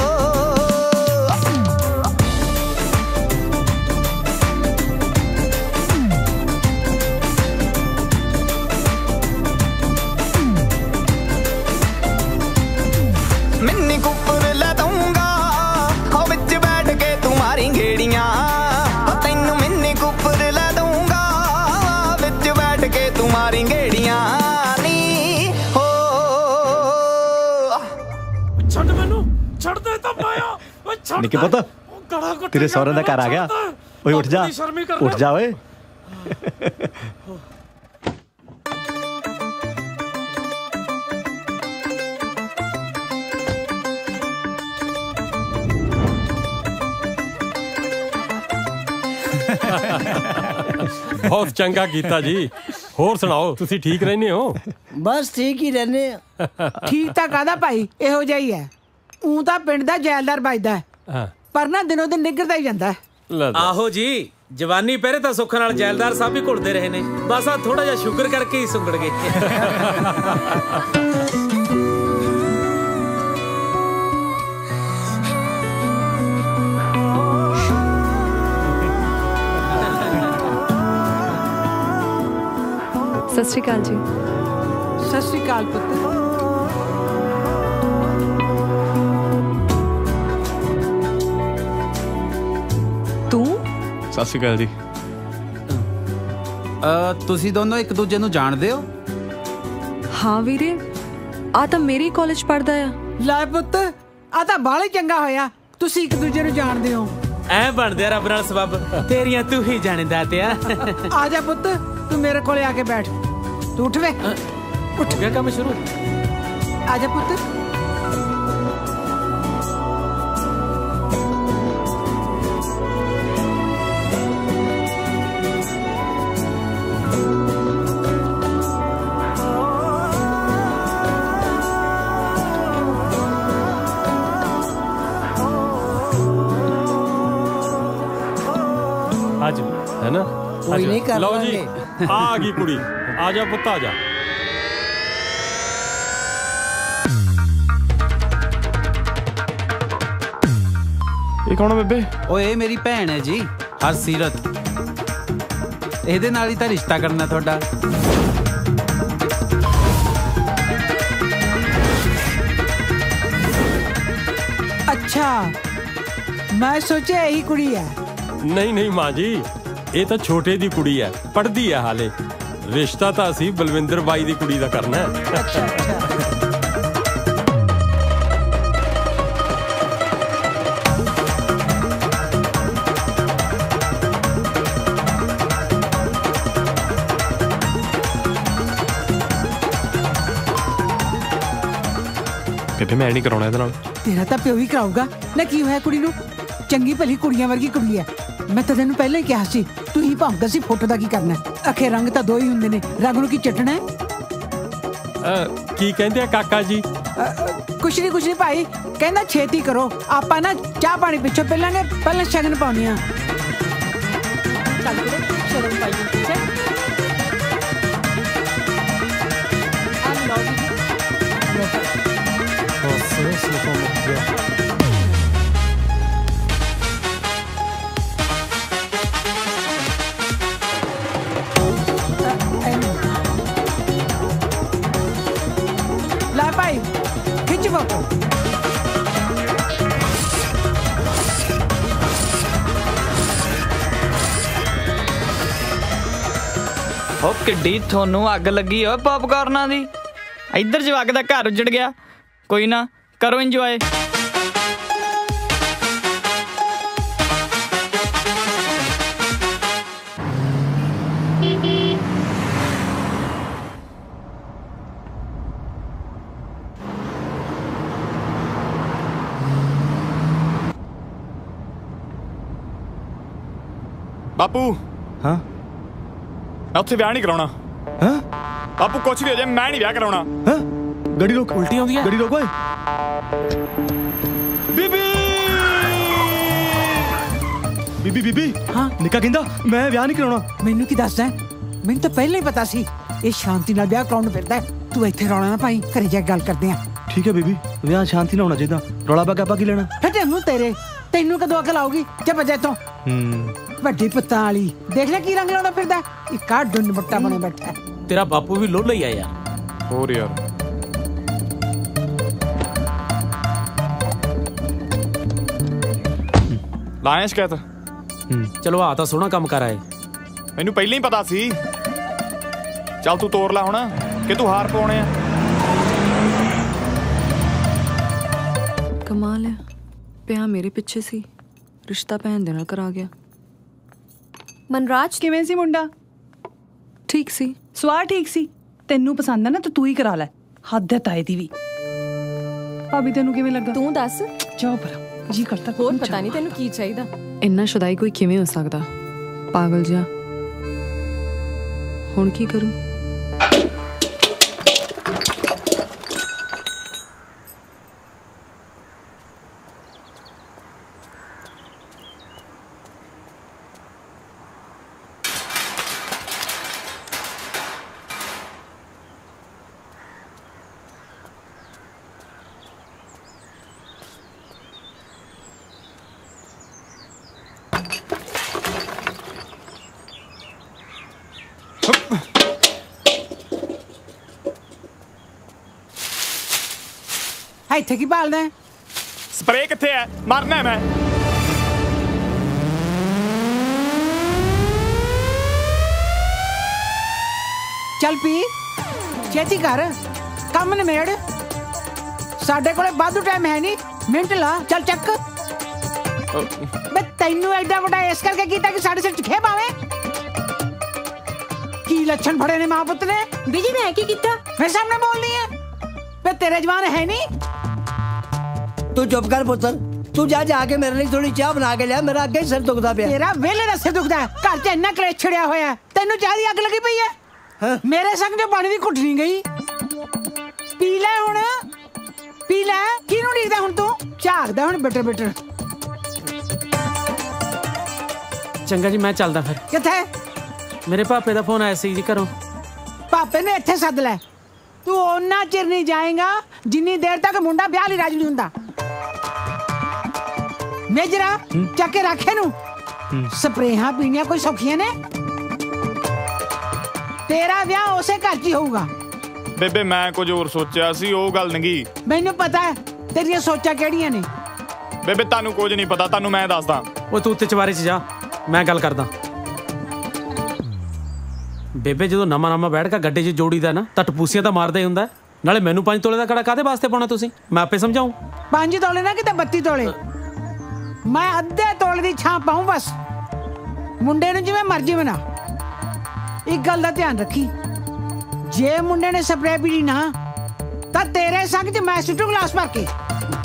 ਮਿੰਨੀ ਕੁੱਪਰ ਲੈ ਦਊਂਗਾ ਹੋ ਵਿੱਚ ਬੈਠ ਕੇ ਤੂੰ ਮਾਰੀ ਗੇੜੀਆਂ ਤੈਨੂੰ ਮਿੰਨੀ ਕੁੱਪਰ ਲੈ ਦਊਂਗਾ ਵਿੱਚ ਬੈਠ ਕੇ ਤੂੰ ਮਾਰੀ ਗੇੜੀਆਂ ਨੀ ਹੋ ਛੱਡ ਮੈਨੂੰ ਛੱਡ ਦੇ ਤਾਂ ਮਾਇਆ ਓਏ ਛੱਡ ਨਿੱਕੇ ਪੁੱਤ ਤੇਰੇ ਸਹੁਰੇ ਦਾ ਘਰ ਆ ਗਿਆ ਓਏ ਉੱਠ ਜਾ ਉੱਠ ਜਾ ਓਏ ਬਹੁਤ ਚੰਗਾ ਕੀਤਾ ਜੀ ਹੋਰ ਸੁਣਾਓ ਤੁਸੀਂ ਠੀਕ ਰਹਿੰਦੇ ਹੋ ਬਸ ਠੀਕ ਹੀ ਰਹਿੰਦੇ ਆ ਠੀਕ ਤਾਂ ਕਾਹਦਾ ਭਾਈ ਇਹੋ ਜਿਹਾ ਹੀ ਹੈ ਊਂ ਤਾਂ ਪਿੰਡ ਦਾ ਜੈਲਦਾਰ ਵੱਜਦਾ ਹਾਂ ਪਰ ਨਾ ਦਿਨੋਂ ਦਿਨ ਨਿੱਘਰਦਾ ਹੀ ਜਾਂਦਾ ਆਹੋ ਜੀ ਜਵਾਨੀ ਪਹਿਰੇ ਤਾਂ ਸੁੱਖ ਨਾਲ ਜੈਲਦਾਰ ਸਾਹਿਬ ਵੀ ਘੁਲਦੇ ਰਹੇ ਨੇ ਬਸ ਆ ਥੋੜਾ ਜਿਹਾ ਸ਼ੂਗਰ ਕਰਕੇ ਹੀ ਸੁੰਗੜ ਗਏ ਸਤਿ ਸ਼੍ਰੀ ਅਕਾਲ ਜੀ ਸਤਿ ਸ਼੍ਰੀ ਅਕਾਲ ਪੁੱਤ ਤੂੰ ਸਤਿ ਸ਼੍ਰੀ ਅਕਾਲ ਜੀ ਅ ਤੁਸੀਂ ਦੋਨੋਂ ਇੱਕ ਦੂਜੇ ਨੂੰ ਜਾਣਦੇ ਹੋ ਹਾਂ ਵੀਰੇ ਆ ਤਾਂ ਮੇਰੇ ਕਾਲਜ ਪੜਦਾ ਆ ਲੈ ਪੁੱਤ ਆ ਤਾਂ ਬਾਹਲਾ ਚੰਗਾ ਹੋਇਆ ਤੁਸੀਂ ਇੱਕ ਦੂਜੇ ਨੂੰ ਜਾਣਦੇ ਹੋ ਐ ਬਣਦੇ ਰੱਬ ਨਾਲ ਸਬੱਬ ਤੇਰੀਆਂ ਤੂੰ ਹੀ ਜਾਣਦਾ ਤੇ ਆ ਆ ਜਾ ਪੁੱਤ ਤੂੰ ਮੇਰੇ ਕੋਲੇ ਆ ਕੇ ਬੈਠ ਤੂੰ ਉੱਠ ਵੇ ਉੱਠ ਗਿਆ ਕੰਮ ਸ਼ੁਰੂ ਆ ਜਾ ਪੁੱਤ ਅੱਜ ਹੈ ਨਾ ਕੋਈ ਨਹੀਂ ਕਰ ਲਓ ਜੀ ਆ ਆ ਗਈ ਕੁੜੀ ਆ ਜਾ ਪੁੱਤ ਆ ਜਾ ਇਹ ਕੌਣ ਹੈ ਬੇਬੇ ਓਏ ਇਹ ਮੇਰੀ ਭੈਣ ਹੈ ਜੀ ਹਰਸੀਰਤ ਇਹਦੇ ਨਾਲ ਹੀ ਤਾਂ ਰਿਸ਼ਤਾ ਕਰਨਾ ਤੁਹਾਡਾ ਅੱਛਾ ਮੈਂ ਸੋਚਿਆ ਇਹੀ ਕੁੜੀ ਹੈ ਨਹੀਂ ਨਹੀਂ ਮਾਂ ਜੀ ਇਹ ਤਾਂ ਛੋਟੇ ਦੀ ਕੁੜੀ ਹੈ ਪੜ੍ਹਦੀ ਹੈ ਹਾਲੇ ਰਿਸ਼ਤਾ ਤਾਂ ਅਸੀਂ ਬਲਵਿੰਦਰ ਬਾਈ ਦੀ ਕੁੜੀ ਦਾ ਕਰਨਾ ਹੈ ਅੱਛਾ ਅੱਛਾ ਬੇਬੇ ਮੈਂ ਨਹੀਂ ਕਰਾਉਣਾ ਇਹਦੇ ਨਾਲ ਤੇਰਾ ਤਾਂ ਪਿਓ ਹੀ ਕਰਾਊਗਾ ਨਾ ਕੀ ਹੋਇਆ ਕੁੜੀ ਨੂੰ ਚੰਗੀ ਭਲੀ ਕੁੜੀਆਂ ਵਰਗੀ ਕੁੜੀ ਹੈ ਮੈਂ ਤਾਂ ਤੈਨੂੰ ਪਹਿਲਾਂ ਹੀ ਕਿਹਾ ਸੀ ਤੂੰ ਹੀ ਭਾਂਦਾ ਸੀ ਫੋਟੋ ਦਾ ਕੀ ਕਰਨਾ ਅਖੇ ਰੰਗ ਤਾਂ ਦੋ ਹੀ ਹੁੰਦੇ ਨੇ ਰੰਗ ਨੂੰ ਕੀ ਚੱਟਣਾ ਹੈ ਕੀ ਕਹਿੰਦੇ ਆ ਕਾਕਾ ਜੀ ਕੁਛ ਨਹੀਂ ਕੁਛ ਨਹੀਂ ਭਾਈ ਕਹਿੰਦਾ ਛੇਤੀ ਕਰੋ ਆਪਾਂ ਨਾ ਚਾਹ ਪਾਣੀ ਪਿੱਛੋਂ ਪਹਿਲਾਂਗੇ ਪਹਿਲਾਂ ਸ਼ਗਨ ਪਾਉਣੀ ਆ ਚੱਲ ਕੁੜੇ ਸ਼ਗਨ ਪਾਈ ਠੀਕ ਹੈ ਆ ਲਓ ਜੀ ਬਸ ਸਿਰਫ ਮੁੱਕ ਗਿਆ ਲੈ ਭਾਈ ਖਿੱਚ ਫੋਟੋ ਉਹ ਕਿੱਡੀ ਤੁਹਾਨੂੰ ਅੱਗ ਲੱਗੀ ਓਏ ਪੌਪਕਾਰਨਾਂ ਦੀ ਇੱਧਰ ਜਵਾਕ ਦਾ ਘਰ ਉੱਜੜ ਗਿਆ ਕੋਈ ਨਾ ਕਰੋ ਇੰਜੋਏ ਬਾਪੂ ਹਾਂ ਮੈਂ ਉੱਥੇ ਵਿਆਹ ਨਹੀਂ ਕਰਾਉਣਾ ਹਾਂ ਬਾਪੂ ਕੁਛ ਵੀ ਹੋ ਜਾਏ ਮੈਂ ਨਹੀਂ ਵਿਆਹ ਕਰਾਉਣਾ ਹਾਂ ਗੱਡੀ ਰੋਕ ਉਲਟੀ ਆਉਂਦੀ ਹੈ ਗੱਡੀ ਰੋਕ ਓਏ ਬੀਬੀ ਬੀਬੀ ਬੀਬੀ ਹਾਂ ਨਿੱਕਾ ਕਹਿੰਦਾ ਮੈਂ ਵਿਆਹ ਨਹੀਂ ਕਰਾਉਣਾ। ਮੈਨੂੰ ਕੀ ਦੱਸਦਾ? ਮੈਨੂੰ ਤਾਂ ਪਹਿਲਾਂ ਹੀ ਪਤਾ ਸੀ ਇਹ ਸ਼ਾਂਤੀ ਨਾਲ ਵਿਆਹ ਕਰਾਉਣ ਫਿਰਦਾ। ਤੂੰ ਇੱਥੇ ਰੌਲਾ ਨਾ ਪਾਈ, ਘਰੇ ਜਾ ਕੇ ਗੱਲ ਕਰਦੇ ਆ। ਠੀਕ ਹੈ ਬੀਬੀ, ਵਿਆਹ ਸ਼ਾਂਤੀ ਨਾਲ ਹੋਣਾ ਚਾਹੀਦਾ। ਰੌਲਾ ਪਾ ਕੇ ਆਪਾਂ ਕੀ ਲੈਣਾ? ਤੈਨੂੰ ਤੇਰੇ ਤੈਨੂੰ ਕਦੋਂ ਅਕਲ ਆਊਗੀ? ਜਾ ਬਜੇ ਤੋਂ ਹੂੰ ਵੱਡੀ ਪੁੱਤਾਂ ਵਾਲੀ ਦੇਖ ਲੈ ਕੀ ਰੰਗ ਲਾਉਂਦਾ ਫਿਰਦਾ। ਇੱਕ ਆ ਡੁੰਨ ਬੱਟਾ ਬਣੇ ਬੈਠਾ। ਤੇਰਾ ਬਾਪੂ ਵੀ ਲੋਲਾ ਹੀ ਆ ਯਾਰ। ਹੋਰ ਯਾਰ ਲਾਇਆ ਸ਼ਿਕਾਇਤ। ਚਲੋ ਆ ਤਾਂ ਸੋਹਣਾ ਕੰਮ ਕਰ ਆਏ। ਮੈਨੂੰ ਪਹਿਲਾਂ ਹੀ ਪਤਾ ਸੀ। ਚੱਲ ਤੂੰ ਤੋਰ ਲੈ ਹੁਣ ਕਿ ਤੂੰ ਹਾਰ ਪਾਉਣੇ ਆ। ਕਮਾਲ ਹੈ, ਪਿਆ ਮੇਰੇ ਪਿੱਛੇ ਸੀ, ਰਿਸ਼ਤਾ ਭੈਣ ਦੇ ਨਾਲ ਕਰਾ ਗਿਆ। ਮਨਰਾਜ ਕਿਵੇਂ ਸੀ ਮੁੰਡਾ? ਠੀਕ ਸੀ। ਸਵਾਹ ਠੀਕ ਸੀ? ਤੈਨੂੰ ਪਸੰਦ ਆ ਨਾ ਤਾਂ ਤੂੰ ਹੀ ਕਰਾ ਲੈ। ਹੱਦ ਹੈ ਤਾਏ ਦੀ ਵੀ। ਭਾਬੀ ਤੈਨੂੰ ਕਿਵੇਂ ਲੱਗਾ? ਤੂੰ ਦੱਸ। ਜਾਓ ਪਰ ਜੀ ਕਰਤਾ। ਹੋਰ ਪਤਾ ਨਹੀਂ ਤੈਨੂੰ ਕੀ ਚਾਹੀਦਾ। ਇੰਨਾ ਸ਼ੁਦਾਈ ਕੋਈ ਕਿਵੇਂ ਹੋ ਸਕਦਾ? ਪਾਗਲ ਜਿਹਾ। ਹੁਣ ਕੀ ਕਰੂੰ? ਇੱਥੇ ਕੀ ਭਾਲਦਾ? ਸਪਰੇਅ ਕਿੱਥੇ ਹੈ? ਮਰਨਾ ਮੈਂ। ਚੱਲ ਪੀ, ਛੇਤੀ ਕਰ, ਕੰਮ ਨਿਮੇੜ। ਸਾਡੇ ਕੋਲੇ ਵਾਧੂ ਟਾਈਮ ਹੈ ਨਹੀਂ, ਮਿੰਟ ਲਾ। ਚੱਲ ਚੱਕ। ਮੈਂ ਤੈਨੂੰ ਐਡਾ ਵੱਡਾ ਇਸ ਕਰਕੇ ਕੀਤਾ ਕਿ ਸਾਡੇ ਸਿਰ ਚ ਖੇਪ ਆਵੇ। ਕੀ ਲੱਛਣ ਫੜੇ ਨੇ ਮਾਂ ਪੁੱਤ ਨੇ? ਬੀਜੀ ਮੈਂ ਕੀ ਕੀਤਾ? ਮੇਰੇ ਸਾਹਮਣੇ ਬੋਲਦੀ ਹੈ? ਵੇ ਤੇਰੇ ਜਵਾਨ ਹੈ ਨਹੀਂ। ਤੂੰ ਚੁੱਪ ਕਰ ਪੁੱਤਰ, ਤੂੰ ਜਾ ਜਾ ਕੇ ਮੇਰੇ ਲਈ ਥੋੜੀ ਚਾਹ ਬਣਾ ਕੇ ਲਿਆ। ਮੇਰਾ ਅੱਗੇ ਸਿਰ ਦੁਖਦਾ ਪਿਆ। ਤੇਰਾ ਵੇਲੇ ਦਾ ਸਿਰ ਦੁਖਦਾ। ਘਰ 'ਚ ਇੰਨਾ ਕਲੇਸ਼ ਛੜਿਆ ਹੋਇਆ, ਤੈਨੂੰ ਚਾਹ ਦੀ ਅੱਗ ਲੱਗੀ ਪਈ ਹੈ। ਮੇਰੇ ਸੰਗ ਜੋ ਪਾਣੀ ਦੀ ਘੁੱਟ ਨਹੀਂ ਗਈ। ਪੀ ਲੈ ਹੁਣ, ਪੀ ਲੈ। ਕਿਹਨੂੰ ਡੀਕਦਾ ਹੁਣ ਤੂੰ? ਝਾਕਦਾ ਹੁਣ ਬਿਟਰ ਬਿਟਰ। ਚੰਗਾ ਜੀ ਮੈਂ ਚੱਲਦਾ ਫਿਰ। ਕਿੱਥੇ? ਮੇਰੇ ਪਾਪੇ ਦਾ ਫੋਨ ਆਇਆ ਸੀ ਜੀ ਘਰੋਂ। ਪਾਪੇ ਨੇ ਇੱਥੇ ਸੱਦ ਲੈ। ਤੂੰ ਓਨਾ ਚਿਰ ਨਹੀਂ ਜਾਏਗਾ ਜਿੰਨੀ ਦੇਰ ਤੱਕ ਮੁੰਡਾ ਵਿਆਹ ਲਈ ਰਾਜੀ ਨਹੀਂ ਹੁੰਦਾ। ਮੇਜਰਾ ਚੱਕ ਕੇ ਰੱਖੇ ਨੂੰ। ਸਪਰੇਹਾਂ ਪੀਣੀਆਂ ਕੋਈ ਸੌਖੀਆਂ ਨੇ? ਤੇਰਾ ਵਿਆਹ ਉਸੇ ਘਰ 'ਚ ਹੀ ਹੋਊਗਾ। ਬੇਬੇ ਮੈਂ ਕੁਝ ਹੋਰ ਸੋਚਿਆ ਸੀ, ਉਹ ਗੱਲ ਨਹੀਂ। ਮੈਨੂੰ ਪਤਾ ਹੈ ਤੇਰੀਆਂ ਸੋਚਾਂ ਕਿਹੜੀਆਂ ਨੇ। ਬੇਬੇ ਤੁਹਾਨੂੰ ਕੁਝ ਨਹੀਂ ਪਤਾ, ਤੁਹਾਨੂੰ ਮੈਂ ਦੱਸਦਾ। ਉਹ ਤੂੰ ਉੱਤੇ ਚਵਾਰੇ 'ਚ ਜਾ, ਮੈਂ ਗੱਲ ਕਰਦਾ। ਬੇਬੇ ਜਦੋਂ ਨਵਾਂ ਨਵਾਂ ਬੈਠ ਕੇ ਗੱਡੇ 'ਚ ਜੋੜੀਦਾ ਨਾ ਤਾਂ ਟਪੂਸੀਆਂ ਤਾਂ ਮਾਰਦਾ ਹੀ ਹੁੰਦਾ। ਨਾਲੇ ਮੈਨੂੰ ਪੰਜ ਤੋਲੇ ਦਾ ਕੜਾ ਕਾਹਦੇ ਵਾਸਤੇ ਪਾਉਣਾ ਤੁਸੀਂ? ਮੈਂ ਆਪੇ ਸਮਝਾਉਂ। ਪੰਜ ਤੋਲੇ ਨਾ ਕਿਤੇ ਬੱਤੀ ਤੋਲੇ। ਮੈਂ ਅੱਧੇ ਤੋਲੇ ਦੀ ਛਾਂ ਪਾਉਂ ਬਸ। ਮੁੰਡੇ ਨੂੰ ਜਿਵੇਂ ਮਰਜ਼ੀ ਬਣਾ। ਇੱਕ ਗੱਲ ਦਾ ਧਿਆਨ ਰੱਖੀ, ਜੇ ਮੁੰਡੇ ਨੇ ਸਪਰੇਅ ਪੀ ਲਈ ਨਾ ਤਾਂ ਤੇਰੇ ਸੰਗ 'ਚ ਮੈਂ ਸੁੱਟੂ ਗਲਾਸ ਭਰ ਕੇ।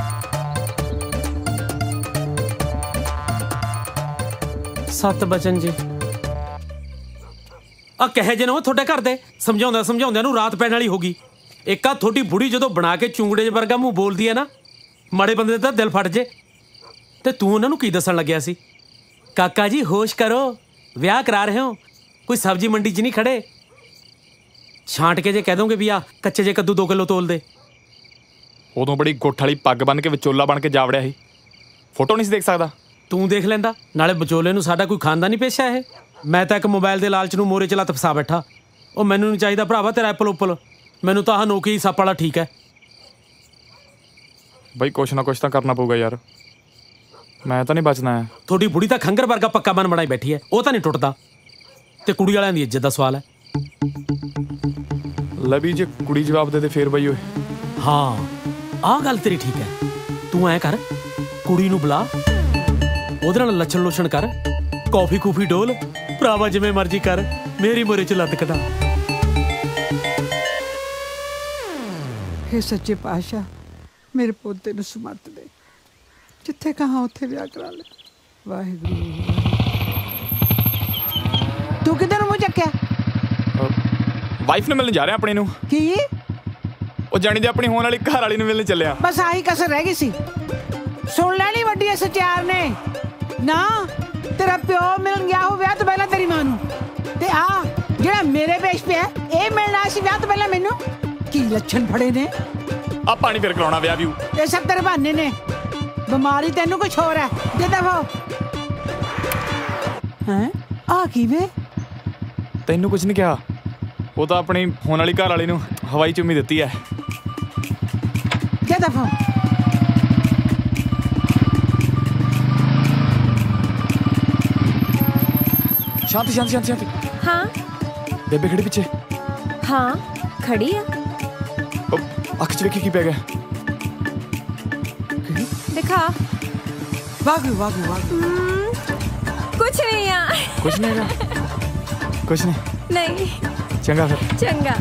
ਸੱਤ ਬਚਨ ਜੀ ਆ ਕਹੇ ਜੇ ਨਾ ਤੁਹਾਡੇ ਘਰ ਦੇ ਸਮਝਾਉਂਦਾ ਸਮਝਾਉਂਦਿਆਂ ਨੂੰ ਰਾਤ ਪੈਣ ਵਾਲੀ ਹੋ ਗਈ। ਇੱਕ ਆ ਤੁਹਾਡੀ ਬੁੜੀ ਜਦੋਂ ਬਣਾ ਕੇ ਚੁੰਗੜੇ ਜਿਹੇ ਵਰਗਾ ਮੂੰਹ ਬੋਲਦੀ ਹੈ ਨਾ, ਮਾੜੇ ਬੰਦੇ ਦਾ ਦਿਲ ਫਟ ਜੇ। ਤੇ ਤੂੰ ਉਹਨਾਂ ਨੂੰ ਕੀ ਦੱਸਣ ਲੱਗਿਆ ਸੀ? ਕਾਕਾ ਜੀ ਹੋਸ਼ ਕਰੋ, ਵਿਆਹ ਕਰਾ ਰਹੇ ਹੋ, ਕੋਈ ਸਬਜ਼ੀ ਮੰਡੀ 'ਚ ਨਹੀਂ ਖੜੇ। ਛਾਂਟ ਕੇ ਜੇ ਕਹਿ ਦੋਗੇ ਵੀ ਆ ਕੱਚੇ ਜੇ ਕੱਦੂ ਦੋ ਕਿਲੋ ਤੋਲ ਦੇ। ਉਦੋਂ ਬੜੀ ਗੁੱਠ ਵਾਲੀ ਪੱਗ ਬੰਨ ਕੇ ਵਿਚੋਲਾ ਬਣ ਕੇ ਜਾਵੜਿਆ ਸੀ। ਫੋਟੋ ਨਹੀਂ ਸੀ ਦੇਖ ਸਕਦਾ? ਤੂੰ ਦੇਖ ਲੈਂਦਾ। ਨਾਲੇ ਵਿਚੋਲੇ ਨੂੰ ਸਾਡਾ ਕੋਈ ਖਾਨਦਾਨੀ ਪੇਸ਼ਾ ਇਹ? ਮੈਂ ਤਾਂ ਇੱਕ ਮੋਬਾਈਲ ਦੇ ਲਾਲਚ ਨੂੰ ਮੋਰੇ 'ਚ ਲੱਤ ਫਸਾ ਬੈਠਾ। ਉਹ ਮੈਨੂੰ ਨਹੀਂ ਚਾਹੀਦਾ ਭਰਾਵਾ ਤੇਰਾ ਐਪਲ ਉਪਲ। ਮੈਨੂੰ ਤਾਂ ਆਹ ਨੋਕੀ ਸੱਪ ਵਾਲਾ ਠੀਕ ਹੈ। ਬਈ ਕੁਛ ਨਾ ਕੁਛ ਤਾਂ ਕਰਨਾ ਪਊਗਾ ਯਾਰ, ਮੈਂ ਤਾਂ ਨਹੀਂ ਬਚਣਾ ਹੈ। ਤੁਹਾਡੀ ਬੁੜੀ ਤਾਂ ਖੰਗਰ ਵਰਗਾ ਪੱਕਾ ਮਨ ਬਣਾਈ ਬੈਠੀ ਹੈ, ਉਹ ਤਾਂ ਨਹੀਂ ਟੁੱਟਦਾ। ਤੇ ਕੁੜੀ ਵਾਲਿਆਂ ਦੀ ਇੱਜ਼ਤ ਦਾ ਸਵਾਲ ਹੈ। ਲੈ ਵੀ ਜੇ ਕੁੜੀ ਜਵਾਬ ਦੇ ਦੇ ਫੇਰ ਬਈ ਓਏ। ਹਾਂ ਆਹ ਗੱਲ ਤੇਰੀ ਠੀਕ ਹੈ। ਤੂੰ ਐ ਕਰ, ਕੁੜੀ ਨੂੰ ਬੁਲਾ, ਉਹਦੇ ਨਾਲ ਲੱਛਣ ਲੁੱਛਣ ਕਰ, ਕੌਫੀ ਕੂਫੀ ਡੋਲ, ਭਰਾਵਾ ਜਿਵੇਂ ਮਰਜ਼ੀ ਕਰ, ਮੇਰੀ ਮੋਰੇ 'ਚ ਲੱਤ ਕਢਾ। हे सच्चे पातशाह, मेरे पोते ਨੂੰ ਸਮਤ ਦੇ, ਜਿੱਥੇ ਕਹਾਂ ਉੱਥੇ ਵਿਆਹ ਕਰਾ ਲੈ। ਵਾਹਿਗੁਰੂ। ਤੂੰ ਕਿੱਧਰ ਨੂੰ ਮੂੰਹ ਚੱਕਿਆ? ਵਾਈਫ ਨੂੰ ਮਿਲਣ ਜਾ ਰਿਹਾ ਆਪਣੀ ਨੂੰ। ਕੀ? ਉਹ ਜਾਣੀ ਦੇ ਆਪਣੀ ਹੋਣ ਵਾਲੀ ਘਰ ਵਾਲੀ ਨੂੰ ਮਿਲਣ ਚੱਲਿਆ। ਬਸ ਆਹੀ ਕਸਰ ਰਹਿ ਗਈ ਸੀ। ਸੁਣ ਲੈਣੀ ਵੱਡੀ ਸਚਿਆਰ ਨੇ ਨਾ, ਤੇਰਾ ਪਿਓ ਮਿਲ ਗਿਆ ਹੋ ਵਿਆਹ ਤੋਂ ਪਹਿਲਾਂ ਤੇਰੀ ਮਾਂ ਨੂੰ, ਤੇ ਆ ਜਿਹੜਾ ਮੇਰੇ ਪੇਸ਼ ਪਿਆ ਇਹ ਮਿਲਣਾ ਸੀ ਵਿਆਹ ਤੋਂ ਪਹਿਲਾਂ ਮੈਨੂੰ। ਕੀ ਲੱਛਣ ਫੜੇ ਨੇ ਆ ਪਾਣੀ ਫਿਰ ਕਰਾਉਣਾ ਵਿਆਹ ਵੀ। ਇਹ ਸਭ ਤੇਰੇ ਬਹਾਨੇ ਨੇ, ਬਿਮਾਰੀ ਤੈਨੂੰ ਕੁਛ ਹੋਰ ਹੈ। ਜੇ ਦਫਾ ਹੈ ਆ ਕੀ ਵੇ ਤੈਨੂੰ ਕੁਝ ਨਹੀਂ ਕਿਹਾ, ਉਹ ਤਾਂ ਆਪਣੀ ਹੋਣ ਵਾਲੀ ਘਰ ਵਾਲੀ ਨੂੰ ਹਵਾਈ ਚੁੰਮੀ ਦਿੱਤੀ ਹੈ। ਜੇ ਦਫਾ शांति शांति शांति शांति। हाँ बेबे खड़ी पीछे। हाँ खड़ी है। अख च वेखी की पै गया दिखा। वागू वागू वागू। कुछ नहीं यार। कुछ नहीं है कुछ नहीं नहीं। चंगा फिर चंगा।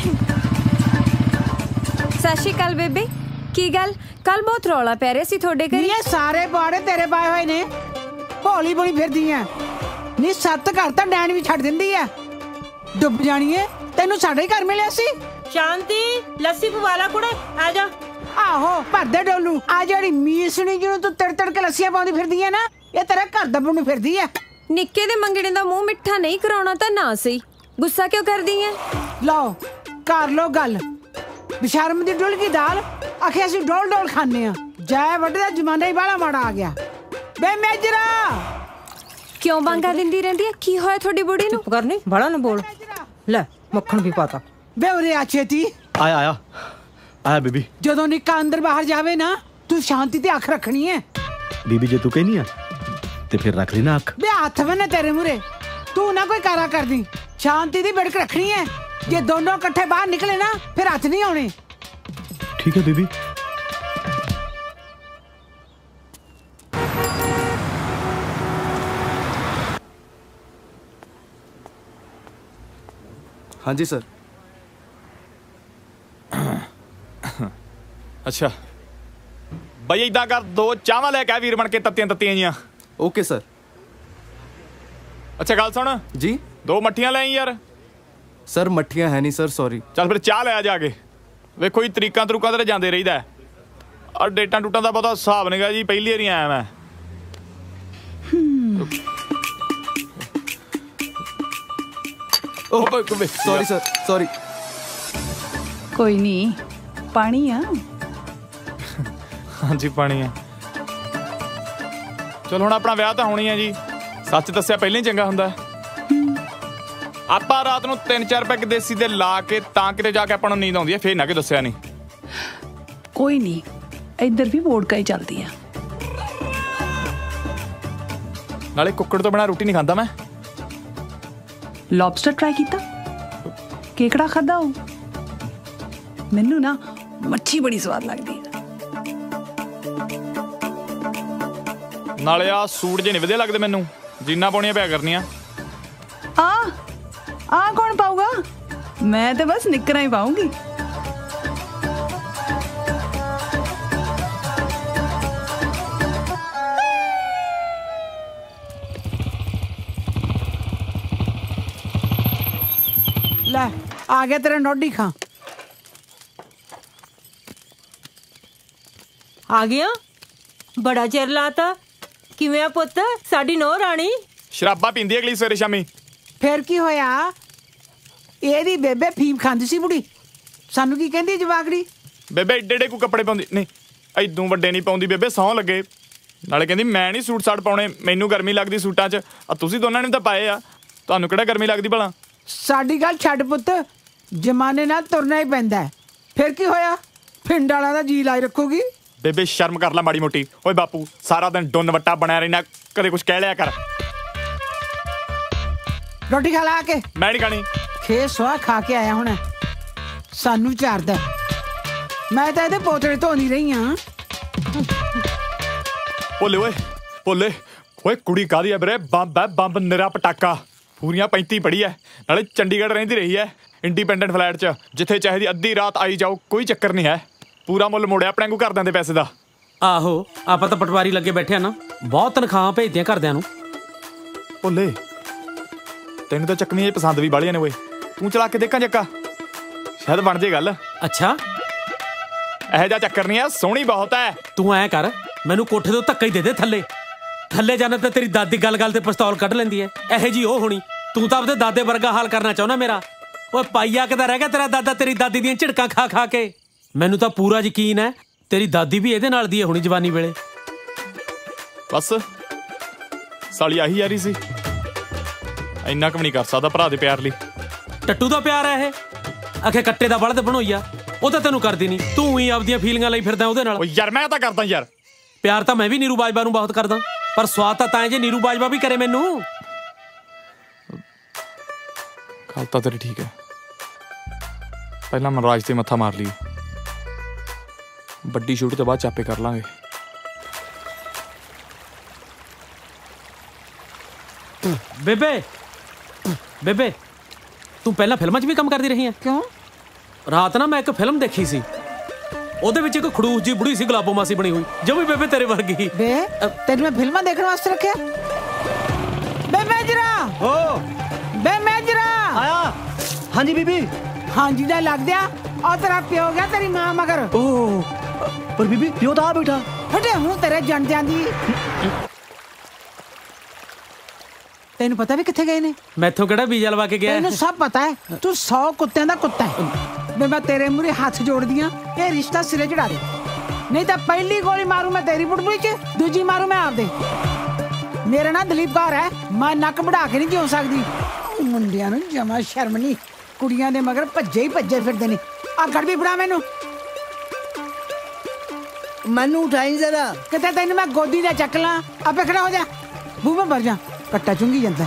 सत श्री अकाल बेबे, की गल कल बहुत रौला पै रहा सी थोड़े घर। ये सारे पाड़े तेरे पाए हुए ने, भोली भोली फिरदी है नी। सत्त घर तो डैन भी छड़ दिंदी है, डुब जानी है। तेनू साडे ही घर मिलिया सी। शांति लस्सी पवाला कुड़े आ जा। आहो भर दे डोलू। आ जेड़ी मीसनी जिनु तू तड़ तड़ के लस्सियां पाउंदी फिरदी है ना, ये तेरे घर दबण नु फिरदी है। निक्के दे मंगणे दा मुंह मिठा नहीं कराउणा तां ना सही, गुस्सा क्यों करदी है? लो कर लो गल। बेशर्म दी डुल की दाल आखे असीं डोल डोल खाने आ। जय वड्डे दा जमाना ही बाला माड़ा आ गया। बे मेजरा क्यों बांगा दिंदी रहंदी है? की होया थोड़ी बुढ़ी नु? चुप करनी बड़ा ना बोल। ले मक्खन भी पाता। बे उरे आ छेती। आया आया आया बीबी। जदों निक्का अंदर बाहर जावे ना तू शांति ते अख रखनी है। बीबी जे तू कहनी है ते फिर रख ली ना अख। बे हाथ में ना तेरे मुरे तू ना कोई कारा कर दी। शांति दी बिड़क रखनी है। जे दोनों इकट्ठे बाहर निकले ना फिर हाथ नहीं आने। ठीक है बीबी। हाँ जी सर। अच्छा बई इदा कर दो चावां लेके आ वीर बन के तत्तियां तत्तियां जियां। Okay sir. अच्छा गल सुन जी, दो मट्ठियां ले आई यार। सर मट्ठियां है नहीं सर, सॉरी। चल फिर चाह ले आ जाके। वेखो जी तरीका तरूका तो जाते रहीदा है और डेटा टूटा का बहुता हिसाब नहीं गा जी, पहली बारी आया मैं। Sorry sir sorry. कोई नहीं पानी आ। हाँ जी पानी है। चलो हुण अपना विआह तो होनी है जी। सच दस्सिया पहले ही चंगा हुंदा आपां रात नूं तीन चार पैग देसी दे ला के तां किते जाके आपां नूं नींद आउंदी है, फिर ना कि दस्सिया नहीं। कोई नहीं इधर भी वोडका ही चलती है। नाले कुक्कड़ तो बिना रोटी नहीं खाता मैं। लॉबस्टर ट्राई किया? केकड़ा खादा हो? मैनू ना मच्छी बड़ी स्वाद लगती है। नाले आ सूट जे नहीं वधिया लगदे मैनू, जीना पाउणियां पिया करनियां। आ आ कौन पाऊगा? मैं तो बस निकरा ही पाऊंगी। ले आ गया तेरा नोडी खां। आ गया बड़ा चिर लाता। किवें पुत्त साडी नौ राणी? शराबा पींदी अगली सवेरे शामी। फिर की होया? एदी बेबे फीम खांदी सी बुढ़ी, सानू की कहंदी जवागड़ी। बेबे एडे एडे को कपड़े पाउंदी नहीं, ऐदों वड्डे नहीं पाउंदी बेबे, सौं लगे। नाले कहंदी मैं नहीं सूट साट पाउणे, मैनू गर्मी लगदी सूटां च। आ तुसीं दोनां ने तां पाए आ, तुहानू किहड़ा गर्मी लगदी भला? साडी गल छड्ड पुत्त, जमाने नाल तुरना ही पैंदा है। फिर की होया? पिंड वाला दा जी लाई रखोगी। बेबे शर्म कर ला माड़ी मोटी। ओए बापू सारा दिन डुन्न वट्टा बनया रहना, कदे कुछ कह लिया कर। रोटी खा ला के। मैं नहीं खानी। खे सुहा खा के आया हुण सानू चारदा। मैं तो इहदे पोतड़े धो नहीं रही हां। भोले ओए भोले ओए कुड़ी कादी है वीरे? बंब है बंब, निरा पटाका। पूरियां पैंती पड़ी है, नाले चंडीगढ़ रहिंदी रही है इंडिपेंडेंट फ्लैट च, जिथे चाहे अद्धी रात आई जाओ कोई चक्कर नहीं है। पूरा मुੱਲ मोड़िया अपने को घर देंदे पैसे दा। आहो ਆਪਾਂ ਤਾਂ ਪਟਵਾਰੀ ਲੱਗੇ ਬੈਠੇ ਆ ਨਾ, ਬਹੁਤ ਤਨਖਾਹਾਂ ਭੇਜਦੇ ਘਰਦਿਆਂ ਨੂੰ। ਭੋਲੇ ਤੈਨੂੰ ਤਾਂ ਚੱਕਵੀਆਂ ਪਸੰਦ ਵੀ ਬਾਲੀਆਂ ਨੇ ਓਏ, ਤੂੰ ਚਲਾ ਕੇ ਦੇਖਾਂ ਜੱਕਾ, ਸ਼ਾਇਦ ਬਣ ਜੇ ਗੱਲ। ਅੱਛਾ ਇਹ ਜਾ ਚੱਕਰ ਨਹੀਂ ਆ, ਸੋਹਣੀ ਬਹੁਤ ਹੈ। ਤੂੰ ਐ ਕਰ ਮੈਨੂੰ ਕੋਠੇ ਤੋਂ ਧੱਕਾ ਹੀ ਦੇ ਦੇ ਥੱਲੇ, ਥੱਲੇ ਜਾਣਾ ਤੇ ਤੇਰੀ ਦਾਦੀ ਗੱਲ ਗੱਲ ਤੇ ਪਿਸਤੌਲ ਕੱਢ ਲੈਂਦੀ ਐ। ਇਹੋ ਜੀ ਉਹ ਹੋਣੀ। ਤੂੰ ਤਾਂ ਆਪਦੇ ਦਾਦੇ ਵਰਗਾ ਹਾਲ ਕਰਨਾ ਚਾਹੁੰਦਾ ਮੇਰਾ। ਓਏ ਪਾਈਆ ਕਿਦਾ ਰਹਿ ਗਿਆ ਤੇਰਾ ਦਾਦਾ ਤੇਰੀ ਦਾਦੀ ਦੀਆਂ ਝਿੜਕਾਂ ਖਾ ਖਾ ਕੇ। ਮੈਨੂੰ ਤਾਂ ਪੂਰਾ ਯਕੀਨ ਹੈ ਤੇਰੀ ਦਾਦੀ ਵੀ ਇਹਦੇ ਨਾਲ ਦੀ ਹੋਣੀ ਜਵਾਨੀ ਵੇਲੇ। ਬਸ ਸਾਲੀ ਆਹੀ ਯਾਰੀ ਸੀ। ਇੰਨਾ ਕੁ ਵੀ ਨਹੀਂ ਕਰ ਸਕਦਾ ਭਰਾ ਦੇ ਪਿਆਰ ਲਈ। ਟੱਟੂ ਦਾ ਪਿਆਰ ਹੈ ਇਹ। ਆਖੇ ਕੱਟੇ ਦਾ ਬਲਦ ਬਣੋਈਆ। ਉਹ ਤਾਂ ਤੈਨੂੰ ਕਰਦੀ ਨਹੀਂ। ਤੂੰ ਹੀ ਆਪਦੀਆਂ ਫੀਲਿੰਗਾਂ ਲਈ ਫਿਰਦਾ ਉਹਦੇ ਨਾਲ। ਓ ਯਾਰ ਮੈਂ ਤਾਂ ਕਰਦਾ ਯਾਰ ਪਿਆਰ ਤਾਂ ਮੈਂ ਵੀ ਨੀਰੂ ਬਾਜਵਾ ਨੂੰ ਬਹੁਤ ਕਰਦਾ। ਪਰ ਸਵਾਦ ਤਾਂ ਤਾਂ ਜੇ ਨੀਰੂ ਬਾਜਵਾ ਵੀ ਕਰੇ ਮੈਨੂੰ। ਗੱਲ ਤਾਂ ਤੇਰੀ ਠੀਕ ਹੈ। ਪਹਿਲਾਂ ਮਨਰਾਜ ਤੇ ਮੱਥਾ ਮਾਰ ਲਈ। ਵੱਡੀ ਸ਼ੂਟ ਤੋਂ ਬਾਅਦ ਚਾਪੇ ਕਰ ਲਾਂਗੇ। ਬੇਬੇ ਬੇਬੇ ਤੂੰ ਪਹਿਲਾਂ ਫਿਲਮਾਂ 'ਚ ਵੀ ਕੰਮ ਕਰਦੀ ਰਹੀ ਹੈ? ਕਿਉਂ? ਰਾਤ ਨਾ ਮੈਂ ਇੱਕ ਫਿਲਮ ਦੇਖੀ ਸੀ। ਉਹਦੇ ਵਿੱਚ ਇੱਕ ਖੜੂਸ ਜੀ ਬੁੜੀ ਸੀ ਗੁਲਾਬੋ ਮਾਸੀ ਬਣੀ ਹੋਈ ਜਮੀ ਬੇਬੇ ਤੇਰੇ ਵਰਗੀ। ਬੇ ਤੈਨੂੰ ਮੈਂ ਫਿਲਮਾਂ ਦੇਖਣ ਵਾਸਤੇ ਰੱਖਿਆ? ਬੇ ਮੇਜਰਾ ਓ ਬੇ ਮੇਜਰਾ ਆਇਆ। ਹਾਂਜੀ ਬੀਬੀ। ਹਾਂਜੀ ਦਾ ਲੱਗਦਿਆ ਉਹ ਤੇਰਾ ਪਿਓ ਗਿਆ ਤੇਰੀ ਮਾਂ ਮਗਰ। ਓ ਪਰ ਬੀਬੀ ਪਿਓ ਤਾਂ ਆ ਬੈਠਾ। ਫਟੇ ਹੂੰ ਤੇਰੇ ਜਣ ਜਾਂਦੀ। ਤੈਨੂੰ ਪਤਾ ਵੀ ਕਿੱਥੇ ਗਏ ਨੇ? ਮੈਥੋਂ ਕਿਹੜਾ ਵੀਜ਼ਾ ਲਵਾ ਕੇ ਗਿਆ? ਤੈਨੂੰ ਸਭ ਪਤਾ ਹੈ। ਤੂੰ ਸੌ ਕੁੱਤਿਆਂ ਦਾ ਕੁੱਤਾ ਹੈ। ਮੈਂ ਮੈਂ ਤੇਰੇ ਮੂਹਰੇ ਹੱਥ ਜੋੜਦੀਆਂ ਇਹ ਰਿਸ਼ਤਾ ਸਿਰੇ ਚੜਾ ਦੇ। ਨਹੀਂ ਤਾਂ ਪਹਿਲੀ ਗੋਲੀ ਮਾਰੂ ਮੈਂ ਤੇਰੀ ਬੁੜਬੁੜੀ 'ਚ, ਦੂਜੀ ਮਾਰੂ ਮੈਂ ਆਪਦੇ। ਮੇਰਾ ਨਾਂ ਦਲੀਪ ਕੌਰ ਹੈ। ਮੈਂ ਨੱਕ ਵੜਾ ਕੇ ਨਹੀਂ ਜਿਉ ਸਕਦੀ। ਮੁੰਡਿਆਂ ਨੂੰ ਜਮਾ ਸ਼ਰਮ ਨਹੀਂ। ਕੁੜੀਆਂ ਦੇ ਮਗਰ ਭੱਜੇ ਹੀ ਭੱਜੇ ਫਿਰਦੇ ਨੇ। ਆ ਗੜ ਵੀ ਫੜਾ ਮੈਨੂੰ। ਮੈਨੂੰ ਉਠਾਈ ਜ਼ਰਾ। ਕਿਤੇ ਤੈਨੂੰ ਮੈਂ ਗੋਦੀ ਦਾ ਚੱਕ ਲਾਂ। ਆਪੇ ਖੜਾ ਹੋ ਜਾ। ਬੂਬਾ ਮਰ ਜਾ। ਕੱਟਾ ਚੁੰਗੀ ਜਾਂਦਾ।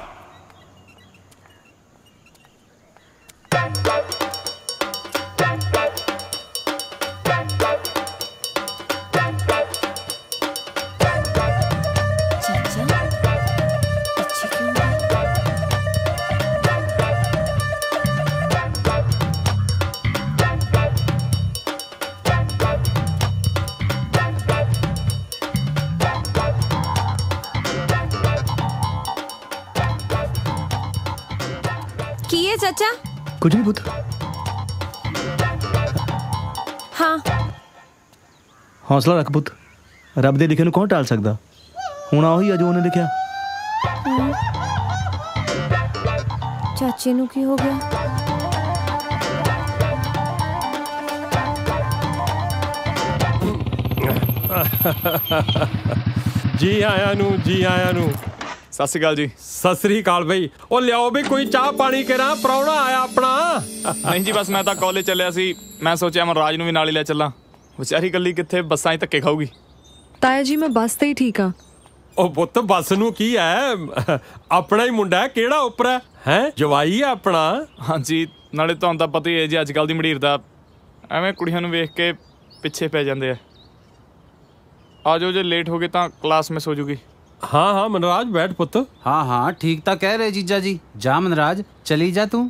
चाचा कुछ नहीं पुत। हाँ हौसला रख पुत। रब दे लिखे नूं कौन टाल सकदा। हुण आही अज उहने लिखिया। चाचे नूं की हो गया? जी आया नू जी आया नू। ਸਤਿ ਸ਼੍ਰੀ ਅਕਾਲ ਜੀ। ਸਤਿ ਸ਼੍ਰੀ ਅਕਾਲ ਬਈ। ਉਹ ਲਿਆਓ ਵੀ ਕੋਈ ਚਾਹ ਪਾਣੀ ਕਰਾਂ। ਪ੍ਰਾਹੁਣਾ ਆਇਆ ਆਪਣਾ। ਨਹੀਂ ਜੀ ਬਸ ਮੈਂ ਤਾਂ ਕਾਲਜ ਚੱਲਿਆ ਸੀ। ਮੈਂ ਸੋਚਿਆ ਮਨਰਾਜ ਨੂੰ ਵੀ ਨਾਲ ਹੀ ਲੈ ਚੱਲਾਂ। ਵਿਚਾਰੀ ਇਕੱਲੀ ਕਿੱਥੇ ਬੱਸਾਂ 'ਚ ਧੱਕੇ ਖਾਊਗੀ। ਤਾਇਆ ਜੀ ਮੈਂ ਬੱਸ ਤੇ ਹੀ ਠੀਕ ਆ। ਉਹ ਪੁੱਤ ਬੱਸ ਨੂੰ ਕੀ ਹੈ? ਆਪਣਾ ਹੀ ਮੁੰਡਾ ਹੈ। ਕਿਹੜਾ ਉੱਪਰ ਹੈ? ਹੈ ਜਵਾਈ ਹੈ ਆਪਣਾ। ਹਾਂਜੀ ਨਾਲੇ ਤੁਹਾਨੂੰ ਤਾਂ ਪਤਾ ਹੀ ਹੈ ਜੀ ਅੱਜ ਕੱਲ੍ਹ ਦੀ ਮੰਡੀਰ ਦਾ ਐਵੇਂ ਕੁੜੀਆਂ ਨੂੰ ਵੇਖ ਕੇ ਪਿੱਛੇ ਪੈ ਜਾਂਦੇ ਆ। ਆ ਜਾਓ ਜੇ ਲੇਟ ਹੋ ਗਏ ਤਾਂ ਕਲਾਸ ਮਿਸ ਹੋ ਜੂਗੀ। हाँ हाँ मनराज बैठ पुत्र। हाँ हाँ ठीक तो कह रहे जीजा जी। जा मनराज चली जा तू।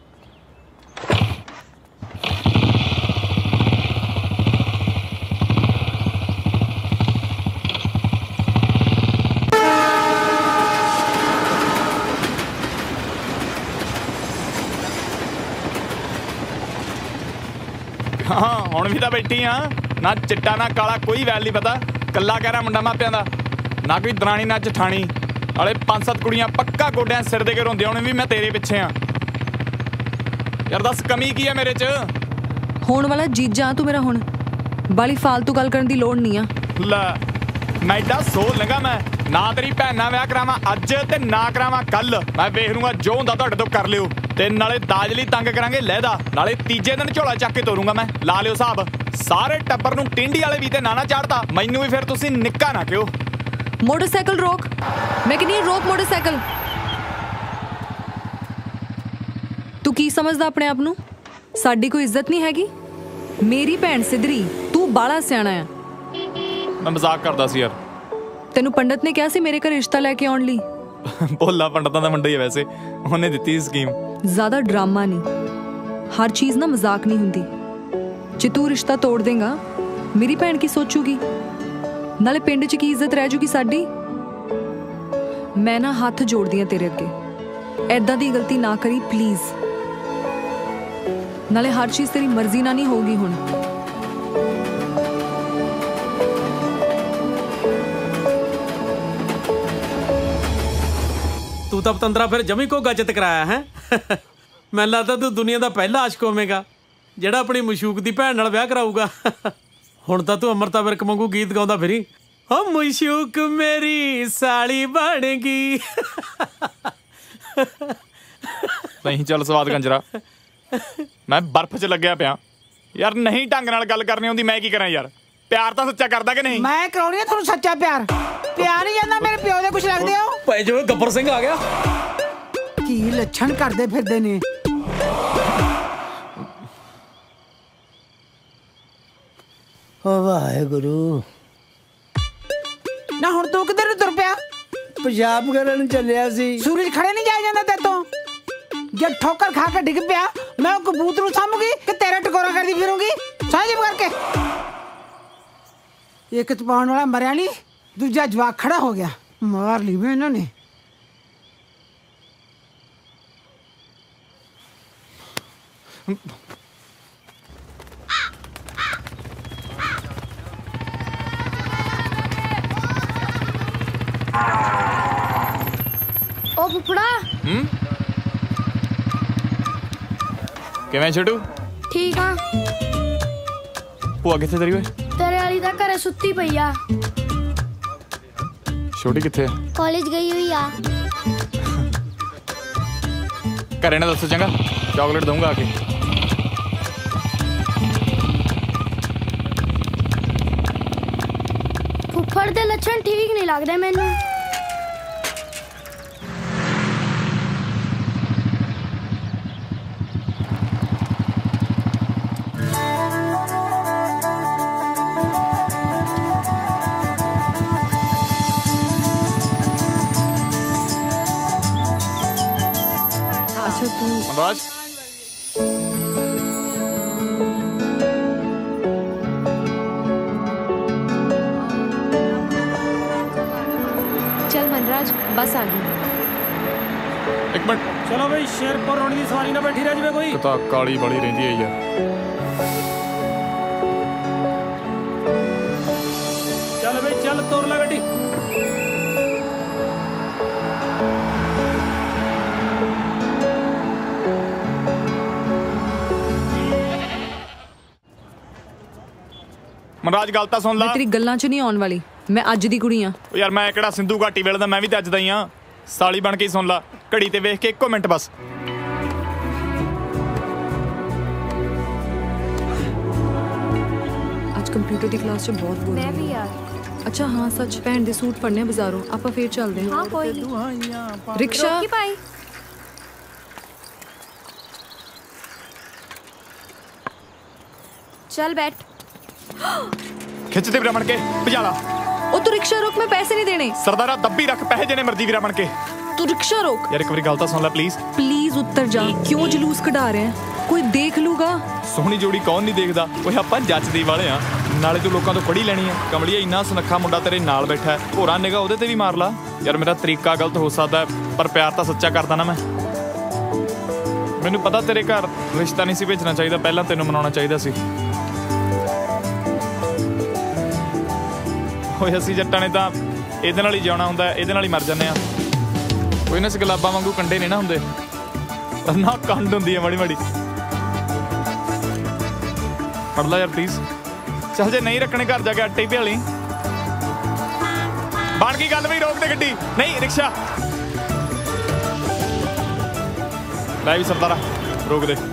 हाँ हुण भी तो बैठी हाँ। ना चिट्टा ना काला कोई वैल नहीं पता। कला कह रहा मुंडा मापिया दा। ना कोई दरानी ना जठानी। अले पांच सत्त कुड़ियां पक्का गोड्या सिर दे के रोंदियां होने भी मैं तेरे पिछे हाँ। यार दस कमी की है मेरे च? होण वाला जीजा तू मेरा हुण। बाली फालतू गल करन दी लोड़ नहीं आ। ला मैं एडा सो लंगा मैं ना तेरी भैन नाल विआह करावां अज ते ना करावां कल। मैं वेख लूंगा जो हुंदा तुहाडे तो कर लिओ। ते नाले दाज लई तंग करांगे लहदा। नाले तीजे दिन झोला चक के तोरूंगा मैं। ला लिओ हिसाब। सारे टब्बर नूं टिंडी वाले भी ते नाना चाढ़ता। मैनूं भी फिर तुसीं निक्का ना कहो। मोटरसाइकिल रोक। मैं कहनी रोक मोटरसाइकिल। तू की समझदा अपने आप नूं? साडी कोई इज्जत नहीं हैगी? मेरी भैन सिद्धरी तू बाला सियाणा है। मैं मजाक करदा सी यार। तेनू पंडित ने कहा सी मेरे घर रिश्ता लेके आउण लई। भोला पंडितां दा मुंडा ही है वैसे। उन्हें दित्ती स्कीम। ज्यादा ड्रामा नहीं। हर चीज ना मजाक नहीं हुंदी। जे तू रिश्ता तोड़ देगा मेरी भैन की सोचूगी? नाले पिंड च की इज्जत रह जूगी साडी? मैं ना हाथ जोड़दी हां तेरे अगे। ऐदां दी गलती ना करी प्लीज। नाले हर चीज तेरी मर्जी ना नहीं होगी हुण। तू तो पतंदरा फिर जमी को गजत कराया है मैं लगता तू दुनिया का पहला आशिक होवेगा ਜਿਹੜਾ अपनी मशूक की भैन नाल विआह कराऊगा हुण तां तू अमृता विरक वांगू गीत गाउंदा फिरी ओ मशूक मेरी साली बन गई नहीं चल स्वाद गंजरा मैं बर्फ च लग्या पिया यार नहीं ढंग नाल गल करनी आउंदी मैं की करा यार प्यार तां सच्चा करदा कि नहीं मैं कराउणी आ तुहानू सच्चा प्यार प्यार ही जांदा मेरे प्यो दे कुछ लगदे हो भाई जो गब्बर सिंह आ गया की लक्षण करदे फिरदे ने ओ वाहेगुरु ना हुण तू किधर तुर पिया पेशाब करन चलिया सी सूरज खड़े नहीं जाया जांदा ते तो जब ठोकर खा के डिग पिया मैं कबूतर सामूंगी कि तेरा टकोरा करदी फिरूंगी साजिब करके एक चपाउण वाला मरिया नहीं दूजा जवाक खड़ा हो गया मार ली मैं इन्होंने ओ फुफड़ा हम्म किवें छोटू ठीक हाँ भूआ कित्थे तेरी ओए तेरे वाली दा घरे सुत्ती पई आ छोटी कित्थे कॉलेज गई हुई आ घरे ना दसो चंगा चॉकलेट दूंगा आके फुफड़ दे लक्षण ठीक नहीं लगदे मैनू मनराज चल मनराज बस आ गई एक मिनट चलो भाई शेरपुर रोड की सवारी ना बैठी रह जाए कोई तो काली बड़ी रही है यार चल भाई चल तोड़ ला गड्डी मनराज गल तां सुन ला मैं तेरी गल्लां च नहीं आउण वाली मैं अज दी कुड़ी हां यार मैं किहड़ा सिंधु घाटी वेले दा मैं भी ते अज दा ही हां साली बन के ही सुन ला घड़ी ते वेख के इक्को मिनट बस आज कंप्यूटर दी क्लास च बहुत बोल मैं भी यार अच्छा हाँ सच भैन दे सूट फड़ने बाजारों आपां फिर चलदे हैं हाँ कोई रिक्शा रोकी पाई चल बैठ खिच दे वीरा बन के भजाला ओ तू रिक्शा रोक मैं पैसे नहीं देने सरदारा दब्बी रख पैसे जेने मर्जी वीरा बन के तू रिक्शा रोक यार एक बारी गल तां सुन ले प्लीज प्लीज उत्तर जा क्यों जुलूस कढा रहे हैं कोई देख लूगा सोहनी जोड़ी कौन नहीं देखदा ओए ਆਪਾਂ ਜੱਜਦੀ ਵਾਲੇ ਆ ਨਾਲੇ ਤੂੰ ਲੋਕਾਂ ਤੋਂ ਪੜੀ ਲੈਣੀ ਆ ਕਮਲੀਆ ਇੰਨਾ ਸੁਨੱਖਾ ਮੁੰਡਾ ਤੇਰੇ ਨਾਲ ਬੈਠਾ ਹੈ ਹੋਰਾਂ ਨਿਗਾ ਉਹਦੇ ਤੇ ਵੀ ਮਾਰ ਲਾ ਯਾਰ ਮੇਰਾ ਤਰੀਕਾ ਗਲਤ ਹੋ ਸਕਦਾ ਪਰ ਪਿਆਰ ਤਾਂ ਸੱਚਾ ਕਰਦਾ ਨਾ ਮੈਂ ਮੈਨੂੰ ਪਤਾ ਤੇਰੇ ਘਰ ਰਿਸ਼ਤਾ ਨਹੀਂ ਸੀ ਭੇਜਣਾ ਚਾਹੀਦਾ ਪਹਿਲਾਂ ਤੈਨੂੰ ਮਨਾਉਣਾ ਚਾਹੀਦਾ ਸੀ ਓਏ ਅਸੀਂ ਜੱਟਾਂ ਨੇ ਤਾਂ ਇਹਦੇ ਨਾਲ ਹੀ ਜਿਉਣਾ ਹੁੰਦਾ ਇਹਦੇ ਨਾਲ ਹੀ ਮਰ ਜਾਂਦੇ ਆ ਕੋਈ ਨਾ ਸਗਲਾਬਾਂ ਵਾਂਗੂ ਕੰਡੇ ਨਹੀਂ ਨਾ ਹੁੰਦੇ ਨਾ ਕੰਡ ਹੁੰਦੀ ਹੈ ਮਾੜੀ ਮਾੜੀ ਫੜ ਲਾ ਯਾਰ ਪਲੀਜ਼ ਚੱਲ ਜੇ ਨਹੀਂ ਰੱਖਣੇ ਘਰ ਜਾ ਕੇ ਆਟੇ ਭਿਆ ਲਈ ਬਣ ਗਈ ਗੱਲ ਵੀ ਰੋਕ ਦੇ ਗੱਡੀ ਨਹੀਂ ਰਿਕਸ਼ਾ ਲੈ ਵੀ ਸਰਦਾਰਾ ਰੋਕ ਦੇ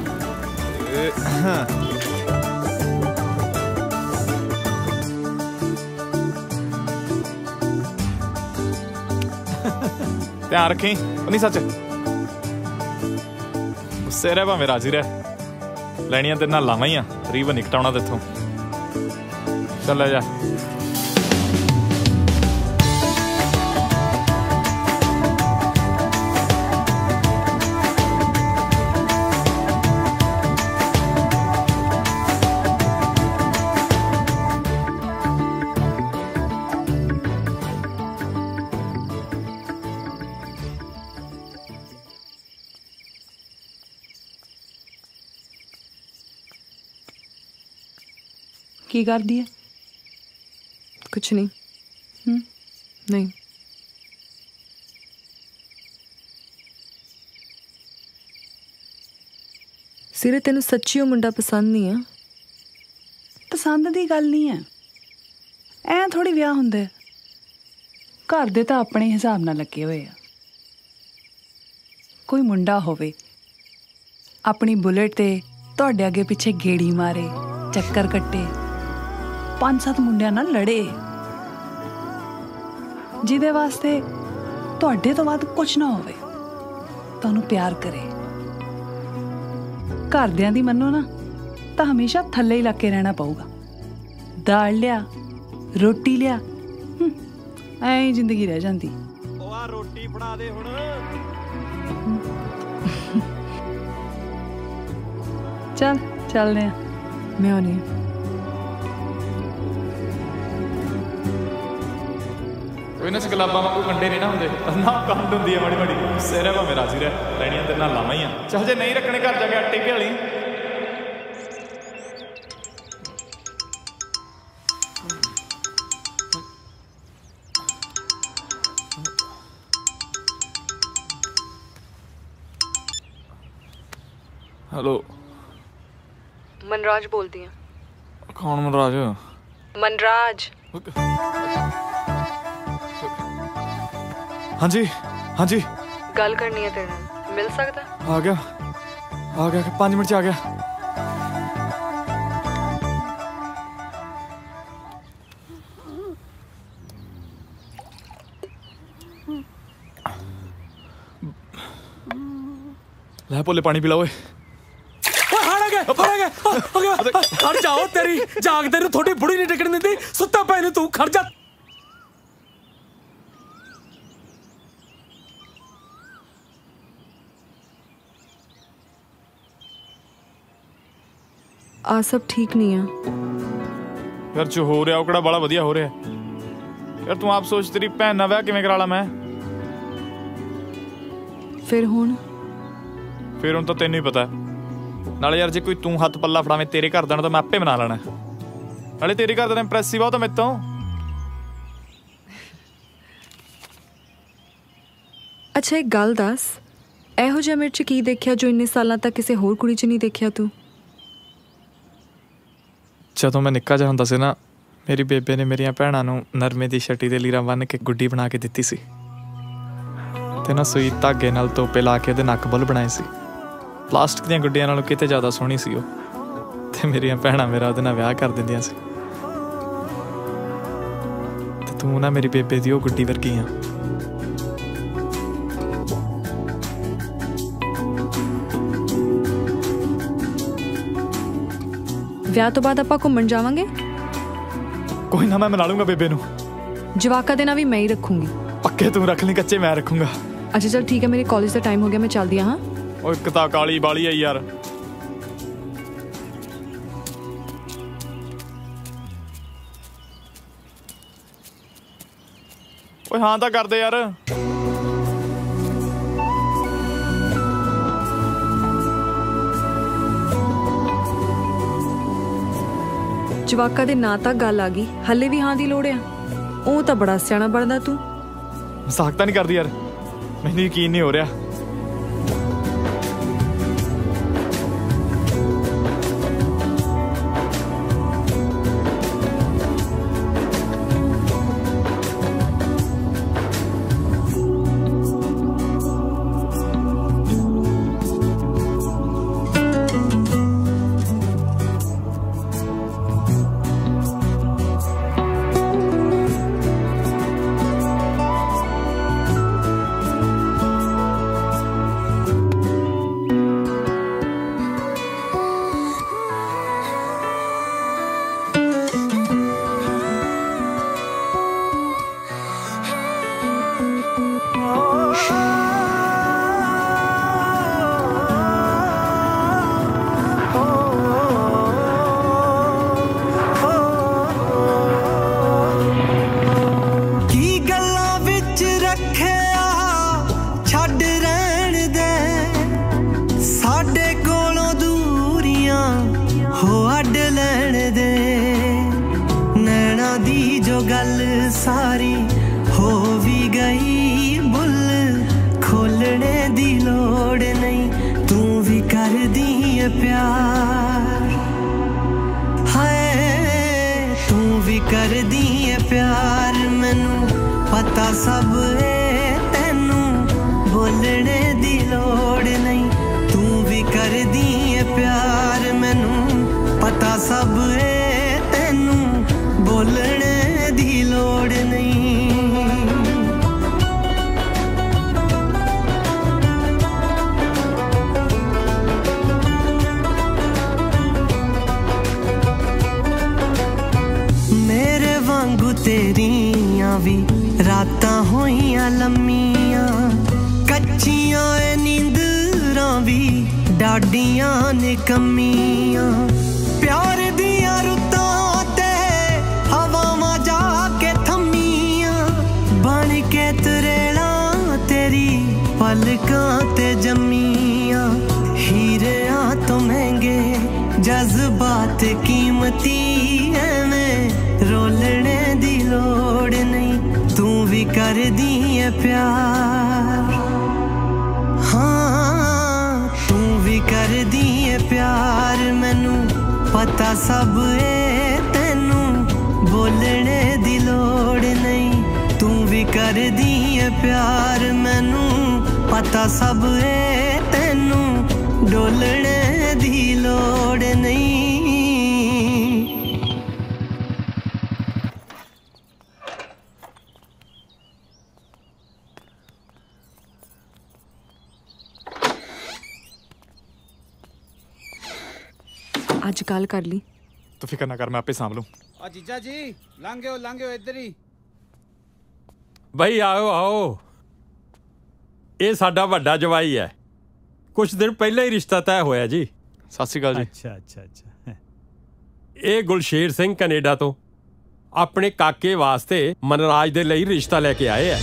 ਧਿਆਨ ਰੱਖੀ ਉਹ ਨਹੀਂ ਸੱਚ ਗੁੱਸੇ ਰਹਿ ਭਾਵੇਂ ਰਾਜੀ ਰਹਿ ਲੈਣੀਆਂ ਤੇਰੇ ਨਾਲ ਲਾਵਾਂ ਹੀ ਆ ਰੀਵਨ ਨਹੀਂ ਘਟਾਉਣਾ ਤੇਥੋਂ ਚੱਲ ਲੈ ਜਾ की कर दिया कुछ नहीं हम्म नहीं ਸਿਰੇ ਤੈਨੂੰ ਸੱਚੀ ਉਹ ਮੁੰਡਾ ਪਸੰਦ ਨਹੀਂ ਆ? ਪਸੰਦ ਦੀ ਗੱਲ ਨਹੀਂ ਹੈ, ਐ ਥੋੜੀ ਵਿਆਹ ਹੁੰਦੇ। ਘਰ ਦੇ ਤਾਂ ਆਪਣੇ ਹਿਸਾਬ ਨਾਲ ਲੱਗੇ ਹੋਏ ਆ। ਕੋਈ ਮੁੰਡਾ ਹੋਵੇ ਆਪਣੀ ਬੁਲਟ ਤੇ ਤੁਹਾਡੇ ਅੱਗੇ ਪਿੱਛੇ ਗੇੜੀ ਮਾਰੇ, ਚੱਕਰ ਕੱਟੇ, ਪੰਜ ਸੱਤ ਮੁੰਡਿਆਂ ਨਾਲ ਲੜੇ, ਜਿਹਦੇ ਵਾਸਤੇ ਤੁਹਾਡੇ ਤੋਂ ਬਾਅਦ ਕੁਝ ਨਾ ਹੋਵੇ, ਤੁਹਾਨੂੰ ਪਿਆਰ ਕਰੇ। ਘਰਦਿਆਂ ਦੀ ਮੰਨੋ ਨਾ ਤਾਂ ਹਮੇਸ਼ਾ ਥੱਲੇ ਹੀ ਲੱਗ ਕੇ ਰਹਿਣਾ ਪਊਗਾ। ਦਾਲ ਲਿਆ, ਰੋਟੀ ਲਿਆ, ਐਂ ਹੀ ਜ਼ਿੰਦਗੀ ਰਹਿ ਜਾਂਦੀ। ਉਹ ਆ ਰੋਟੀ ਫੜਾ ਦੇ ਹੁਣ। ਚੱਲ ਚੱਲਦੇ ਆ। ਮੈਂ ਆਉਣੀ ਆ। ਕੋਈ ਨਾ ਸਕਲਾਬਾਂ ਵਾਂਗੂ ਕੰਡੇ ਨਹੀਂ ਨਾ ਹੁੰਦੇ, ਨਾ ਕੰਡ ਹੁੰਦੀ ਹੈ ਮਾੜੀ ਮਾੜੀ। ਸਿਰੇ ਭਾਵੇਂ ਰਾਜ਼ੀ ਰਹਿ, ਲੈਣੀਆਂ ਤੇਰੇ ਨਾਲ ਲਾਵਾਂ ਹੀ ਆ। ਚੱਲ ਜੇ ਨਹੀਂ ਰੱਖਣੇ ਘਰ ਜਾ ਕੇ ਆਟੇ ਘੇ ਵਾਲੀ। ਹੈਲੋ, ਮਨਰਾਜ ਬੋਲਦੀ ਆ। ਕੌਣ ਮਨਰਾਜ? ਮਨਰਾਜ। ਹਾਂਜੀ ਹਾਂਜੀ, ਗੱਲ ਕਰਨੀ ਹੈ ਤੇਰੇ ਨਾਲ, ਮਿਲ ਸਕਦਾ? ਆ ਗਿਆ ਆ ਗਿਆ, ਪੰਜ ਮਿੰਟ ਚ ਆ ਗਿਆ। ਲੈ ਭੋਲੇ ਪਾਣੀ ਪਿਲਾ ਓਏ। ਖੜ ਜਾਓ, ਤੇਰੀ ਜਾਗਦੇ ਨੂੰ ਥੋੜੀ ਬੁੜੀ ਨਹੀਂ ਟਿਕਣ ਦਿੰਦੀ। ਸੁੱਤਾ ਪੈ ਨੂੰ ਤੂੰ ਖੜ ਜਾ। ਆ ਸਭ ਠੀਕ ਨਹੀਂ ਆ ਯਾਰ। ਜੋ ਹੋ ਰਿਹਾ ਉਹ ਕਿਹੜਾ ਬੜਾ ਵਧੀਆ ਹੋ ਰਿਹਾ ਯਾਰ। ਤੂੰ ਆਪ ਸੋਚ, ਤੇਰੀ ਭੈਣ ਨਾਲ ਵਿਆਹ ਕਿਵੇਂ ਕਰਾ ਲਾ ਮੈਂ? ਫਿਰ ਹੁਣ ਫਿਰ ਹੁਣ ਤਾਂ ਤੈਨੂੰ ਹੀ ਪਤਾ। ਨਾਲੇ ਯਾਰ ਜੇ ਕੋਈ ਤੂੰ ਹੱਥ ਪੱਲਾ ਫੜਾਵੇਂ ਤੇਰੇ ਘਰ ਦਾ ਤਾਂ ਮੈਂ ਆਪੇ ਬਣਾ ਲੈਣਾ। ਨਾਲੇ ਤੇਰੇ ਘਰ ਦਾ ਇੰਪ੍ਰੈਸਿਵ ਆ ਤਾਂ ਮੇਰੇ ਤੋਂ। ਅੱਛਾ ਇੱਕ ਗੱਲ ਦੱਸ, ਇਹੋ ਜਿਹਾ ਮੇਰੇ 'ਚ ਕੀ ਦੇਖਿਆ ਜੋ ਇੰਨੇ ਸਾਲਾਂ ਤੱਕ ਕਿਸੇ ਹੋਰ ਕੁੜੀ 'ਚ ਨਹੀਂ ਦੇਖਿਆ ਤੂੰ? ਜਦੋਂ ਮੈਂ ਨਿੱਕਾ ਜਿਹਾ ਹੁੰਦਾ ਸੀ ਨਾ, ਮੇਰੀ ਬੇਬੇ ਨੇ ਮੇਰੀਆਂ ਭੈਣਾਂ ਨੂੰ ਨਰਮੇ ਦੀ ਛਟੀ ਦੇ ਲੀਰਾਂ ਬੰਨ੍ਹ ਕੇ ਗੁੱਡੀ ਬਣਾ ਕੇ ਦਿੱਤੀ ਸੀ ਤੇ ਨਾ ਸੂਈ ਧਾਗੇ ਨਾਲ ਤੋਪੇ ਲਾ ਕੇ ਉਹਦੇ ਨੱਕ ਬੁੱਲ ਬਣਾਏ ਸੀ। ਪਲਾਸਟਿਕ ਦੀਆਂ ਗੁੱਡੀਆਂ ਨਾਲੋਂ ਕਿਤੇ ਜ਼ਿਆਦਾ ਸੋਹਣੀ ਸੀ ਉਹ। ਤੇ ਮੇਰੀਆਂ ਭੈਣਾਂ ਮੇਰਾ ਉਹਦੇ ਨਾਲ ਵਿਆਹ ਕਰ ਦਿੰਦੀਆਂ ਸੀ। ਤੇ ਤੂੰ ਨਾ ਮੇਰੀ ਬੇਬੇ ਦੀ ਉਹ ਗੁੱਡੀ ਵਰਗੀ ਆ। ਵਿਆਹ ਤੋਂ ਬਾਅਦ ਆਪਾਂ ਘੁੰਮਣ ਜਾਵਾਂਗੇ। ਕੋਈ ਨਾ, ਮੈਂ ਮਨਾ ਲੂੰਗਾ ਬੇਬੇ ਨੂੰ। ਜਵਾਕਾਂ ਦੇ ਨਾਲ ਵੀ ਮੈਂ ਹੀ ਰੱਖੂੰਗੀ। ਪੱਕੇ ਤੂੰ ਰੱਖ ਲਈ, ਕੱਚੇ ਮੈਂ ਰੱਖੂੰਗਾ। ਅੱਛਾ ਚਲ ਠੀਕ ਹੈ, ਮੇਰੇ ਕਾਲਜ ਦਾ ਟਾਈਮ ਹੋ ਗਿਆ, ਮੈਂ ਚੱਲਦੀ ਹਾਂ। ਉਹ ਇੱਕ ਤਾਂ ਕਾਲੀ ਬਾਲੀ ਆ ਯਾਰ। ਓਏ ਹਾਂ ਤਾਂ ਕਰਦੇ ਯਾਰ। ਜਵਾਕਾਂ ਦੇ ਨਾਂ ਤਾਂ ਗੱਲ ਆ ਗਈ, ਹੱਲੇ ਵੀ ਹਾਂ ਦੀ ਲੋੜ ਆ? ਉਹ ਤਾਂ ਬੜਾ ਸਿਆਣਾ ਬਣਦਾ ਤੂੰ। ਮਜ਼ਾਕ ਤਾਂ ਨਹੀਂ ਕਰਦੀ ਯਾਰ, ਮੈਨੂੰ ਯਕੀਨ ਨਹੀਂ ਹੋ ਰਿਹਾ। सारी हो भी गई बुल खोलने दी लोड़ नहीं तू भी कर कर दी है प्यार, हाय तू भी कर दी है प्यार। मैनू पता सब है तेनू बोलने दी लोड़ नहीं, तू भी कर दी है प्यार। मैनू पता सब है तेनू बोलने दी लोड़ नहीं। तेरियां भी रातां होइयां लम्मियां, कच्चियां ए नींदरां भी डाडियां निकम्मियां। प्यार दियां रुत्तां ते हवावां जाके थम्मियां, बन के तरेड़ां तेरी पलकां ते जम्मियां। हीरियां तो महंगे जज्बात कीमती एवें रोलने दी लोड़ नहीं, तू भी कर दी है प्यार, हाँ तू भी कर दी है प्यार। मैनू पता सब है तेनू बोलने दी लोड़ नहीं, तू भी कर दी है प्यार। मैनू पता सब है तेनू डोलने दी लोड़ नहीं। ਅੱਜ ਕੱਲ ਕਰ ਲਈ, ਤੂੰ ਫਿਕਰ ਨਾ ਕਰ, ਮੈਂ ਆਪੇ ਸਾਂਭ ਲੂੰ। ਆ ਜੀਜਾ ਜੀ ਲੰਘਿਓ ਲੰਘਿਓ ਇੱਧਰ ਹੀ। ਬਈ ਆਓ ਆਓ, ਇਹ ਸਾਡਾ ਵੱਡਾ ਜਵਾਈ ਹੈ, ਕੁਝ ਦਿਨ ਪਹਿਲਾਂ ਹੀ ਰਿਸ਼ਤਾ ਤੈਅ ਹੋਇਆ ਜੀ। ਸਤਿ ਸ਼੍ਰੀ ਅਕਾਲ ਜੀ। ਅੱਛਾ ਅੱਛਾ ਅੱਛਾ। ਇਹ ਗੁਲਸ਼ੇਰ ਸਿੰਘ ਕੈਨੇਡਾ ਤੋਂ ਆਪਣੇ ਕਾਕੇ ਵਾਸਤੇ ਮਨਰਾਜ ਦੇ ਲਈ ਰਿਸ਼ਤਾ ਲੈ ਕੇ ਆਏ ਆ।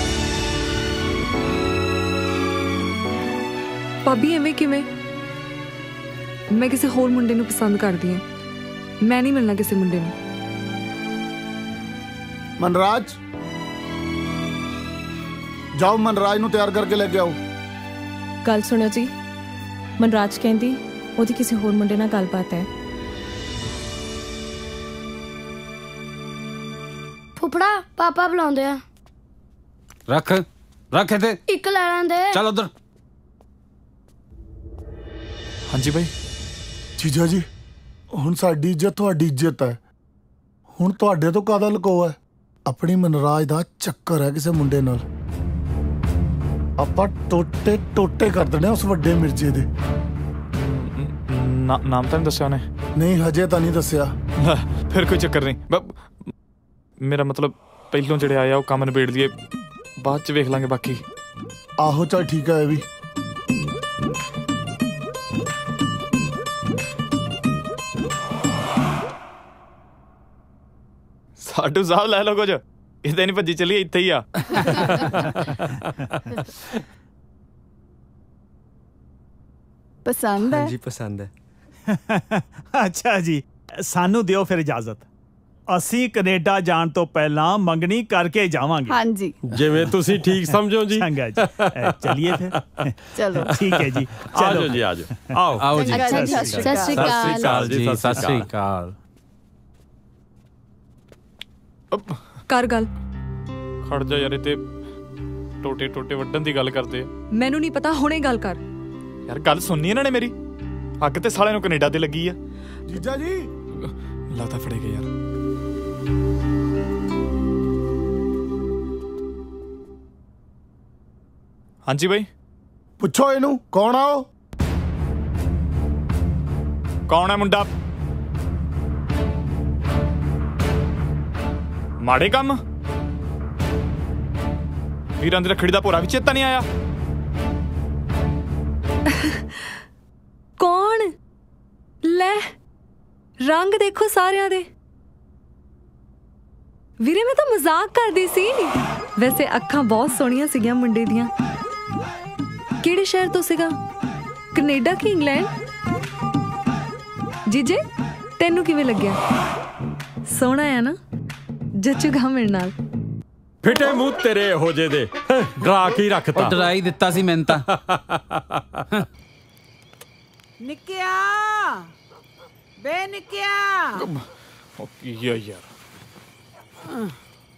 ਭਾਬੀ ਐਵੇਂ ਕਿਵੇਂ? ਮੈਂ ਕਿਸੇ ਹੋਰ ਮੁੰਡੇ ਨੂੰ ਪਸੰਦ ਕਰਦੀ ਹਾਂ, ਮੈਂ ਨਹੀਂ ਮਿਲਣਾ ਕਿਸੇ ਮੁੰਡੇ ਨੂੰ। ਮਨਰਾਜ ਜਾਓ, ਮਨਰਾਜ ਨੂੰ ਤਿਆਰ ਕਰਕੇ ਲੈ ਕੇ ਆਓ। ਗੱਲ ਸੁਣੋ ਜੀ, ਮਨਰਾਜ ਕਹਿੰਦੀ ਉਹਦੀ ਕਿਸੇ ਹੋਰ ਮੁੰਡੇ ਨਾਲ ਗੱਲਬਾਤ ਹੈ। ਫੁੱਫੜਾ ਪਾਪਾ ਬੁਲਾਉਂਦੇ ਆ। ਰੱਖ ਰੱਖ ਇੱਥੇ, ਇੱਕ ਲੈ ਲੈਂਦੇ। ਚੱਲ ਉਧਰ। ਹਾਂਜੀ ਬਾਈ। ਜੀਜਾ ਜੀ ਹੁਣ ਸਾਡੀ ਇੱਜ਼ਤ ਤੁਹਾਡੀ ਇੱਜ਼ਤ ਹੈ, ਹੁਣ ਤੁਹਾਡੇ ਤੋਂ ਕਾਹਦਾ ਲੁਕੋਆ ਹੈ? ਆਪਣੀ ਮਨਰਾਜ ਦਾ ਚੱਕਰ ਹੈ ਕਿਸੇ ਮੁੰਡੇ ਨਾਲ, ਆਪਾਂ ਟੋਟੇ ਟੋਟੇ ਕਰ ਦੇਣੇ ਉਸ ਵੱਡੇ ਮਿਰਜੇ ਦੇ। ਨਾਮ ਤਾਂ ਨਹੀਂ ਦੱਸਿਆ ਉਹਨੇ? ਨਹੀਂ ਹਜੇ ਤਾਂ ਨਹੀਂ ਦੱਸਿਆ। ਫਿਰ ਕੋਈ ਚੱਕਰ ਨਹੀਂ, ਮੇਰਾ ਮਤਲਬ ਪਹਿਲੋਂ ਜਿਹੜੇ ਆਏ ਆ ਉਹ ਕੰਮ ਨਿਬੇੜ ਲਈਏ, ਬਾਅਦ ਚ ਵੇਖ ਲਾਂਗੇ ਬਾਕੀ। ਆਹੋ ਚੱਲ ਠੀਕ ਹੈ। ਇਹ ਵੀ ਸਾਡੂ ਸਾਹਿਬ ਲੈ ਲਓ ਕੁਝ, ਕਿਤੇ ਨਹੀਂ ਭੱਜੀ ਚੱਲੀ, ਇੱਥੇ ਹੀ ਆ। ਪਸੰਦ ਹੈ? ਹਾਂਜੀ ਪਸੰਦ ਹੈ। ਅੱਛਾ ਜੀ, ਸਾਨੂੰ ਦਿਓ ਫਿਰ ਇਜਾਜ਼ਤ, ਅਸੀਂ ਕੈਨੇਡਾ ਜਾਣ ਤੋਂ ਪਹਿਲਾਂ ਮੰਗਣੀ ਕਰਕੇ ਜਾਵਾਂਗੇ। ਹਾਂਜੀ ਜਿਵੇਂ ਤੁਸੀਂ ਠੀਕ ਸਮਝੋ ਜੀ। ਚੰਗਾ ਜੀ, ਚਲਿਏ ਫਿਰ। ਚਲੋ ਠੀਕ ਹੈ ਜੀ, ਆਜੋ ਜੀ ਆਜੋ। ਆਓ ਆਓ ਜੀ। ਸਤਿ ਸ਼੍ਰੀ ਅਕਾਲ ਜੀ। ਸਤਿ ਸ਼੍ਰੀ ਅਕਾਲ। ਕਰ ਗੱਲ। ਖੜ ਜਾ ਯਾਰ, ਤੇ ਟੋਟੇ ਟੋਟੇ ਵੱਢਣ ਦੀ ਗੱਲ ਕਰਦੇ ਆ। ਮੈਨੂੰ ਨਹੀਂ ਪਤਾ, ਹੁਣੇ ਗੱਲ ਕਰ। ਯਾਰ ਗੱਲ ਸੁਣਨੀ ਇਹਨਾਂ ਨੇ ਮੇਰੀ, ਅੱਗ ਤੇ ਸਾਲਿਆਂ ਨੂੰ ਕੈਨੇਡਾ ਤੇ ਲੱਗੀ ਆ। ਜੀਜਾ ਜੀ ਲੱਗਦਾ ਫੜੇ ਗਏ ਯਾਰ। ਹਾਂਜੀ ਬਾਈ। ਪੁੱਛੋ ਇਹਨੂੰ ਕੌਣ ਆ ਉਹ? ਕੌਣ ਹੈ ਮੁੰਡਾ? ਮਾੜੇ ਕੰਮ ਵੀਰਾਂ ਦੀ ਰੱਖੜੀ ਦਾ ਭੋਰਾ ਵੀ ਚੇਤਾ ਨਹੀਂ ਆਇਆ। ਕੌਣ? ਲੈ ਰੰਗ ਦੇਖੋ ਸਾਰਿਆਂ ਦੇ। ਵੀਰੇ ਮੈਂ ਤਾਂ ਮਜ਼ਾਕ ਕਰਦੀ ਸੀ। ਵੈਸੇ ਅੱਖਾਂ ਬਹੁਤ ਸੋਹਣੀਆਂ ਸੀਗੀਆਂ ਮੁੰਡੇ ਦੀਆਂ। ਕਿਹੜੇ ਸ਼ਹਿਰ ਤੋਂ ਸੀਗਾ? ਕੈਨੇਡਾ ਕਿ ਇੰਗਲੈਂਡ? ਜੀਜੇ ਤੈਨੂੰ ਕਿਵੇਂ ਲੱਗਿਆ? ਸੋਹਣਾ ਆ ਨਾ? ਜੱਚੂਗਾ ਮੇਰੇ ਨਾਲ। ਫਿੱਟੇ ਮੂੰਹ ਤੇਰੇ ਇਹੋ ਜਿਹੇ ਦੇ, ਡਰਾ ਕੇ ਰੱਖਤਾ। ਡਰਾਈ ਦਿੱਤਾ ਸੀ ਮੈਨੂੰ ਤਾਂ। ਨਿੱਕਿਆ ਬੇ ਨਿੱਕਿਆ ਉਹ ਕੀ ਆ ਯਾਰ।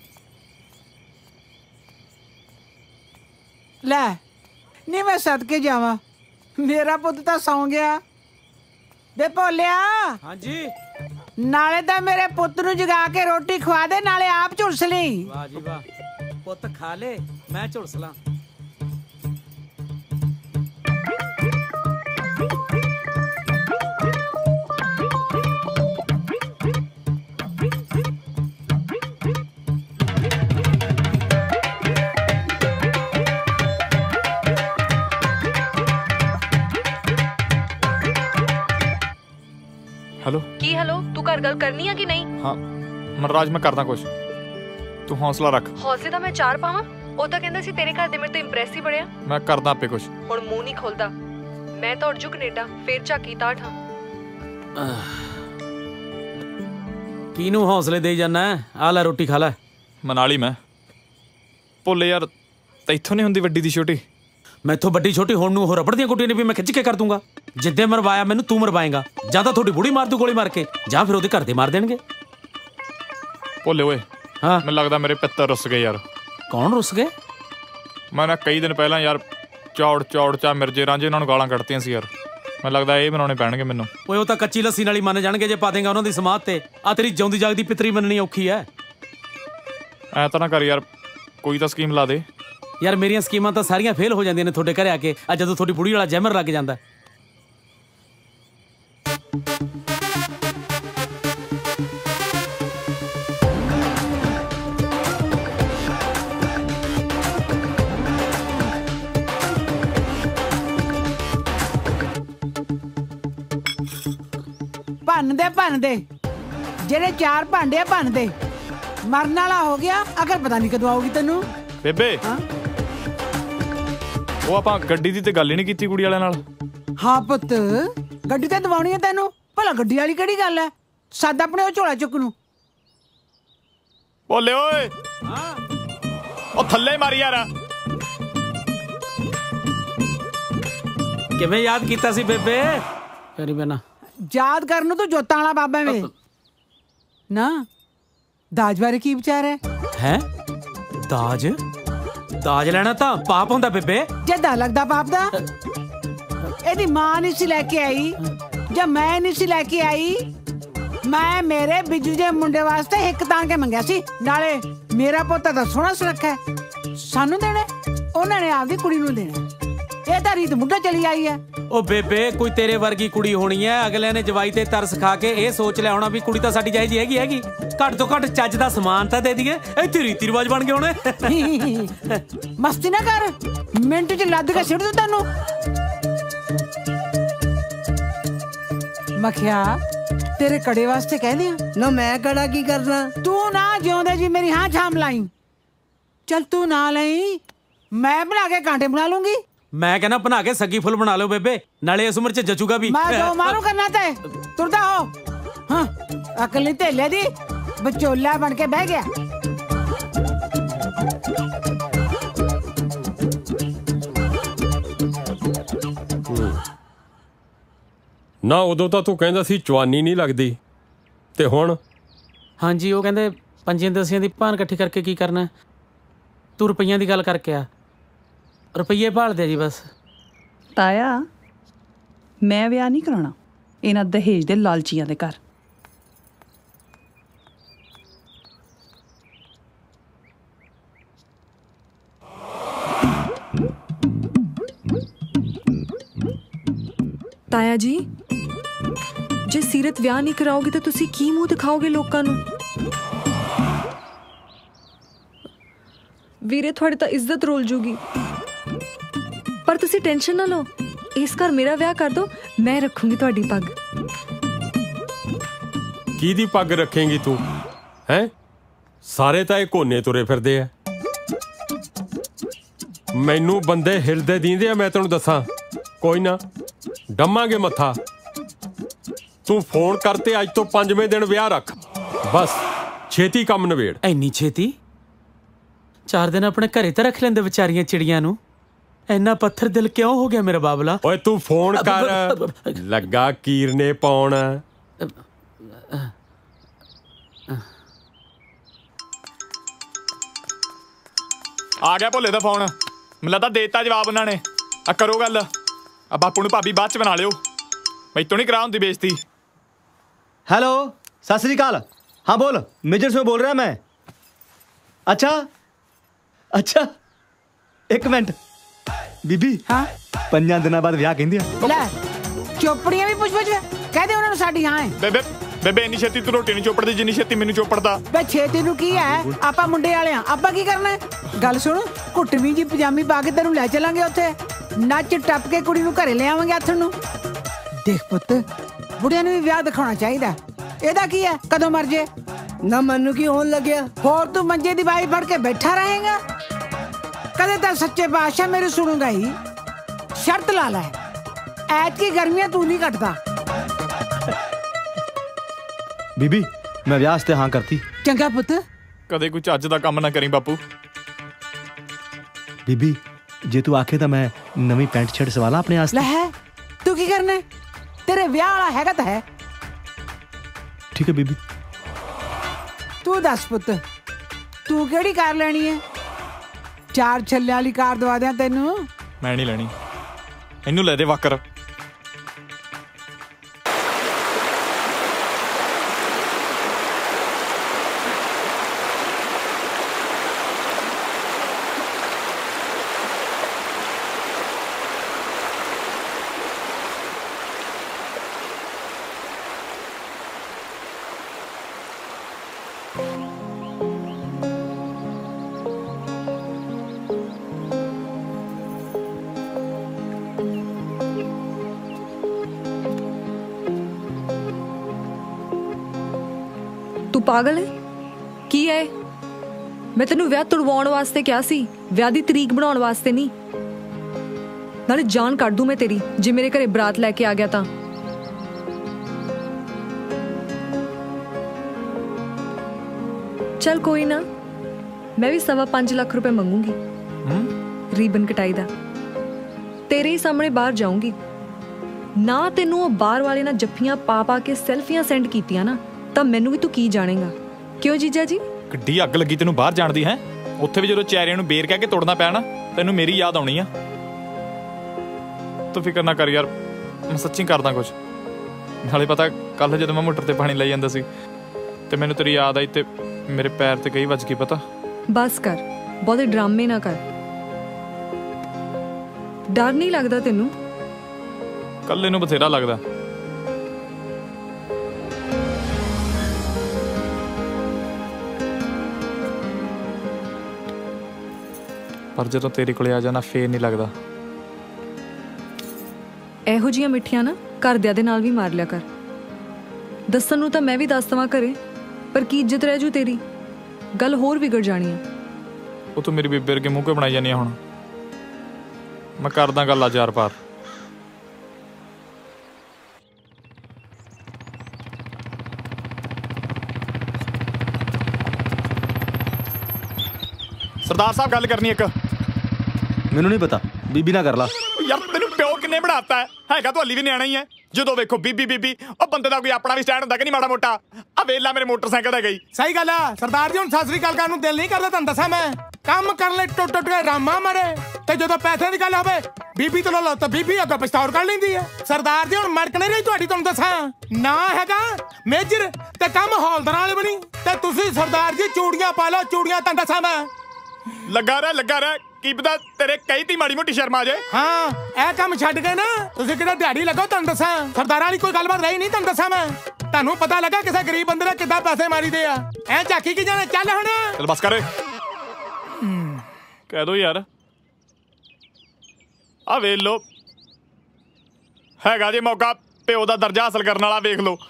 ਲੈ ਨਹੀਂ ਮੈਂ ਸਦਕੇ ਜਾਵਾਂ, ਮੇਰਾ ਪੁੱਤ ਤਾਂ ਸੌਂ ਗਿਆ। ਬੇ ਭੋਲਿਆ। ਹਾਂਜੀ। ਨਾਲੇ ਤਾਂ ਮੇਰੇ ਪੁੱਤ ਨੂੰ ਜਗਾ ਕੇ ਰੋਟੀ ਖਵਾ ਦੇ, ਨਾਲੇ ਆਪ ਝੁਲਸ ਲਈ। ਵਾਹ ਜੀ ਵਾਹ, ਪੁੱਤ ਖਾ ਲੈ ਮੈਂ ਝੁਲਸ ਲਾਂ। हेलो की हेलो तू घर गल करनी है कि नहीं? हाँ मनराज मैं करदा कुछ, तू हौसला रख। हौसले ਤਾਂ ਮੈਂ ਚਾਰ ਪਾਵਾਂ, ਉਹ ਤਾਂ ਕਹਿੰਦਾ ਸੀ ਤੇਰੇ ਘਰ ਦੇ ਮੇਰੇ ਤੋਂ ਇੰਪ੍ਰੈਸ ਹੀ ਬੜਿਆ। मैं करदा आपे कुछ। ਹੁਣ ਮੂੰਹ ਨਹੀਂ ਖੋਲਦਾ, ਮੈਂ ਤਾਂ ਉੜ ਜੂ ਕੈਨੇਡਾ, ਫੇਰ ਝਾਕੀ ਤਾਠ ਹਾਂ। ਕਿਹਨੂੰ ਹੌਸਲੇ ਦੇਈ ਜਾਣਾ? ਆ ਲੈ ਰੋਟੀ ਖਾ ਲੈ। ਮਨਾ ਲਈ ਮੈਂ। ਭੁੱਲੇ ਯਾਰ ਤੈਥੋਂ ਨਹੀਂ ਹੁੰਦੀ ਵੱਡੀ ਦੀ ਛੋਟੀ। ਮੈਥੋਂ ਵੱਡੀ ਛੋਟੀ ਹੋਣ ਨੂੰ ਉਹ ਰਬੜ ਦੀਆਂ ਗੁੱਟੀਆਂ ਨੇ ਵੀ ਮੈਂ ਖਿੱਚ ਕੇ ਕਰ ਦੂੰਗਾ। ਜਿੱਦੇ ਮਰਵਾਇਆ ਮੈਨੂੰ ਤੂੰ ਮਰਵਾਏਗਾ, ਜਾਂ ਤਾਂ ਤੁਹਾਡੀ ਬੁੜੀ ਮਾਰ ਦੂ ਗੋਲੀ ਮਾਰ ਕੇ, ਜਾਂ ਫਿਰ ਉਹਦੇ ਘਰ ਦੇ ਮਾਰ ਦੇਣਗੇ। ਭੁੱਲੇ ਓਏ। ਹਾਂ ਮੈਨੂੰ ਲੱਗਦਾ ਮੇਰੇ ਪਿੱਤਰ ਰੁੱਸ ਗਏ ਯਾਰ। ਕੌਣ ਰੁੱਸ ਗਏ? ਮੈਂ ਨਾ ਕਈ ਦਿਨ ਪਹਿਲਾਂ ਯਾਰ ਚੌੜ ਚੌੜ ਚਾ ਮਿਰਜੇ ਰਾਂਝੇ ਉਹਨਾਂ ਨੂੰ ਗਾਲਾਂ ਕੱਢਤੀਆਂ ਸੀ ਯਾਰ। ਮੈਨੂੰ ਲੱਗਦਾ ਇਹ ਬਣਾਉਣੇ ਪੈਣਗੇ ਮੈਨੂੰ। ਓਏ ਉਹ ਤਾਂ ਕੱਚੀ ਲੱਸੀ ਨਾਲ ਹੀ ਮੰਨ ਜਾਣਗੇ ਜੇ ਪਾ ਦੇਂਗਾ ਉਹਨਾਂ ਦੀ ਸਮਾਧ ਤੇ। ਆ ਤੇਰੀ ਜਿਉਂਦੀ ਜਾਗਦੀ ਪਿੱਤਰੀ ਮੰਨਣੀ ਔਖੀ ਐ। ਐ ਤਾਂ ਨਾ ਕਰ ਯਾਰ, ਕੋਈ ਤਾਂ ਸਕੀਮ ਲਾ ਦੇ। ਯਾਰ ਮੇਰੀਆਂ ਸਕੀਮਾਂ ਤਾਂ ਸਾਰੀਆਂ ਫੇਲ ਹੋ ਜਾਂਦੀਆਂ ਨੇ ਤੁਹਾਡੇ ਘਰੇ ਆ ਕੇ, ਆ ਜਦੋਂ ਤੁਹਾਡੀ ਬੁੜੀ ਵਾਲਾ ਜੈਮਰ ਲੱਗ ਜਾਂਦਾ। ਭੰਨ ਦੇ ਭੰਨ ਦੇ, ਜਿਹੜੇ ਚਾਰ ਭਾਂਡੇ ਆ ਭੰਨ ਦੇ। ਮਰਨ ਵਾਲਾ ਹੋ ਗਿਆ, ਅਗਰ ਪਤਾ ਨਹੀਂ ਕਦੋਂ ਆਉਗੀ ਤੈਨੂੰ। ਬੇਬੇ ਉਹ ਆਪਾਂ ਗੱਡੀ ਦੀ ਤੇ ਗੱਲ ਹੀ ਨਹੀਂ ਕੀਤੀ ਕੁੜੀ ਵਾਲਿਆਂ ਨਾਲ। ਹਾਂ ਪੁੱਤ, ਗੱਡੀ ਤੇ ਦਵਾਉਣੀ ਹੈ ਤੈਨੂੰ। ਭਲਾ ਗੱਡੀ ਵਾਲੀ ਕਿਹੜੀ ਗੱਲ ਹੈ? ਸਾਦਾ ਆਪਣੇ ਉਹ ਝੋਲਾ ਚੁੱਕ ਨੂੰ। ਬੋਲੇ ਓਏ। ਹਾਂ ਉਹ ਥੱਲੇ ਮਾਰੀ ਯਾਰ। ਕਿਵੇਂ ਯਾਦ ਕੀਤਾ ਸੀ ਬੇਬੇ? ਕਰੀ ਬਣਾ ਯਾਦ ਕਰਨ ਨੂੰ ਤੂੰ ਜੋਤਾਂ ਵਾਲਾ ਬਾਬਾ ਵੇ ਨਾ। ਦਾਜ ਬਾਰੇ ਕੀ ਵਿਚਾਰ ਹੈ? ਹੈ ਦਾਜ? ਦਾਜ ਲੈਣਾ ਤਾਂ ਪਾਪ ਹੁੰਦਾ ਬੇਬੇ। ਜਿੱਦਾਂ ਲੱਗਦਾ ਪਾਪ ਦਾ। ਇਹਦੀ ਮਾਂ ਨਹੀਂ ਸੀ ਲੈ ਕੇ ਆਈ, ਜਾਂ ਮੈਂ ਨਹੀਂ ਸੀ ਲੈ ਕੇ ਆਈ। ਮੈਂ ਮੇਰੇ ਬਿੱਜੂ ਦੇ ਮੁੰਡੇ ਵਾਸਤੇ ਹਿੱਕ ਤਾਣ ਕੇ ਮੰਗਿਆ ਸੀ। ਨਾਲੇ ਮੇਰਾ ਪੁੱਤ ਤਾਂ ਸੋਹਣਾ ਸੁਨੱਖਾ ਹੈ, ਸਾਨੂੰ ਦੇਣਾ, ਉਹਨਾਂ ਨੇ ਆਪਦੀ ਕੁੜੀ ਨੂੰ ਦੇਣਾ। ਇਹ ਤਾਂ ਰੀਤ ਮੁੱਢਾ ਚਲੀ ਆਈ ਹੈ। ਉਹ ਬੇਬੇ ਕੋਈ ਤੇਰੇ ਵਰਗੀ ਕੁੜੀ ਹੋਣੀ ਐ, ਅਗਲੇ ਨੇ ਜਵਾਈ ਤੇ ਤਰਸ ਖਾ ਕੇ ਇਹ ਸੋਚ ਲਿਆ ਹੋਣਾ ਵੀ ਕੁੜੀ ਤਾਂ ਸਾਡੀ ਜਾਇਜ਼ ਹੈਗੀ ਹੈਗੀ, ਘੱਟ ਤੋਂ ਘੱਟ ਚੱਜ ਦਾ ਸਮਾਨ ਤਾਂ ਦੇ ਦਈਏ। ਇੱਥੇ ਰੀਤੀ ਰਿਵਾਜ ਬਣ ਗਏ ਹੋਣੇ। ਮਸਤੀ ਨਾ ਕਰ, ਮਿੰਟ ਚ ਲੱਦ ਕੇ ਸਿੱਟ ਦੂ ਤੈਨੂੰ। ਮਖਿਆ ਤੇਰੇ ਕੜੇ ਵਾਸਤੇ ਕਹਿੰਦੇ ਆ ਨਾ। ਮੈਂ ਕੜਾ ਕੀ ਕਰਨਾ? ਤੂੰ ਨਾ ਜਿਉਂਦੇ ਜੀ ਮੇਰੀ ਹਾਂ ਛਾਮ ਲਾਈ। ਚੱਲ ਤੂੰ ਨਾ ਲਈ, ਮੈਂ ਬਣਾ ਕੇ ਕਾਂਟੇ ਬਣਾ ਲੂੰਗੀ। ਮੈਂ ਕਹਿੰਦਾ ਬਣਾ ਕੇ ਸੱਗੀ ਫੁੱਲ ਬਣਾ ਲਿਓ ਬੇਬੇ, ਨਾਲੇ ਇਸ ਉਮਰ ਚ ਜਚੂਗਾ ਵੀ। ਮੈਂ ਦੋ ਮਾਰੂ ਕਰਨਾ ਤੇ ਤੁਰਦਾ ਹੋ। ਹਾਂ ਅਕਲ ਨਹੀਂ ਢੇਲੇ ਦੀ, ਵਿਚੋਲਾ ਬਣ ਕੇ ਬਹਿ ਗਿਆ। ਨਾ ਉਦੋਂ ਤਾਂ ਤੂੰ ਕਹਿੰਦਾ ਸੀ ਜਵਾਨੀ ਨਹੀਂ ਲੱਗਦੀ, ਤੇ ਹੁਣ? ਹਾਂਜੀ ਉਹ ਕਹਿੰਦੇ ਪੰਜੀਆਂ ਦਸੀਆਂ ਦੀ ਭਾਨ ਇਕੱਠੀ ਕਰਕੇ ਕੀ ਕਰਨਾ, ਤੂੰ ਰੁਪਈਆਂ ਦੀ ਗੱਲ ਕਰਕੇ ਆ। ਰੁਪਈਏ ਭਾਲਦੇ ਜੀ ਬਸ। ਤਾਇਆ ਮੈਂ ਵਿਆਹ ਨਹੀਂ ਕਰਾਉਣਾ ਇਹਨਾਂ ਦਹੇਜ ਦੇ ਲਾਲਚੀਆਂ ਦੇ ਘਰ। ਤਾਇਆ ਜੀ ਜੇ ਸੀਰਤ ਵਿਆਹ ਨਹੀਂ ਕਰਾਓਗੇ ਤਾਂ ਤੁਸੀਂ ਕੀ ਮੂੰਹ ਦਿਖਾਓਗੇ ਲੋਕਾਂ ਨੂੰ? ਵੀਰੇ ਤੁਹਾਡੀ ਤਾਂ ਇੱਜ਼ਤ ਰੋਲ ਜੂਗੀ। ਪਰ ਤੁਸੀਂ ਟੈਨਸ਼ਨ ਨਾ ਲਓ, ਇਸ ਘਰ ਮੇਰਾ ਵਿਆਹ ਕਰ ਦਿਓ, ਮੈਂ ਰੱਖੂੰਗੀ ਤੁਹਾਡੀ ਪੱਗ। ਕਿਹਦੀ ਪੱਗ ਰੱਖੇਂਗੀ ਤੂੰ? ਹੈ ਸਾਰੇ ਤਾਂ ਇਹ ਕੋਨੇ ਤੁਰੇ ਫਿਰਦੇ ਆ। ਮੈਨੂੰ ਬੰਦੇ ਹਿਲਦੇ ਦੀਂਦੇ ਆ, ਮੈਂ ਤੈਨੂੰ ਦੱਸਾਂ। ਕੋਈ ਨਾ ਡੰਮਾਂਗੇ ਮੱਥਾ। ਤੂੰ ਫੋਨ ਕਰਤੇ ਅੱਜ ਤੋਂ ਪੰਜਵੇਂ ਦਿਨ ਵਿਆਹ ਰੱਖ, ਬਸ ਛੇਤੀ ਕੰਮ ਨਵੇੜ। ਇੰਨੀ ਛੇਤੀ? ਚਾਰ ਦਿਨ ਆਪਣੇ ਘਰੇ ਤਾਂ ਰੱਖ ਲੈਂਦੇ ਵਿਚਾਰੀਆਂ ਚਿੜੀਆਂ ਨੂੰ। ਇੰਨਾ ਪੱਥਰ ਦਿਲ ਕਿਉਂ ਹੋ ਗਿਆ ਮੇਰਾ ਬਾਬਲਾ? ਓਏ ਤੂੰ ਫੋਨ ਕਰ, ਲੱਗਾ ਕੀਰਨੇ ਪਾਉਣ। ਆ ਗਿਆ ਭੋਲੇ ਦਾ ਫੋਨ। ਮੈਨੂੰ ਲੱਗਦਾ ਦੇਤਾ ਜਵਾਬ ਉਹਨਾਂ ਨੇ। ਆ ਕਰੋ ਗੱਲ। ਆ ਬਾਪੂ ਨੂੰ ਭਾਬੀ ਬਾਅਦ ਚ ਬਣਾ ਲਿਓ, ਮੈਥੋਂ ਨਹੀਂ ਕਰਾ ਹੁੰਦੀ ਬੇਇੱਜ਼ਤੀ। हेलो सत श्री अकाल। हाँ बोल, मेजर से बोल रहा मैं। अच्छा अच्छा एक मिनट बीबी। हाँ पंजा दिनों बाद विआह कहंदी आ। ਲੈ ਚੋਪੜੀਆਂ ਵੀ ਪੁੱਛ ਪੁੱਛ ਕਹਿ ਦੇ ਉਹਨਾਂ ਨੂੰ ਸਾਡੀ ਹਾਂ ਹੈ। ਬੇਬੇ ਬੇਬੇ ਇੰਨੀ ਛੇਤੀ ਤੂੰ ਰੋਟੀ ਨਹੀਂ ਚੋਪੜਦੀ ਜਿੰਨੀ ਛੇਤੀ ਮੈਨੂੰ ਚੋਪੜਦਾ। ਬੇ ਛੇਤੀ ਨੂੰ ਕੀ ਹੈ, ਆਪਾਂ ਮੁੰਡੇ ਵਾਲੇ ਆ, ਆਪਾਂ ਕੀ ਕਰਨਾ ਹੈ? ਗੱਲ ਸੁਣ, ਘੁੱਟਵੀਂ ਜੀ ਪਜਾਮੀ ਪਾ ਕੇ ਤੈਨੂੰ ਲੈ ਚੱਲਾਂਗੇ ਉੱਥੇ, ਨੱਚ ਟੱਪ ਕੇ ਕੁੜੀ ਨੂੰ ਘਰੇ ਲੈ ਆਵਾਂਗੇ ਆਥਣ ਨੂੰ। ਦੇਖ ਪੁੱਤ, ਬੁੜਿਆਂ ਨੂੰ ਵੀ ਵਿਆਹ ਦਿਖਾਉਣਾ ਚਾਹੀਦਾ। ਇਹਦਾ ਕੀ ਹੈ, ਕਦੋਂ ਮਰ ਜੇ ਨਾ ਮੈਨੂੰ ਕੀ ਹੋਣ ਲੱਗਿਆ। ਹੋਰ ਤੂੰ ਮੰਜੇ ਦੀ ਬਾਈ ਫੜ ਕੇ ਬੈਠਾ ਰਹੇਗਾ? ਕਦੇ ਤਾਂ ਸੱਚੇ ਬਾਦਸ਼ਾਹ ਮੇਰੇ ਸੁਣੂਗਾ ਹੀ। ਸ਼ਰਤ ਲਾ ਲੈ, ਐਤਕੀ ਗਰਮੀਆਂ ਤੂੰ ਨਹੀਂ ਕੱਟਦਾ। बीबी मैं व्याह ते हाँ करती। चंगा पुत, कदे कोई चज दा काम ना करी बापू। बीबी जे तू आखे तो मैं नवी पैंट शर्ट सवाला अपने आस्ते। ले है तू की करना है? तेरे ब्याह वाला हैगा तो है। ठीक है बीबी। तू दस पुत, तू केड़ी कार लेनी है? चार छल्ले वाली कार दवा दियां तेनू। मैं नहीं लेनी, इनू ले दे वाकर। ਤੂੰ ਪਾਗਲ ਹੈ? ਕੀ ਹੈ? ਮੈਂ ਤੈਨੂੰ ਵਿਆਹ ਤੁੜਵਾਉਣ ਵਾਸਤੇ ਕਿਹਾ ਸੀ, ਵਿਆਹ ਦੀ ਤਰੀਕ ਬਣਾਉਣ ਵਾਸਤੇ ਨਹੀਂ। ਨਾਲੇ ਜਾਨ ਕੱਢ ਦੂੰ ਮੈਂ ਤੇਰੀ ਜੇ ਮੇਰੇ ਘਰੇ ਬਰਾਤ ਲੈ ਕੇ ਆ ਗਿਆ ਤਾਂ। ਚੱਲ ਕੋਈ ਨਾ, ਮੈਂ ਵੀ ਸਵਾ ਪੰਜ ਲੱਖ ਰੁਪਏ ਮੰਗੂੰਗੀ ਰੀਬਨ ਕਟਾਈ ਦਾ। ਤੇਰੇ ਹੀ ਸਾਹਮਣੇ ਬਾਹਰ ਜਾਊਂਗੀ ਨਾ। ਤੈਨੂੰ ਉਹ ਬਾਹਰ ਵਾਲੇ ਨਾਲ ਜੱਫੀਆਂ ਪਾ ਪਾ ਕੇ ਸੈਲਫੀਆਂ ਸੈਂਡ ਕੀਤੀਆਂ ਨਾ, ਤਾਂ ਮੈਨੂੰ ਵੀ ਤੂੰ ਕੀ ਜਾਣੇਗਾ। ਕਿਉਂ ਜੀਜਾ ਜੀ? ਕਿੱਡੀ ਅੱਗ ਲੱਗੀ ਤੈਨੂੰ ਬਾਹਰ ਜਾਣ ਦੀ ਹੈ? ਉੱਥੇ ਵੀ ਜਦੋਂ ਚੈਰਿਆਂ ਨੂੰ ਬੇਰ ਕਹਿ ਕੇ ਤੋੜਨਾ ਪਿਆ ਨਾ, ਤੈਨੂੰ ਮੇਰੀ ਯਾਦ ਆਉਣੀ ਆ। ਤੂੰ ਫਿਕਰ ਨਾ ਕਰ ਯਾਰ, ਮੈਂ ਸੱਚੀ ਕਰਦਾ ਕੁਝ। ਨਾਲੇ ਪਤਾ ਕੱਲ ਜਦੋਂ ਮੈਂ ਮੋਟਰ ਤੇ ਪਾਣੀ ਲਈ ਜਾਂਦਾ ਸੀ ਤੇ ਮੈਨੂੰ ਤੇਰੀ ਯਾਦ ਆਈ ਤੇ ਮੇਰੇ ਪੈਰ ਤੇ ਕਈ ਵੱਜ ਗਈ। ਪਤਾ ਬਸ ਕਰ, ਬਹੁਤੇ ਡਰਾਮੇ ਨਾ ਕਰ। ਡਰ ਨਹੀਂ ਲੱਗਦਾ ਤੈਨੂੰ? ਕੱਲੇ ਨੂੰ ਬਥੇਰਾ ਲੱਗਦਾ। ਪਰ ਜਦੋਂ ਤੇਰੇ ਕੋਲੇ ਆ ਜਾਣਾ ਫੇਰ ਨਹੀਂ ਲੱਗਦਾ। ਇਹੋ ਜਿਹੀਆਂ ਮਿੱਠੀਆਂ ਨਾ ਘਰਦਿਆਂ ਦੇ ਨਾਲ ਵੀ ਮਾਰ ਲਿਆ ਕਰ। ਦੱਸਣ ਨੂੰ ਤਾਂ ਮੈਂ ਵੀ ਦੱਸ ਦਵਾਂ ਘਰੇ, ਪਰ ਕੀ ਇੱਜ਼ਤ ਰਹਿ ਜੂ ਤੇਰੀ? ਗੱਲ ਹੋਰ ਵਿਗੜ ਜਾਣੀ ਆ। ਉਹ ਤੂੰ ਮੇਰੀ ਬੇਬੇ ਵਰਗੇ ਮੂੰਹ ਕੇ ਬਣਾਈ ਜਾਨੀ ਆ। ਹੁਣ ਮੈਂ ਕਰਦਾ ਗੱਲ ਆ ਚਾਰ ਪਾਰ। ਸਰਦਾਰ ਸਾਹਿਬ ਗੱਲ ਕਰਨੀ ਇੱਕ। ਮੈਨੂੰ ਨਹੀਂ ਪਤਾ, ਬੀਬੀ ਨਾ ਕਰ ਲਾ। ਯਾਰ ਤੈਨੂੰ ਪਿਓ ਕਿੰਨੇ ਬਣਾਤਾ ਹੈਗਾ? ਤੂੰ ਹਲੀ ਵੀ ਨਿਆਣਾ ਹੀ ਹੈ। ਜਦੋਂ ਵੇਖੋ ਬੀਬੀ ਬੀਬੀ। ਉਹ ਬੰਦੇ ਦਾ ਕੋਈ ਆਪਣਾ ਵੀ ਸਟੈਂਡ ਹੁੰਦਾ ਕਿ ਨਹੀਂ ਮਾੜਾ ਮੋਟਾ? ਆ ਵੇਲਾ ਮੇਰੇ ਮੋਟਰਸਾਈਕਲ ਤੇ ਗਈ। ਸਹੀ ਗੱਲ ਆ ਸਰਦਾਰ ਜੀ, ਹੁਣ ਸਤਿ ਸ੍ਰੀ ਅਕਾਲ ਕਰਨ ਨੂੰ ਦਿਲ ਨਹੀਂ ਕਰਦਾ। ਤੁਹਾਨੂੰ ਦੱਸਾਂ ਮੈਂ, ਕੰਮ ਕਰ ਲੈ ਟੁੱਟ ਟੁੱਟ ਕੇ ਰਾਮਾ ਮਰੇ, ਤੇ ਜਦੋਂ ਪੈਸੇ ਦੀ ਗੱਲ ਹੋਵੇ ਬੀਬੀ ਤੋਂ ਲਓ ਤਾਂ ਬੀਬੀ ਅੱਗੇ ਪਛਤਾਉਰ ਕਰ ਲੈਂਦੀ ਹੈ। ਸਰਦਾਰ ਜੀ ਹੁਣ ਮੜਕ ਨਹੀਂ ਰਹੀ ਤੁਹਾਡੀ। ਤੁਹਾਨੂੰ ਦੱਸਾਂ ਨਾ ਹੈਗਾ ਮੇਜਰ ਤੇ ਕੰਮ ਹੌਲਦਾਰਾਂ ਵਾਲੇ ਬਣੀ, ਤੇ ਤੁਸੀਂ ਸਰਦਾਰ ਜੀ ਚੂੜੀਆਂ ਪਾ ਲਓ ਚੂੜੀਆਂ। ਤੁਹਾਨੂੰ ਦੱਸਾਂ ਮੈਂ, ਲੱਗਾ ਰਹਿ ਲੱਗਾ ਰਹਿ, ਕੀ ਪਤਾ ਤੇਰੇ ਕਈ ਤੀ ਮਾੜੀ ਮੋਟੀ ਸ਼ਰਮ ਆ ਜਾਏ। ਹਾਂ ਇਹ ਕੰਮ ਛੱਡ ਕੇ ਨਾ ਤੁਸੀਂ ਕਿਤੇ ਦਿਹਾੜੀ ਲੱਗੋ। ਤੁਹਾਨੂੰ ਦੱਸਾਂ ਸਰਦਾਰਾਂ ਵਾਲੀ ਕੋਈ ਗੱਲਬਾਤ ਰਹੀ ਨਹੀਂ। ਤੁਹਾਨੂੰ ਦੱਸਾਂ ਮੈਂ, ਤੁਹਾਨੂੰ ਪਤਾ ਲੱਗਾ ਕਿਸੇ ਗਰੀਬ ਬੰਦੇ ਨੇ ਕਿੱਦਾਂ ਪੈਸੇ ਮਾਰੀਦੇ ਆ। ਐ ਝਾਕੀ ਕੀ ਜਾਣਾ? ਚੱਲ ਹੁਣ ਚੱਲ ਬਸ ਕਰ, ਕਹਿ ਦੋ ਯਾਰ। ਆ ਵੇਖ ਲੋ, ਹੈਗਾ ਜੇ ਮੌਕਾ ਪਿਓ ਦਾ ਦਰਜਾ ਹਾਸਲ ਕਰਨ ਵਾਲਾ, ਵੇਖ ਲੋ।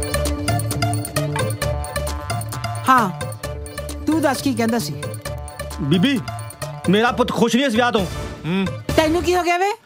हाँ तू दस की कहंदा सी? ਬੀਬੀ ਮੇਰਾ ਪੁੱਤ ਖੁਸ਼ ਨਹੀਂ ਇਸ ਵਿਆਹ ਤੋਂ। ਤੈਨੂੰ ਕੀ ਹੋ ਗਿਆ ਵੇ?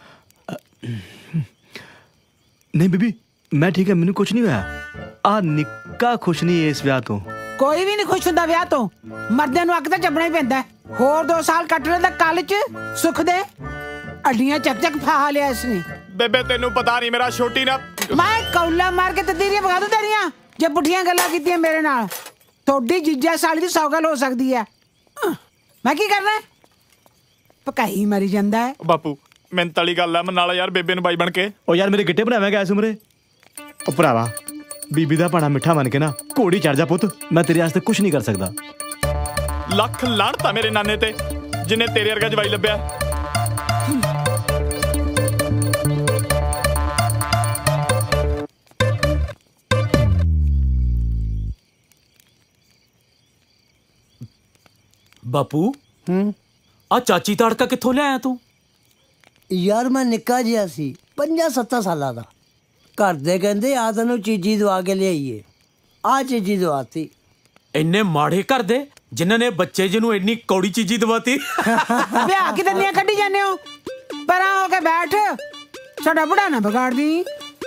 ਨਹੀਂ ਬੀਬੀ ਮੈਂ ਠੀਕ ਹੈ, ਮੈਨੂੰ ਕੁਝ ਨਹੀਂ ਹੋਇਆ। ਆ ਨਿੱਕਾ ਖੁਸ਼ ਨਹੀਂ ਇਸ ਵਿਆਹ ਤੋਂ। ਕੋਈ ਵੀ ਨਹੀਂ ਖੁਸ਼ ਹੁੰਦਾ ਵਿਆਹ ਤੋਂ, ਮਰਦਿਆਂ ਨੂੰ ਅੱਗ ਤਾਂ ਚੱਬਣਾ ਹੀ ਪੈਂਦਾ। ਹੋਰ ਦੋ ਸਾਲ ਕੱਟ ਲੈ ਤਾਂ ਕੱਲ ਚ ਸੁੱਖ ਦੇ ਅੱਡੀਆਂ ਚੱਕ ਚੱਕ ਫਾਹਾ ਲਿਆ ਇਸਨੇ। ਬੇਬੇ ਤੈਨੂੰ ਪਤਾ ਨਹੀਂ ਮੇਰਾ ਛੋਟੀ ਨਾ ਮੈਂ ਕੌਲਾ ਮਾਰ ਕੇ ਤਦੀਰੀਆਂ ਵਗਾ ਦੂੰ ਤੇਰੀਆਂ ਜੇ ਪੁੱਠੀਆਂ ਗੱਲਾਂ ਕੀਤੀਆਂ ਮੇਰੇ ਨਾਲ। ਤੁਹਾਡੀ ਜੀਜਾ ਸਾਲੀ ਦੀ ਸੌ ਗੱਲ ਹੋ ਸਕਦੀ ਹੈ। ਮੈਂ ਕੀ ਕਰਨਾ? ਪਕਾਈ ਮਰੀ ਜਾਂਦਾ ਹੈ। ਬਾਪੂ ਮਿਹਨਤ ਵਾਲੀ ਗੱਲ ਆ, ਮਨਾ ਲਾ ਯਾਰ ਬੇਬੇ ਨੂੰ ਬਾਈ ਬਣ ਕੇ। ਉਹ ਯਾਰ ਮੇਰੇ ਗਿੱਟੇ ਬਣਾਵੇਂਗਾ ਇਸ ਉਮਰੇ। ਉਹ ਭਰਾਵਾ ਬੀਬੀ ਦਾ ਭਾਣਾ ਮਿੱਠਾ ਮੰਨ ਕੇ ਨਾ ਘੋੜੀ ਚੜ ਜਾ ਪੁੱਤ, ਮੈਂ ਤੇਰੇ ਵਾਸਤੇ ਕੁਝ ਨਹੀਂ ਕਰ ਸਕਦਾ। ਲੱਖ ਲਾਹਣਤਾਂ ਮੇਰੇ ਨਾਨੇ ਤੇ ਜਿੰਨੇ ਤੇਰੇ ਵਰਗਾ ਜਵਾਈ ਲੱਭਿਆ। ਬਾਪੂ ਆ ਚਾਚੀ ਤੜਕਾ ਕਿੱਥੋਂ ਲਿਆਇਆ ਤੂੰ? ਯਾਰ ਮੈਂ ਨਿੱਕਾ ਜਿਹਾ ਸੀ, ਪੰਜਾਂ ਸੱਤਾਂ ਸਾਲਾਂ ਦਾ। ਘਰ ਦੇ ਕਹਿੰਦੇ ਆ ਤੈਨੂੰ ਚੀਜ਼ੀ ਦਵਾ ਕੇ ਲਿਆਈਏ, ਆ ਚੀਜ਼ੀ ਦਵਾਤੀ। ਇੰਨੇ ਮਾੜੇ ਘਰ ਦੇ ਜਿਨ੍ਹਾਂ ਨੇ ਬੱਚੇ ਜਿਹਨੂੰ ਇੰਨੀ ਕੌੜੀ ਚੀਜ਼ੀ ਦਵਾਤੀ। ਵਿਆਹ ਕੀ ਦੰਦੀਆਂ ਕੱਢੀ ਜਾਂਦੇ ਹੋ? ਪਰਾਂ ਹੋ ਕੇ ਬੈਠ, ਸਾਡਾ ਬੁੜਾ ਨਾ ਵਿਗਾੜਦੀ।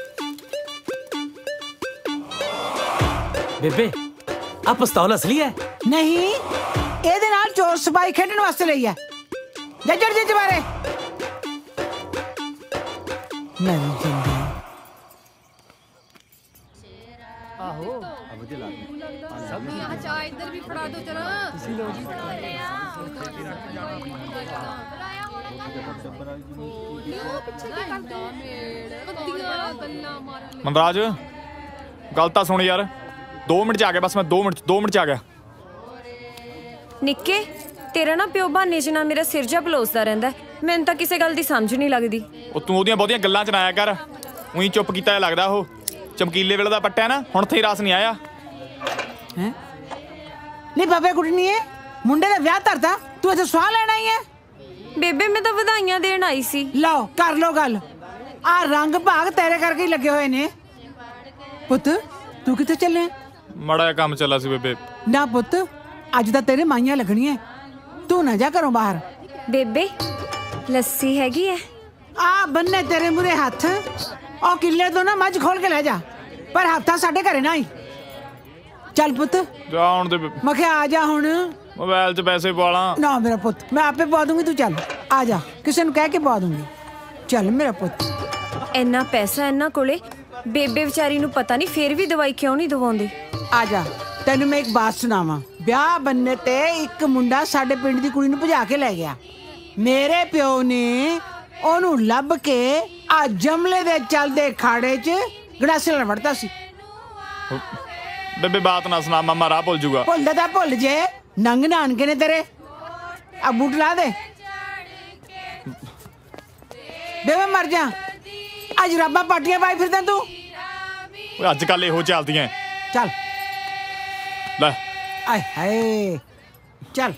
ਬੇਬੇ ਆ ਪਿਸਤੌਲ ਅਸਲੀ ਹੈ? ਨਹੀਂ, ਇਹਦੇ ਨਾਲ ਚੋਰ ਸਿਪਾਹੀ ਖੇਡਣ ਵਾਸਤੇ ਲਈ ਹੈ। ਜੱਜੜ ਜੀ ਬਾਰੇ ਮੈਂ ਜਿੰਦਾ ਆਹੋ ਮੁਝੇ ਲਾ ਸਭ ਆ ਚਾਹ ਇੱਧਰ ਵੀ ਫੜਾ ਦੋ ਚਲਾ ਤੁਸੀਂ ਲੋ ਜੀ ਮਨਰਾਜ ਗੱਲ ਤਾਂ ਸੁਣ ਯਾਰ, ਦੋ ਮਿੰਟ ਚ ਆ ਗਿਆ ਬਸ। ਮੈਂ ਦੋ ਮਿੰਟ ਦੋ ਮਿੰਟ ਚ ਆ ਗਿਆ। ਨਿੱਕੇ ਤੇਰਾ ਨਾ ਪਿਓ ਬਹਾਨੇ ਚ ਨਾ ਮੇਰਾ ਸਿਰ ਜਾ ਬਲੋਸਦਾ ਰਹਿੰਦਾ। ਮੈਨੂੰ ਤਾਂ ਕਿਸੇ ਗੱਲ ਦੀ ਸਮਝ ਨਹੀਂ ਲੱਗਦੀ। ਉਹ ਤੂੰ ਉਹਦੀਆਂ ਬਹੁਤੀਆਂ ਗੱਲਾਂ ਚ ਨਾ ਆਇਆ ਕਰ, ਉਹੀ ਚੁੱਪ ਕੀਤਾ ਲੱਗਦਾ। ਉਹ ਚਮਕੀਲੇ ਵੇਲੇ ਦਾ ਪੱਟਿਆ ਨਾ, ਹੁਣ ਤੇ ਰਸ ਨਹੀਂ ਆਇਆ। ਹੈ ਨਹੀਂ ਬਾਬੇ ਕੁੜਨੀਏ, ਮੁੰਡੇ ਦਾ ਵਿਆਹ ਧਰਦਾ, ਤੂੰ ਇੱਥੇ ਸਵਾਹ ਲੈਣ ਆਈ ਹੈ? ਬੇਬੇ ਮੈਂ ਤਾਂ ਵਧਾਈਆਂ ਦੇਣ ਆਈ ਸੀ। ਲਓ ਕਰ ਲਓ ਗੱਲ। ਆ ਰੰਗ ਭਾਗ ਤੇਰੇ ਕਰਕੇ ਹੀ ਲੱਗੇ ਹੋਏ ਨੇ। ਪੁੱਤ ਤੂੰ ਕਿੱਥੇ ਚੱਲੇ? ਮਾੜਾ ਜਿਹਾ ਕੰਮ ਚੱਲਾ ਸੀ ਬੇਬੇ। ਨਾ ਪੁੱਤ ਅੱਜ ਤਾਂ ਤੇਰੇ ਮਾਈਆਂ ਲੱਗਣੀਆਂ, ਤੂੰ ਨਾ ਜਾ ਘਰੋਂ ਬਾਹਰ। ਬੇਬੇ ਲੱਸੀ ਹੈਗੀ ਹੈ? ਆ ਬੰਨੇ ਤੇਰੇ ਮੂਰੇ ਹੱਥ, ਉਹ ਕਿੱਲੇ ਤੋਂ ਨਾ ਮੱਝ ਖੋਲ ਕੇ ਲੈ ਜਾ, ਪਰ ਹੱਥਾਂ ਸਾਡੇ ਘਰੇ ਨਾ ਹੀ। ਚੱਲ ਪੁੱਤ ਜਾ ਹੁਣ ਦੇ। ਮੈਂ ਕਿਹਾ ਆ ਜਾ ਹੁਣ, ਮੋਬਾਈਲ 'ਚ ਪੈਸੇ ਪਾ ਲਾਂ। ਨਾ ਮੇਰਾ ਪੁੱਤ ਮੈਂ ਆਪੇ ਪਾ ਦੂੰਗੀ, ਤੂੰ ਚੱਲ ਆ ਜਾ, ਕਿਸੇ ਨੂੰ ਕਹਿ ਕੇ ਪਾ ਦੂੰਗੀ। ਚੱਲ ਮੇਰਾ ਪੁੱਤ। ਇੰਨਾ ਪੈਸਾ ਇਹਨਾਂ ਕੋਲੇ, ਬੇਬੇ ਵਿਚਾਰੀ ਨੂੰ ਪਤਾ ਨਹੀਂ ਫੇਰ ਵੀ ਦਵਾਈ ਕਿਉਂ ਨਹੀਂ ਦਵਾਉਂਦੇ। ਆ ਜਾ ਤੈਨੂੰ ਮੈਂ ਇੱਕ ਬਾਤ ਸੁਣਾਵਾਂ। ਵਿਆਹ ਬੰਨੇ ਤੇ ਇੱਕ ਮੁੰਡਾ ਸਾਡੇ ਪਿੰਡ ਦੀ ਕੁੜੀ ਨੂੰ ਭਜਾ ਕੇ ਲੈ ਗਿਆ। ਮੇਰੇ ਪਿਓ ਨੇ ਉਹਨੂੰ ਲੱਭ ਕੇ ਆ ਜਮਲੇ ਦੇ ਚੱਲਦੇ ਖਾੜੇ 'ਚ ਗੜਾਸੇ ਨਾਲ ਵੜਦਾ ਸੀ। ਬੇਬੇ ਬਾਤ ਨਾ ਸੁਣਾ, ਮਾਮਾ ਰਾਹ ਭੁੱਲ ਜੂਗਾ। ਭੁੱਲਦਾ ਤਾਂ ਭੁੱਲ ਜੇ, ਨੰਗ ਨਾਨਕੇ ਨੇ ਤੇਰੇ। ਆ ਬੂਟ ਲਾ ਦੇ ਬੇਬੇ, ਮਰ ਜਾ। ਅੱਜ ਰੱਬਾ ਪਾਟੀਆਂ ਪਾਈ ਫਿਰਦਾ ਤੂੰ। ਓਏ ਅੱਜ ਕੱਲ ਇਹੋ ਚੱਲਦੀਆਂ। ਚੱਲ ਲੈ ਆਏ ਹਾਏ ਚੱਲ।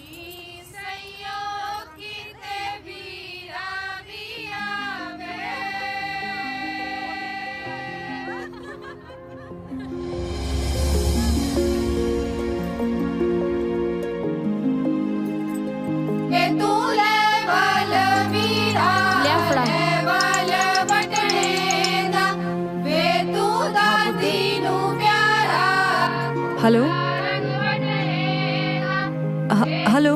हेलो हेलो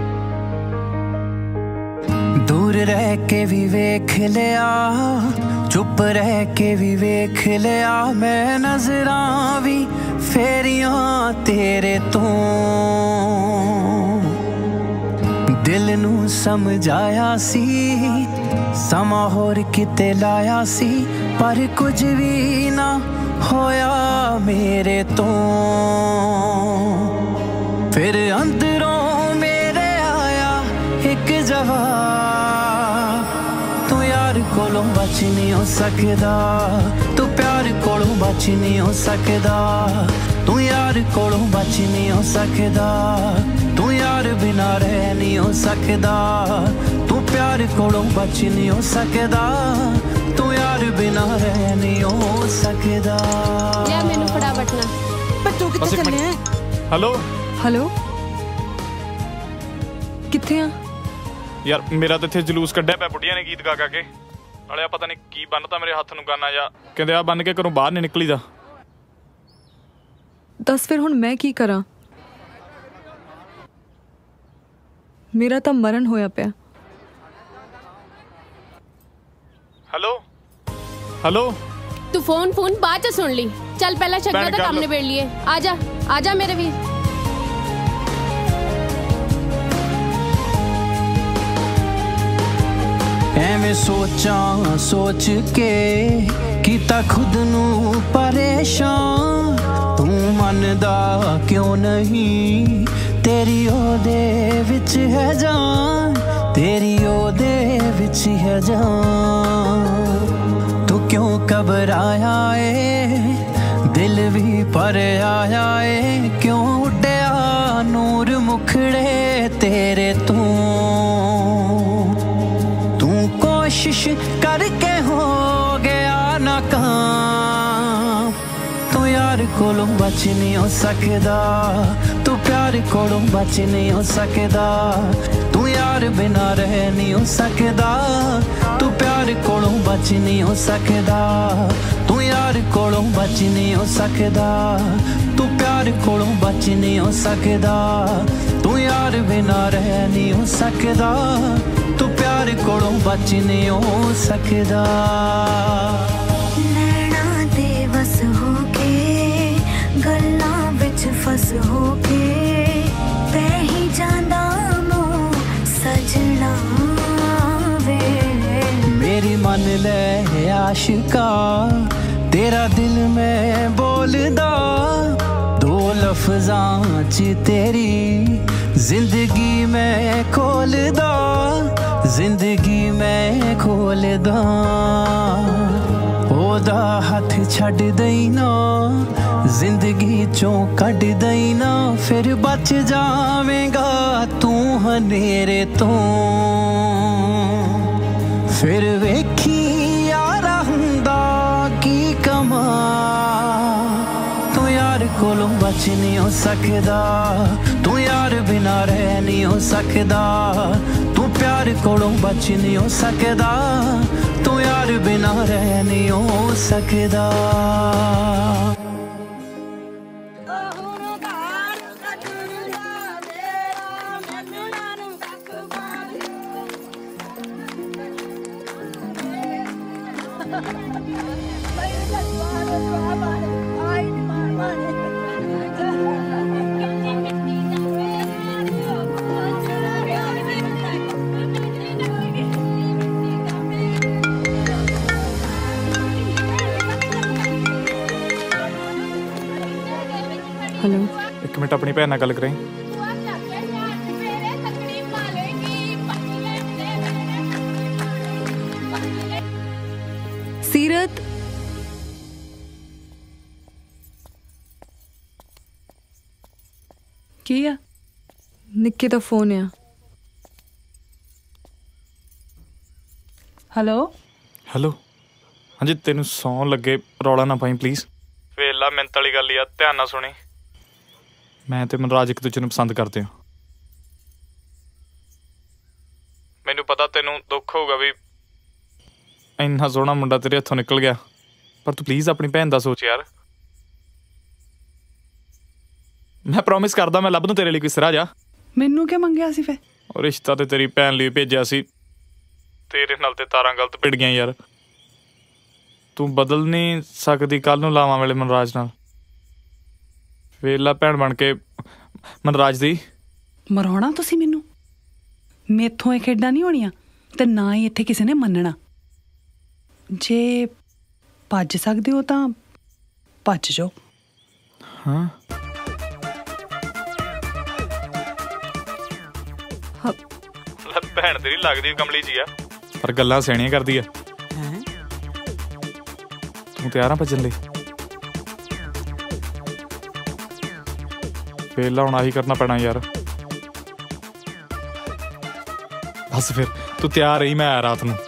दूर रह के भी वेख लिया, चुप रह के भी वेख लिया मैं नजरां भी फेरियां तेरे तो दिल नू समझाया सी समा होर किते लाया सी पर कुछ भी ना होया मेरे तो फिर अंदरों मेरे आया एक जवाब तू यार कोलों बच नहीं हो सकदा तू प्यार कोलों बच नहीं हो सकदा तू यार कोलों बच नहीं हो सकदा तू यार बिना रह नहीं हो सकदा तू प्यार कोलों बच नहीं हो सकदा तू यार बिना रह नहीं हो सकदा यार मैनू फड़ा बटना पर तू किथे चले है हेलो हेलो किथे आ यार मेरा तो इत्थे जलूस कड्ढिया पिया बुढ़िया ने गीत गा गा के नाले आ पता नहीं की बन्नता मेरे हत्थ नूं गाना या कहंदे आ बन के घरों बाहर नहीं निकलीदा दस फिर हुण मैं की करा मेरा तो मरण होया पिया हेलो हेलो तू फोन फोन बाद च सुन ली चल पहला शक्कर दा काम निबेड़ लिए आजा आजा मेरे वीर ਐਵੇਂ ਸੋਚਾਂ ਸੋਚ ਕੇ ਕੀਤਾ ਖੁਦ ਨੂੰ ਪਰੇਸ਼ਾਨ ਤੂੰ ਮੰਨਦਾ ਕਿਉਂ ਨਹੀਂ ਤੇਰੀ ਉਹਦੇ ਵਿੱਚ ਹੈ ਜਾਨ ਤੇਰੀ ਉਹਦੇ ਵਿੱਚ ਹੈ ਜਾਨ ਤੂੰ ਕਿਉਂ ਘਬਰਾਇਆ ਏ ਦਿਲ ਵੀ ਭਰਿਆ ਏ ਕਿਉਂ ਉੱਡਿਆ ਨੂਰ ਮੁਖੜੇ ਤੇਰੇ ਤੋਂ कोशिश करके हो गया नाकाम तू यार कोलों बच नहीं हो सकदा तू प्यार कोलों बच नहीं हो सकदा तू यार बिना रह नहीं हो सकदा तू प्यार कोलों बच नहीं हो सकदा तू यार कोलों बच नहीं हो सकदा तू प्यार कोलों बच नहीं हो सकदा तू यार बिना रह नहीं हो सकदा तू प्यार कोलों बच नहीं हो सकदा नैना दे वस हो के गल्लां विच फस हो के पै ही जांदा मो सजना वे मेरी मन ले आशिका तेरा दिल में बोलदा दो लफ्जां च तेरी जिंदगी में खोलदा जिंदगी में खोलदा ओदा हथ छड़ दई ना जिंदगी चों कढ दई ना फिर बच जावेगा तू हनेरे तो फिर वेखी यारा हुंदा की कमा तू यार कोलों बच नहीं हो सकदा तू यार बिना रह नहीं हो सकदा तू प्यार कोलों बच नहीं हो सकदा तू यार बिना रह नहीं हो सकदा हेलो एक मिनट अपनी भैन नाल गल करें सीरत की आ निक्के दा फोन आ हेलो हेलो हाँ जी तेन सौ लगे रौला ना पाई प्लीज वेला मिन्नत वाली गल यार ध्यान ना सुनी मैं ते मनराज एक दूजे नूं पसंद करते हैं मैनू पता तेनू दुख होगा भी इन्ना सोहना मुंडा तेरे हथों निकल गया पर तू प्लीज अपनी भैन दा सोच यार मैं प्रॉमिस करदा मैं लभ दूं तेरे लिए कोई सिरा जा मैनू क्या मंगया सी फे और रिश्ता ते तेरी भैन लिए भेजिया सी तेरे नाल ते तारां गलत भिड़ गईयां यार ਤੂੰ ਬਦਲ ਨਹੀਂ ਸਕਦੀ ਕੱਲ ਨੂੰ ਲਾਵਾਂ ਵੇਲੇ ਮਨਰਾਜ ਨਾਲ ਵੇਲਾ ਭੈਣ ਬਣ ਕੇ ਮਨਰਾਜ ਦੀ ਮਰਾਉਣਾ ਤੁਸੀਂ ਮੈਨੂੰ ਮੇਥੋਂ ਇਹ ਖੇਡਾਂ ਨਹੀਂ ਹੋਣੀਆਂ ਤੇ ਨਾ ਹੀ ਇੱਥੇ ਕਿਸੇ ਨੇ ਮੰਨਣਾ ਜੇ ਭੱਜ ਸਕਦੇ ਹੋ ਤਾਂ ਭੱਜ ਜਾਓ ਹਾਂ ਭੈਣ ਤੇਰੀ ਲੱਗਦੀ ਕਮਲੀ ਜੀ ਆ ਪਰ ਗੱਲਾਂ ਸਿਆਣੀਆਂ ਕਰਦੀ ਆ ਤੂੰ ਤਿਆਰ ਆ ਭੱਜਣ ਲਈ ਵੇਲਾ ਹੁਣ ਆਹੀ ਕਰਨਾ ਪੈਣਾ ਯਾਰ ਬਸ ਫਿਰ ਤੂੰ ਤਿਆਰ ਰਹੀ ਮੈਂ ਆਇਆ ਰਾਤ ਨੂੰ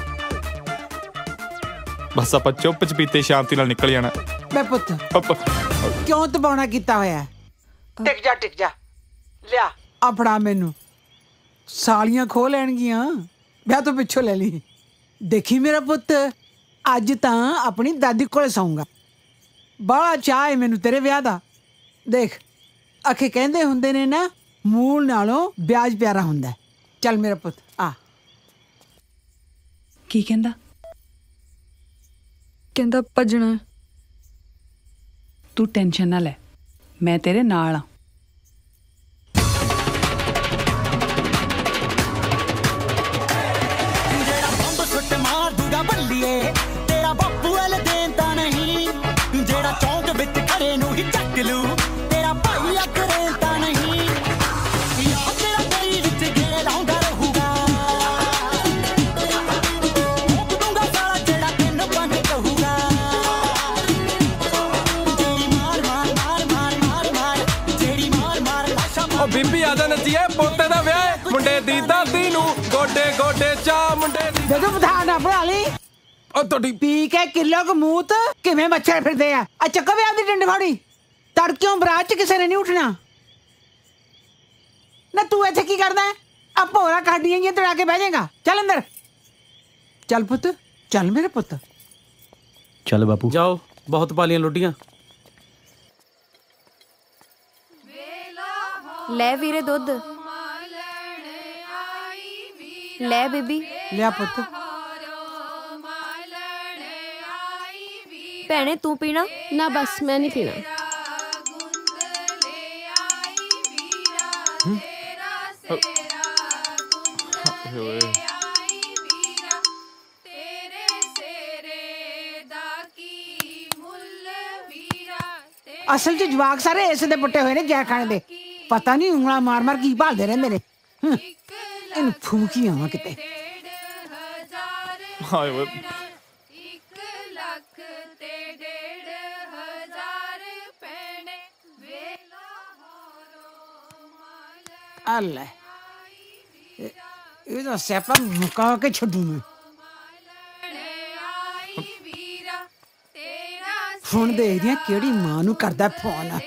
ਬਸ ਆਪਾਂ ਚੁੱਪ ਚਪੀਤੇ ਸ਼ਾਂਤੀ ਨਾਲ ਨਿਕਲ ਜਾਣਾ ਮੈਂ ਪੁੱਤ ਕਿਉਂ ਤਬਾਉਣਾ ਕੀਤਾ ਹੋਇਆ ਟਿਕ ਜਾ ਟਿਕ ਜਾ ਲਿਆ ਆ ਫੜਾ ਮੈਨੂੰ ਸਾਲੀਆਂ ਖੋ ਲੈਣਗੀਆਂ ਵਿਆਹ ਤੋਂ ਪਿੱਛੋਂ ਲੈ ਲਈ ਦੇਖੀ ਮੇਰਾ ਪੁੱਤ ਅੱਜ ਤਾਂ ਆਪਣੀ ਦਾਦੀ ਕੋਲੇ ਸੌਂਗਾ ਬੜਾ ਚਾਅ ਹੈ ਮੈਨੂੰ ਤੇਰੇ ਵਿਆਹ ਦਾ ਦੇਖ ਅਖੇ ਕਹਿੰਦੇ ਹੁੰਦੇ ਨੇ ਨਾ ਮੂਲ ਨਾਲੋਂ ਵਿਆਜ ਪਿਆਰਾ ਹੁੰਦਾ ਚੱਲ ਮੇਰਾ ਪੁੱਤ ਆ ਕੀ ਕਹਿੰਦਾ ਕਹਿੰਦਾ ਭੱਜਣਾ ਤੂੰ ਟੈਨਸ਼ਨ ਨਾ ਲੈ ਮੈਂ ਤੇਰੇ ਨਾਲ ਆ तेरा बापू वाल देता नहीं जेड़ा चौंक विच खड़े नू ही चक लू तेरा भाई अक रेता नहीं या तेरा गली विच घेरे लाउंदा रहूगा भोंक दूंगा साला जेड़ा तेन बन कहूगा जेड़ी मार मार मार मार मार मार जेड़ी मार मार लाशा ओ बीबी आजा नचिए पोते दा विआह मुंडे दी दादी नू गोडे गोडे चा मुंडे दी ਜਦੋਂ ਬਧਾਣਾ ਬਣਾ ਲਈ ਪੀ ਕੇ ਕਿਲੋ ਕਮੂਤ ਕਿਵੇਂ ਮੱਛਰ ਫਿਰਦੇ ਆ ਆ ਚੱਕੋ ਵਿਆਹ ਦੀ ਡੰਡ ਫਾੜੀ ਤੜਕਿਓਂ ਬਰਾਤ ਚ ਕਿਸੇ ਨੇ ਨਹੀਂ ਉੱਠਣਾ ਨਾ ਤੂੰ ਇੱਥੇ ਕੀ ਕਰਦਾ ਆ ਭੋਰਾ ਕਾਡੀਆਂ ਜੀਆਂ ਤੜਾ ਕੇ ਬਹਿ ਜਾਏਗਾ ਚੱਲ ਅੰਦਰ ਚੱਲ ਪੁੱਤ ਚੱਲ ਮੇਰੇ ਪੁੱਤ ਚੱਲ ਬਾਪੂ ਜਾਓ ਬਹੁਤ ਪਾਲੀਆਂ ਲੁੱਡੀਆਂ ਲੈ ਵੀਰੇ ਦੁੱਧ ਲੈ ਬੀਬੀ ਲਿਆ ਪੁੱਤ ਭੈਣੇ ਤੂੰ ਪੀਣਾ ਨਾ ਬਸ ਮੈਂ ਨਹੀਂ ਪੀਣਾ ਅਸਲ ਚ ਜਵਾਕ ਸਾਰੇ ਇਸ ਦੇ ਪੁੱਟੇ ਹੋਏ ਨੇ ਜੈ ਖਾਣੇ ਦੇ ਪਤਾ ਨਹੀਂ ਉਂਗਲਾਂ ਮਾਰ ਮਾਰ ਕੀ ਭਾਲਦੇ ਰਹਿੰਦੇ ਨੇ ਇਹਨੂੰ ਫੂਕੀ ਆਵਾਂ ਕਿਤੇ ਹਾਏ ਓਏ ਅੱਲੇ ਇਹ ਤਾਂ ਸਿਆਪਾ ਮੁਕਾ ਕੇ ਛੱਡੂ ਮੈਂ ਫੋਨ ਦੇਖਦੀ ਆ ਕਿਹੜੀ ਮਾਂ ਨੂੰ ਕਰਦਾ ਫੋਨ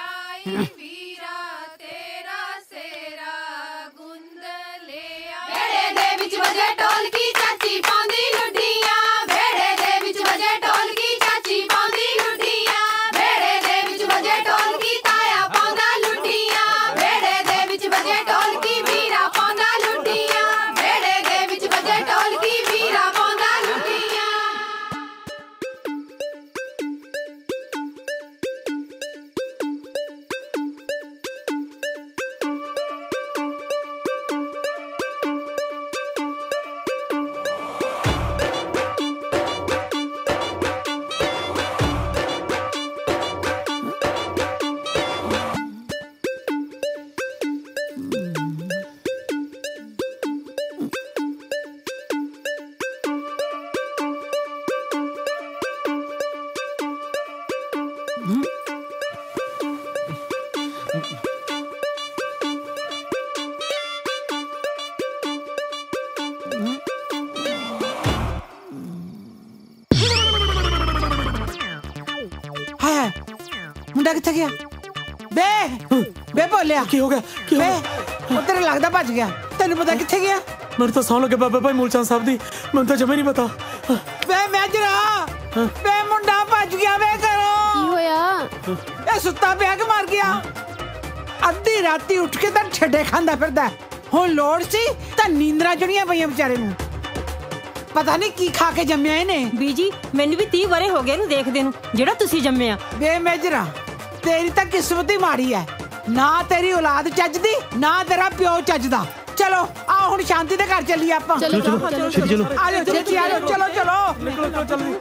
ਮੁੰਡਾ ਕਿੱਥੇ ਗਿਆ ਬੇ ਬੇ ਬੋਲਿਆ ਕੀ ਹੋ ਗਿਆ ਕੀ ਹੋ ਗਿਆ ਉਹ ਤੇਰੇ ਲੱਗਦਾ ਭੱਜ ਗਿਆ ਤੈਨੂੰ ਪਤਾ ਕਿੱਥੇ ਗਿਆ ਮੈਨੂੰ ਤਾਂ ਸੌਂ ਲੱਗੇ ਬਾਬਾ ਭਾਈ ਮੂਲਚੰਦ ਸਾਹਿਬ ਦੀ ਮੈਨੂੰ ਤਾਂ ਜਮੇ ਨਹੀਂ ਪਤਾ ਬੇ ਮੈਜਰਾ ਬੇ ਮੁੰਡਾ ਭੱਜ ਗਿਆ ਵੇ ਕਰੋ ਕੀ ਹੋਇਆ ਇਹ ਸੁੱਤਾ ਪਿਆ ਕਿ ਮਰ ਗਿਆ ਅੱਧੀ ਰਾਤੀ ਉੱਠ ਕੇ ਤਾਂ ਛੱਡੇ ਖਾਂਦਾ ਫਿਰਦਾ ਹੁਣ ਲੋੜ ਸੀ ਤਾਂ ਨੀਂਦਰਾਂ ਜੁੜੀਆਂ ਪਈਆਂ ਵਿਚਾਰੇ ਨੂੰ ਪਤਾ ਨਹੀਂ ਕੀ ਖਾ ਕੇ ਜੰਮਿਆ ਇਹਨੇ। ਬੀਜੀ ਮੈਨੂੰ ਵੀ ਤੀਹ ਵਰੇ ਹੋ ਗਏ ਇਹਨੂੰ ਦੇਖਦੇ ਨੂੰ ਜਿਹੜਾ ਤੁਸੀਂ ਜੰਮਿਆ। ਬੇਮੇਜਰਾ ਤੇਰੀ ਤਾਂ ਕਿਸਮਤ ਹੀ ਮਾੜੀ ਹੈ, ਨਾ ਤੇਰੀ ਔਲਾਦ ਚੱਜਦੀ ਨਾ ਤੇਰਾ ਪਿਓ ਚੱਜਦਾ। ਚਲੋ ਆ ਹੁਣ ਸ਼ਾਂਤੀ ਦੇ ਘਰ ਚੱਲੀਏ ਆਪਾਂ। ਚਲੋ ਚਲੋ ਚਲੋ ਆ ਜਾਓ ਛੇਤੀ ਆ ਜਾਓ, ਚਲੋ ਚਲੋ ਨਿਕਲੋ ਜਲਦੀ।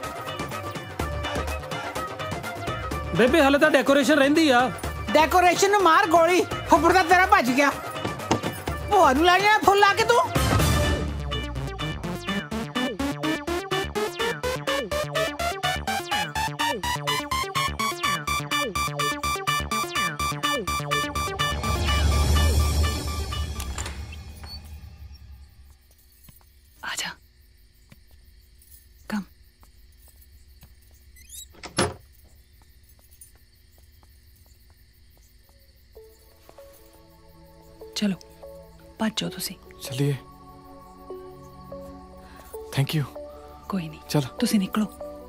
ਬੇਬੇ ਹਾਲੇ ਤਾਂ ਡੈਕੋਰੇਸ਼ਨ ਰਹਿੰਦੀ ਆ। ਡੈਕੋਰੇਸ਼ਨ ਨੂੰ ਮਾਰ ਗੋਲੀ, ਫੁੱਫੜ ਦਾ ਤੇਰਾ ਭੱਜ ਗਿਆ। ਭੂਆ ਨੂੰ ਲਾਇਆ ਫੁੱਲ ਲਾ ਕੇ ਤੂੰ। आजा कम। चलो भज जाओ तुसी। चलिए थैंक यू। कोई नहीं चलो तुसी निकलो।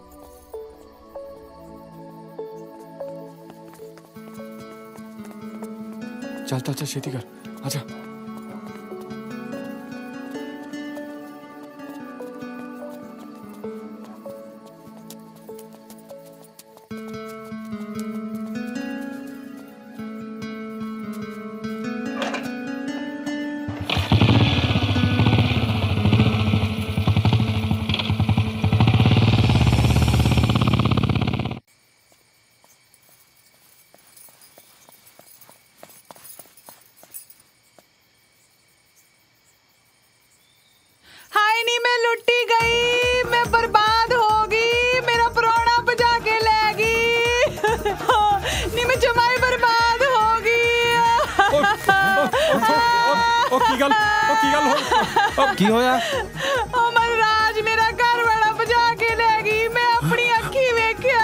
चलता अच्छा छेती कर आजा। हाय नी मैं लुटी गई, मैं बर्बाद हो गई, मेरा प्राणा बजा के ले गई। नी मैं जमाई बर्बाद हो गई। ओ की गल ओ की गल हो की होया? ओ मनराज मेरा घर वाला बजा के ले गई, मैं अपनी अखी वेख्या।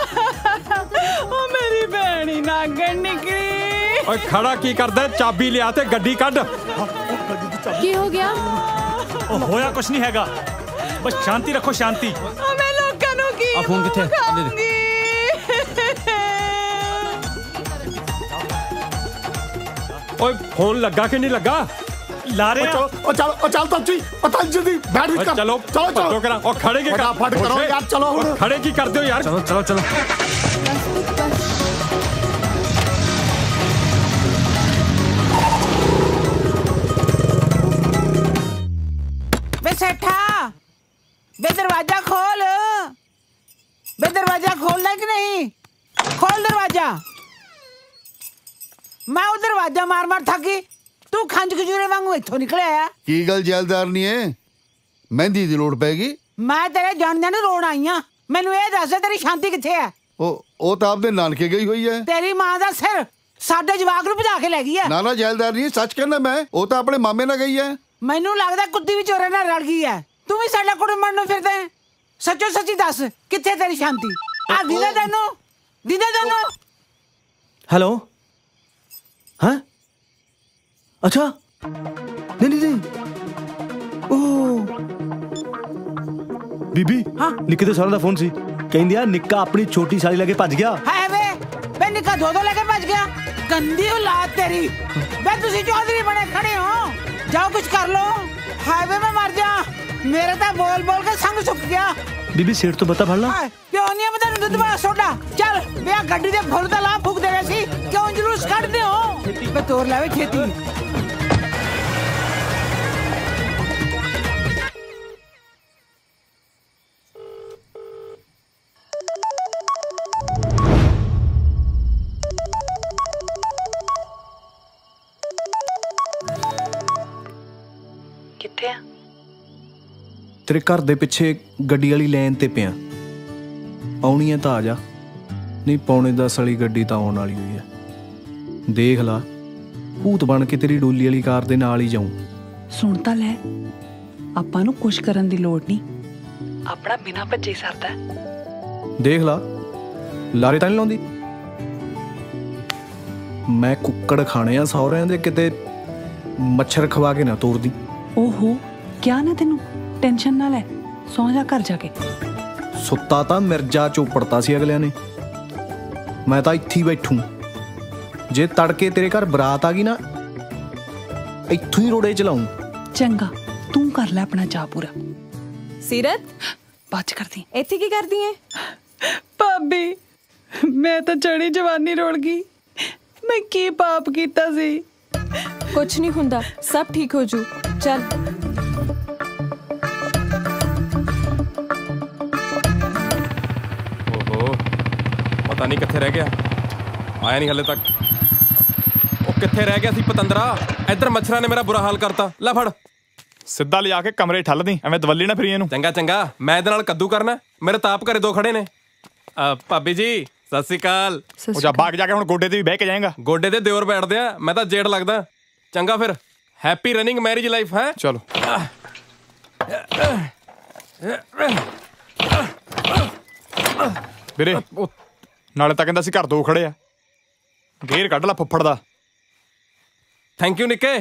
ओ मेरी भैनी नागन निकली। ओए खड़ा की करदा, चाबी लिया ते गड्डी कढ। की हो गया? ਉਹ ਹੋਇਆ ਕੁਛ ਨਹੀਂ ਹੈਗਾ, ਬਸ ਸ਼ਾਂਤੀ ਰੱਖੋ ਸ਼ਾਂਤੀ। मैं लोगों ਨੂੰ ਕੀ ਆ ਫੋਨ ਕਿੱਥੇ ਹੈ? ਲੈ ਦੇ। ਓਏ ਫੋਨ ਲੱਗਾ ਕਿ ਨਹੀਂ ਲੱਗਾ? ਲਾ ਰਹੇ ਆ। ओ चलो ओ चल तो जी पता जल्दी बैठ भी कर। चलो चलो चलो करा और खड़े के फटाफट करो यार। चलो हुन खड़े की करते हो यार? चलो चलो चलो। बे सेठा बे दरवाजा खोल, बे दरवाजा खोलना कि नहीं? खोल दरवाजा। मैं वो दरवाजा मार मार थकी, तू खंज खजूरे वांगू इत्थों निकले आया। की गल जैलदार नहीं है, मेहंदी दी लोड़ पैगी। मैं तेरे जान जान रोण आई हां, मैनू ये दस तेरी शांति किथे है? ओ ओ तां आपदे नानके गई हुई है। तेरी मां दा सिर साडे जवाक नू भजा के ले गई है। ना ना जैलदार नहीं, सच कहना मैं, ओ तां अपने मामे नाल गई है। मैनू लगदा कुत्ती भी चोरे नाल रल गई है। तू भी साडा कुड़म बनन फिरदा है। सच्चो सच्ची दस किथे तेरी शांति? आ दीदा तैनू दीदा तैनू। हेलो हाँ अच्छा नहीं नहीं नहीं ओ बीबी हाँ निक्के दे सारा दा फोन सी, कहंदी आ निक्का अपनी छोटी साली लगे भज गया। है वे बे निक्का दो दो लेके भज गया। गंदी औलाद तेरी। बे तुसी चौधरी बने खड़े हो, जाओ कुछ कर लो। हाईवे में मर जा, मेरे तो बोल बोल के संग सुक गया। बीबी सेठ तो बता भरला क्यों नहीं है बता दूध बड़ा सोडा। चल बे गड्डी दे फुल दा ला फूक दे सी, क्यों जुलूस कढदे हो? बे तोर लावे खेती। किथे आ? तेरे घर दे पिछे गड्डी वाली लैन ते पिया, आउणी है तां आ जा, नहीं पौने दस वाली गड्डी तां आउण वाली हुई है। देख ला भूत बन के तेरी डोली वाली कार दे नाल ही जाऊं। सुन तां लै, आपां नूं कुछ करन दी लोड़ नहीं, अपना बिना भज्जे सरदा। देख ला लारे तां नहीं लाउंदी। मैं कुक्कड़ खाने आ सौरिਆਂ ਦੇ, किते मच्छर खवा के ना तोड़ दी। ओहो क्या ना तेनू टेंशन ना ले, सौ जा घर जाके। सुत्ता तां मिर्जा चोपड़ता सी अगलियां ने, मैं तां इत्थे ही बैठूं। जे तड़के तेरे घर बरात आ गई ना, इत्थों ही रोड़े चलाऊं। चंगा तू कर ले अपना चाह पूरा। ਸੀਰਤ ਬਾਤ ਕਰਦੀ ਇੱਥੇ ਕੀ ਕਰਦੀ ਹੈ? ਭਾਬੀ ਮੈਂ ਤਾਂ ਚੜੀ ਜਵਾਨੀ ਰੋਲ ਗਈ। ਮੈਂ ਕੀ ਪਾਪ ਕੀਤਾ ਸੀ? ਕੁਛ ਨਹੀਂ ਹੁੰਦਾ, ਸਭ ਠੀਕ ਹੋ ਜੂ। ਚੱਲ ਓਹੋ ਪਤਾ ਨਹੀਂ ਕਿੱਥੇ ਰਹਿ ਗਿਆ, ਆਇਆ ਨਹੀਂ ਹਲੇ ਤੱਕ। ਉਹ ਕਿੱਥੇ ਰਹਿ ਗਿਆ ਸੀ ਪਤੰਦਰਾ? ਇੱਧਰ ਮੱਛਰਾਂ ਨੇ ਮੇਰਾ ਬੁਰਾ ਹਾਲ ਕਰਤਾ। ਲੈ ਫੜ ਸਿੱਧਾ ਲਿਆ ਕੇ ਕਮਰੇ ਠੱਲਦੀ, ਐਵੇਂ ਦਵੱਲੀ ਨਾ ਫਰੀ ਇਹਨੂੰ। ਚੰਗਾ ਚੰਗਾ, ਮੈਂ ਇਹਦੇ ਨਾਲ ਕੱਦੂ ਕਰਨਾ। ਮੇਰੇ ਤਾਪ ਘਰੇ ਦੋ ਖੜੇ ਨੇ। ਭਾਬੀ ਜੀ ਸਤਿ ਸ੍ਰੀ ਅਕਾਲ। ਉਹ ਜਾ ਬਾਗ ਜਾ ਕੇ ਹੁਣ ਗੋਡੇ ਤੇ ਵੀ ਬਹਿ ਕੇ ਜਾਏਗਾ। ਗੋਡੇ ਤੇ ਦਿਓਰ ਬੈਠਦੇ ਆ, ਮੈਂ ਤਾਂ ਜੇਠ ਲੱਗਦਾ। ਚੰਗਾ ਫਿਰ, ਹੈਪੀ ਰਨਿੰਗ ਮੈਰਿਜ ਲਾਈਫ ਹੈ। ਚਲੋ ਵੀਰੇ, ਨਾਲੇ ਤਾਂ ਕਹਿੰਦਾ ਸੀ ਘਰ ਦੋ ਖੜੇ ਆ, ਗੇਰ ਕੱਢ ਲਾ ਫੁੱਫੜ ਦਾ। ਥੈਂਕ ਯੂ ਨਿੱਕੇ।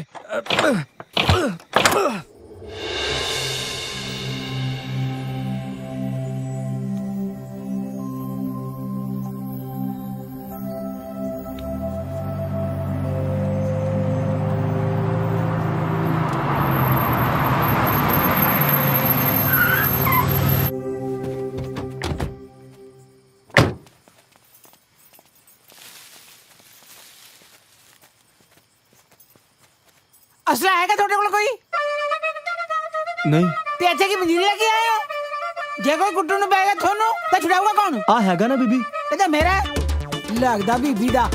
असला है क्या थोड़े को कोई? नहीं। ते अच्छा की मंजीरी लेके आए हो? जे कोई कुट्टू नु पैगा थोनू ते छुड़ाऊगा कौन? आ हैगा ना बीबी। ए ते मेरा लगदा बीबी दा।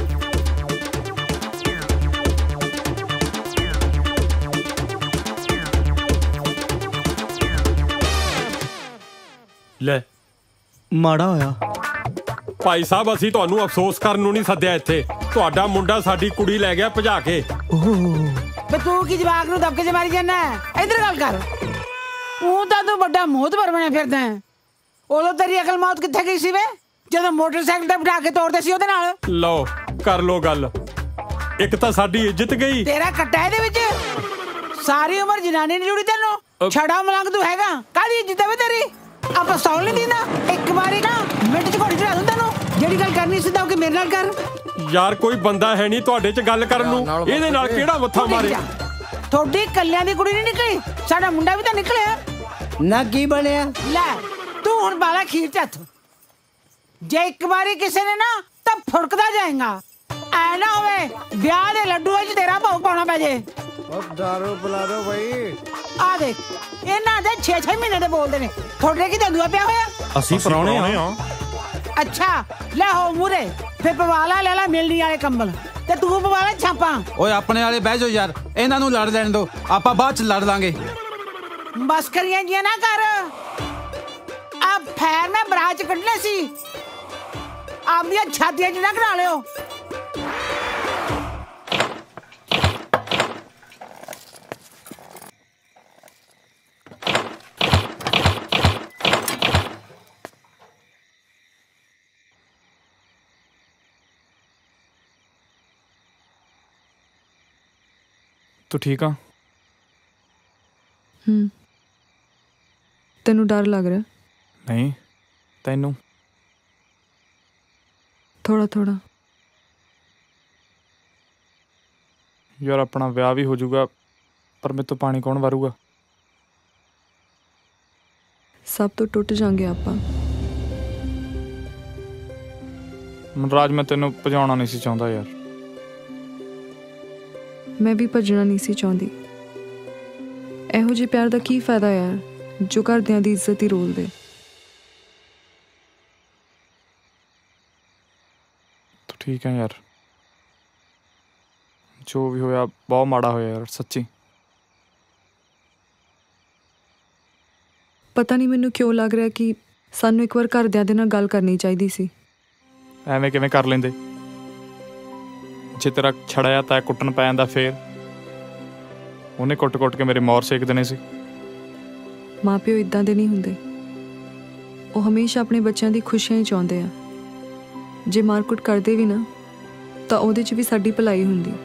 ਲੈ ਮਾੜਾ ਹੋਇਆ ਭਾਈ ਸਾਹਿਬ, ਅਸੀਂ ਤੁਹਾਨੂੰ ਅਫਸੋਸ ਕਰਨ ਨੂੰ ਨਹੀਂ ਸੱਦਿਆ ਇੱਥੇ। ਤੁਹਾਡਾ ਮੁੰਡਾ ਸਾਡੀ ਕੁੜੀ ਲੈ ਗਿਆ ਭਜਾ ਕੇ। बे तू की जवाक नु दबके च मारी जाना है? इधर गल कर। ऊ तां तू बड़ा मोहतबर बनया फिरदा है। उदों तेरी अकल मौत कित्थे गई सी वे ਜਦੋਂ ਮੋਟਰਸਾਈਕਲ ਤੇ ਬਿਠਾ ਕੇ ਤੋਰਦੇ ਸੀ ਉਹਦੇ ਨਾਲ? ਲਓ ਕਰ ਲੋ ਗੱਲ। ਇੱਕ ਤਾਂ ਸਾਡੀ ਇੱਜ਼ਤ ਗਈ। ਤੇਰਾ ਕੱਟਾ ਇਹਦੇ ਵਿੱਚ ਸਾਰੀ ਉਮਰ ਜਨਾਨੀ ਨਹੀਂ ਜੁੜੀ ਤੈਨੂੰ। ਛੜਾ ਮਲੰਗ ਤੂੰ ਹੈਗਾ, ਕਾਹਦੀ ਇੱਜ਼ਤ ਹੈ ਵੇ ਤੇਰੀ? ਆਪਾਂ ਸੌਣ ਨਹੀਂ ਦਿੰਦਾ। ਇੱਕ ਵਾਰੀ ਨਾ ਮਿੰਟ ਚ ਘੋੜੀ ਚੜਾ ਦੂੰ ਤੈਨੂੰ। ਜਿਹੜੀ ਗੱਲ ਕਰਨੀ ਸਿੱਧਾ ਹੋ ਕੇ ਮੇਰੇ ਨਾਲ ਕਰ। ਯਾਰ ਕੋਈ ਬੰਦਾ ਹੈ ਨਹੀਂ ਤੁਹਾਡੇ ਚ ਗੱਲ ਕਰਨ ਨੂੰ, ਇਹਦੇ ਨਾਲ ਕਿਹੜਾ ਮੱਥਾ ਮਾਰੇ? ਤੁਹਾਡੀ ਕੱਲਿਆਂ ਦੀ ਕੁੜੀ ਨਹੀਂ ਨਿਕਲੀ, ਸਾਡਾ ਮੁੰਡਾ ਵੀ ਤਾਂ ਨਿਕਲਿਆ ਨਾ। ਕੀ ਬਣਿਆ? ਲੈ ਤੂੰ ਹੁਣ ਬਾਲਾ ਖੀਰ ਚ ਹੱਥ। ਜੇ ਇੱਕ ਵਾਰੀ ਕਿਸੇ ਨੇ ਨਾ ਤਾਂ ਫੁੜਕਦਾ ਜਾਏਗਾ। ਐ ਨਾ ਹੋਵੇ ਵਿਆਹ ਦੇ ਲੱਡੂ ਵਿੱਚ ਤੇਰਾ ਭੋਗ ਪਾਉਣਾ ਪੈ ਜੇ। ਉਹ ਦਾਰੂ ਪਿਲਾ ਦੋ ਬਈ। ਆ ਦੇਖ ਇਹਨਾਂ ਦੇ ਛੇ ਛੇ ਮਹੀਨੇ ਦੇ ਬੋਲਦੇ ਨੇ। ਤੁਹਾਡੇ ਕੀ ਦੰਦੂਆ ਪਿਆ ਹੋਇਆ? ਅਸੀਂ ਪਰਾਉਣੇ ਆ। ਅੱਛਾ ਲੈ ਹੋ ਮੂਰੇ ਫੇ ਪਵਾਲਾ ਲੈ ਲੈ ਮਿਲਣੀ ਵਾਲੇ ਕੰਬਲ ਤੇ ਤੂੰ ਪਵਾਲਾ ਛਾਪਾਂ। ਓਏ ਆਪਣੇ ਵਾਲੇ ਬਹਿ ਜਾਓ ਯਾਰ, ਇਹਨਾਂ ਨੂੰ ਲੜ ਲੈਣ ਦੋ, ਆਪਾਂ ਬਾਅਦ ਚ ਲੜ ਲਾਂਗੇ। ਬਸ ਕਰੀਆਂ ਜੀਆਂ ਨਾ ਕਰ। ਆ ਫੈਰ ਮੈਂ ਬਰਾਤ ਚ ਕੱਢਨੇ ਸੀ, ਆਪਦੀਆਂ ਛਾਤੀਆਂ ਚ ਨਾ ਕਰਾ ਲਿਓ। ਤੂੰ ਠੀਕ ਆ? ਹੂੰ। ਤੈਨੂੰ ਡਰ ਲੱਗ ਰਿਹਾ? ਨਹੀਂ, ਤੈਨੂੰ? ਥੋੜਾ ਥੋੜਾ। ਯਾਰ ਆਪਣਾ ਵਿਆਹ ਵੀ ਹੋ ਜਾਊਗਾ, ਪਰ ਮੇਰੇ ਤੋਂ ਪਾਣੀ ਕੌਣ ਵਾਰੂਗਾ? ਸਭ ਤੋਂ ਟੁੱਟ ਜਾਾਂਗੇ ਆਪਾਂ। ਮਨਰਾਜ, ਮੈਂ ਤੈਨੂੰ ਭਜਾਉਣਾ ਨਹੀਂ ਸੀ ਚਾਹੁੰਦਾ ਯਾਰ। ਮੈਂ ਵੀ ਭੱਜਣਾ ਨਹੀਂ ਸੀ ਚਾਹੁੰਦੀ। ਇਹੋ ਜਿਹੇ ਪਿਆਰ ਦਾ ਕੀ ਫਾਇਦਾ ਯਾਰ, ਜੋ ਘਰਦਿਆਂ ਦੀ ਇੱਜ਼ਤ ਹੀ ਰੋਲਦੇ। ਤੂੰ ਠੀਕ ਹੈ ਯਾਰ? ਜੋ ਵੀ ਹੋਇਆ ਬਹੁਤ ਮਾੜਾ ਹੋਇਆ ਯਾਰ, ਸੱਚੀ। ਪਤਾ ਨਹੀਂ ਮੈਨੂੰ ਕਿਉਂ ਲੱਗ ਰਿਹਾ ਕਿ ਸਾਨੂੰ ਇੱਕ ਵਾਰ ਘਰਦਿਆਂ ਦੇ ਨਾਲ ਗੱਲ ਕਰਨੀ ਚਾਹੀਦੀ ਸੀ। ਐਵੇਂ ਕਿਵੇਂ ਕਰ ਲੈਂਦੇ? ਜੇ ਤੇਰਾ ਛੜਾਇਆ ਤਾਂ ਕੁੱਟਣ ਪੈ ਜਾਂਦਾ ਫੇਰ? ਉਹਨੇ ਕੁੱਟ ਕੁੱਟ ਕੇ ਮੇਰੇ ਮੌਰ ਸੇਕ ਦੇਣੇ ਸੀ। ਮਾਂ ਪਿਓ ਇਦਾਂ ਦੇ ਨਹੀਂ ਹੁੰਦੇ। ਉਹ ਹਮੇਸ਼ਾ ਆਪਣੇ ਬੱਚਿਆਂ ਦੀ ਖੁਸ਼ੀਆਂ ਹੀ ਚਾਹੁੰਦੇ ਆ। ਜੇ ਮਾਰਕੁੱਟ ਕਰਦੇ ਵੀ ਨਾ ਤਾਂ ਉਹਦੇ 'ਚ ਵੀ ਸਾਡੀ ਭਲਾਈ ਹੁੰਦੀ।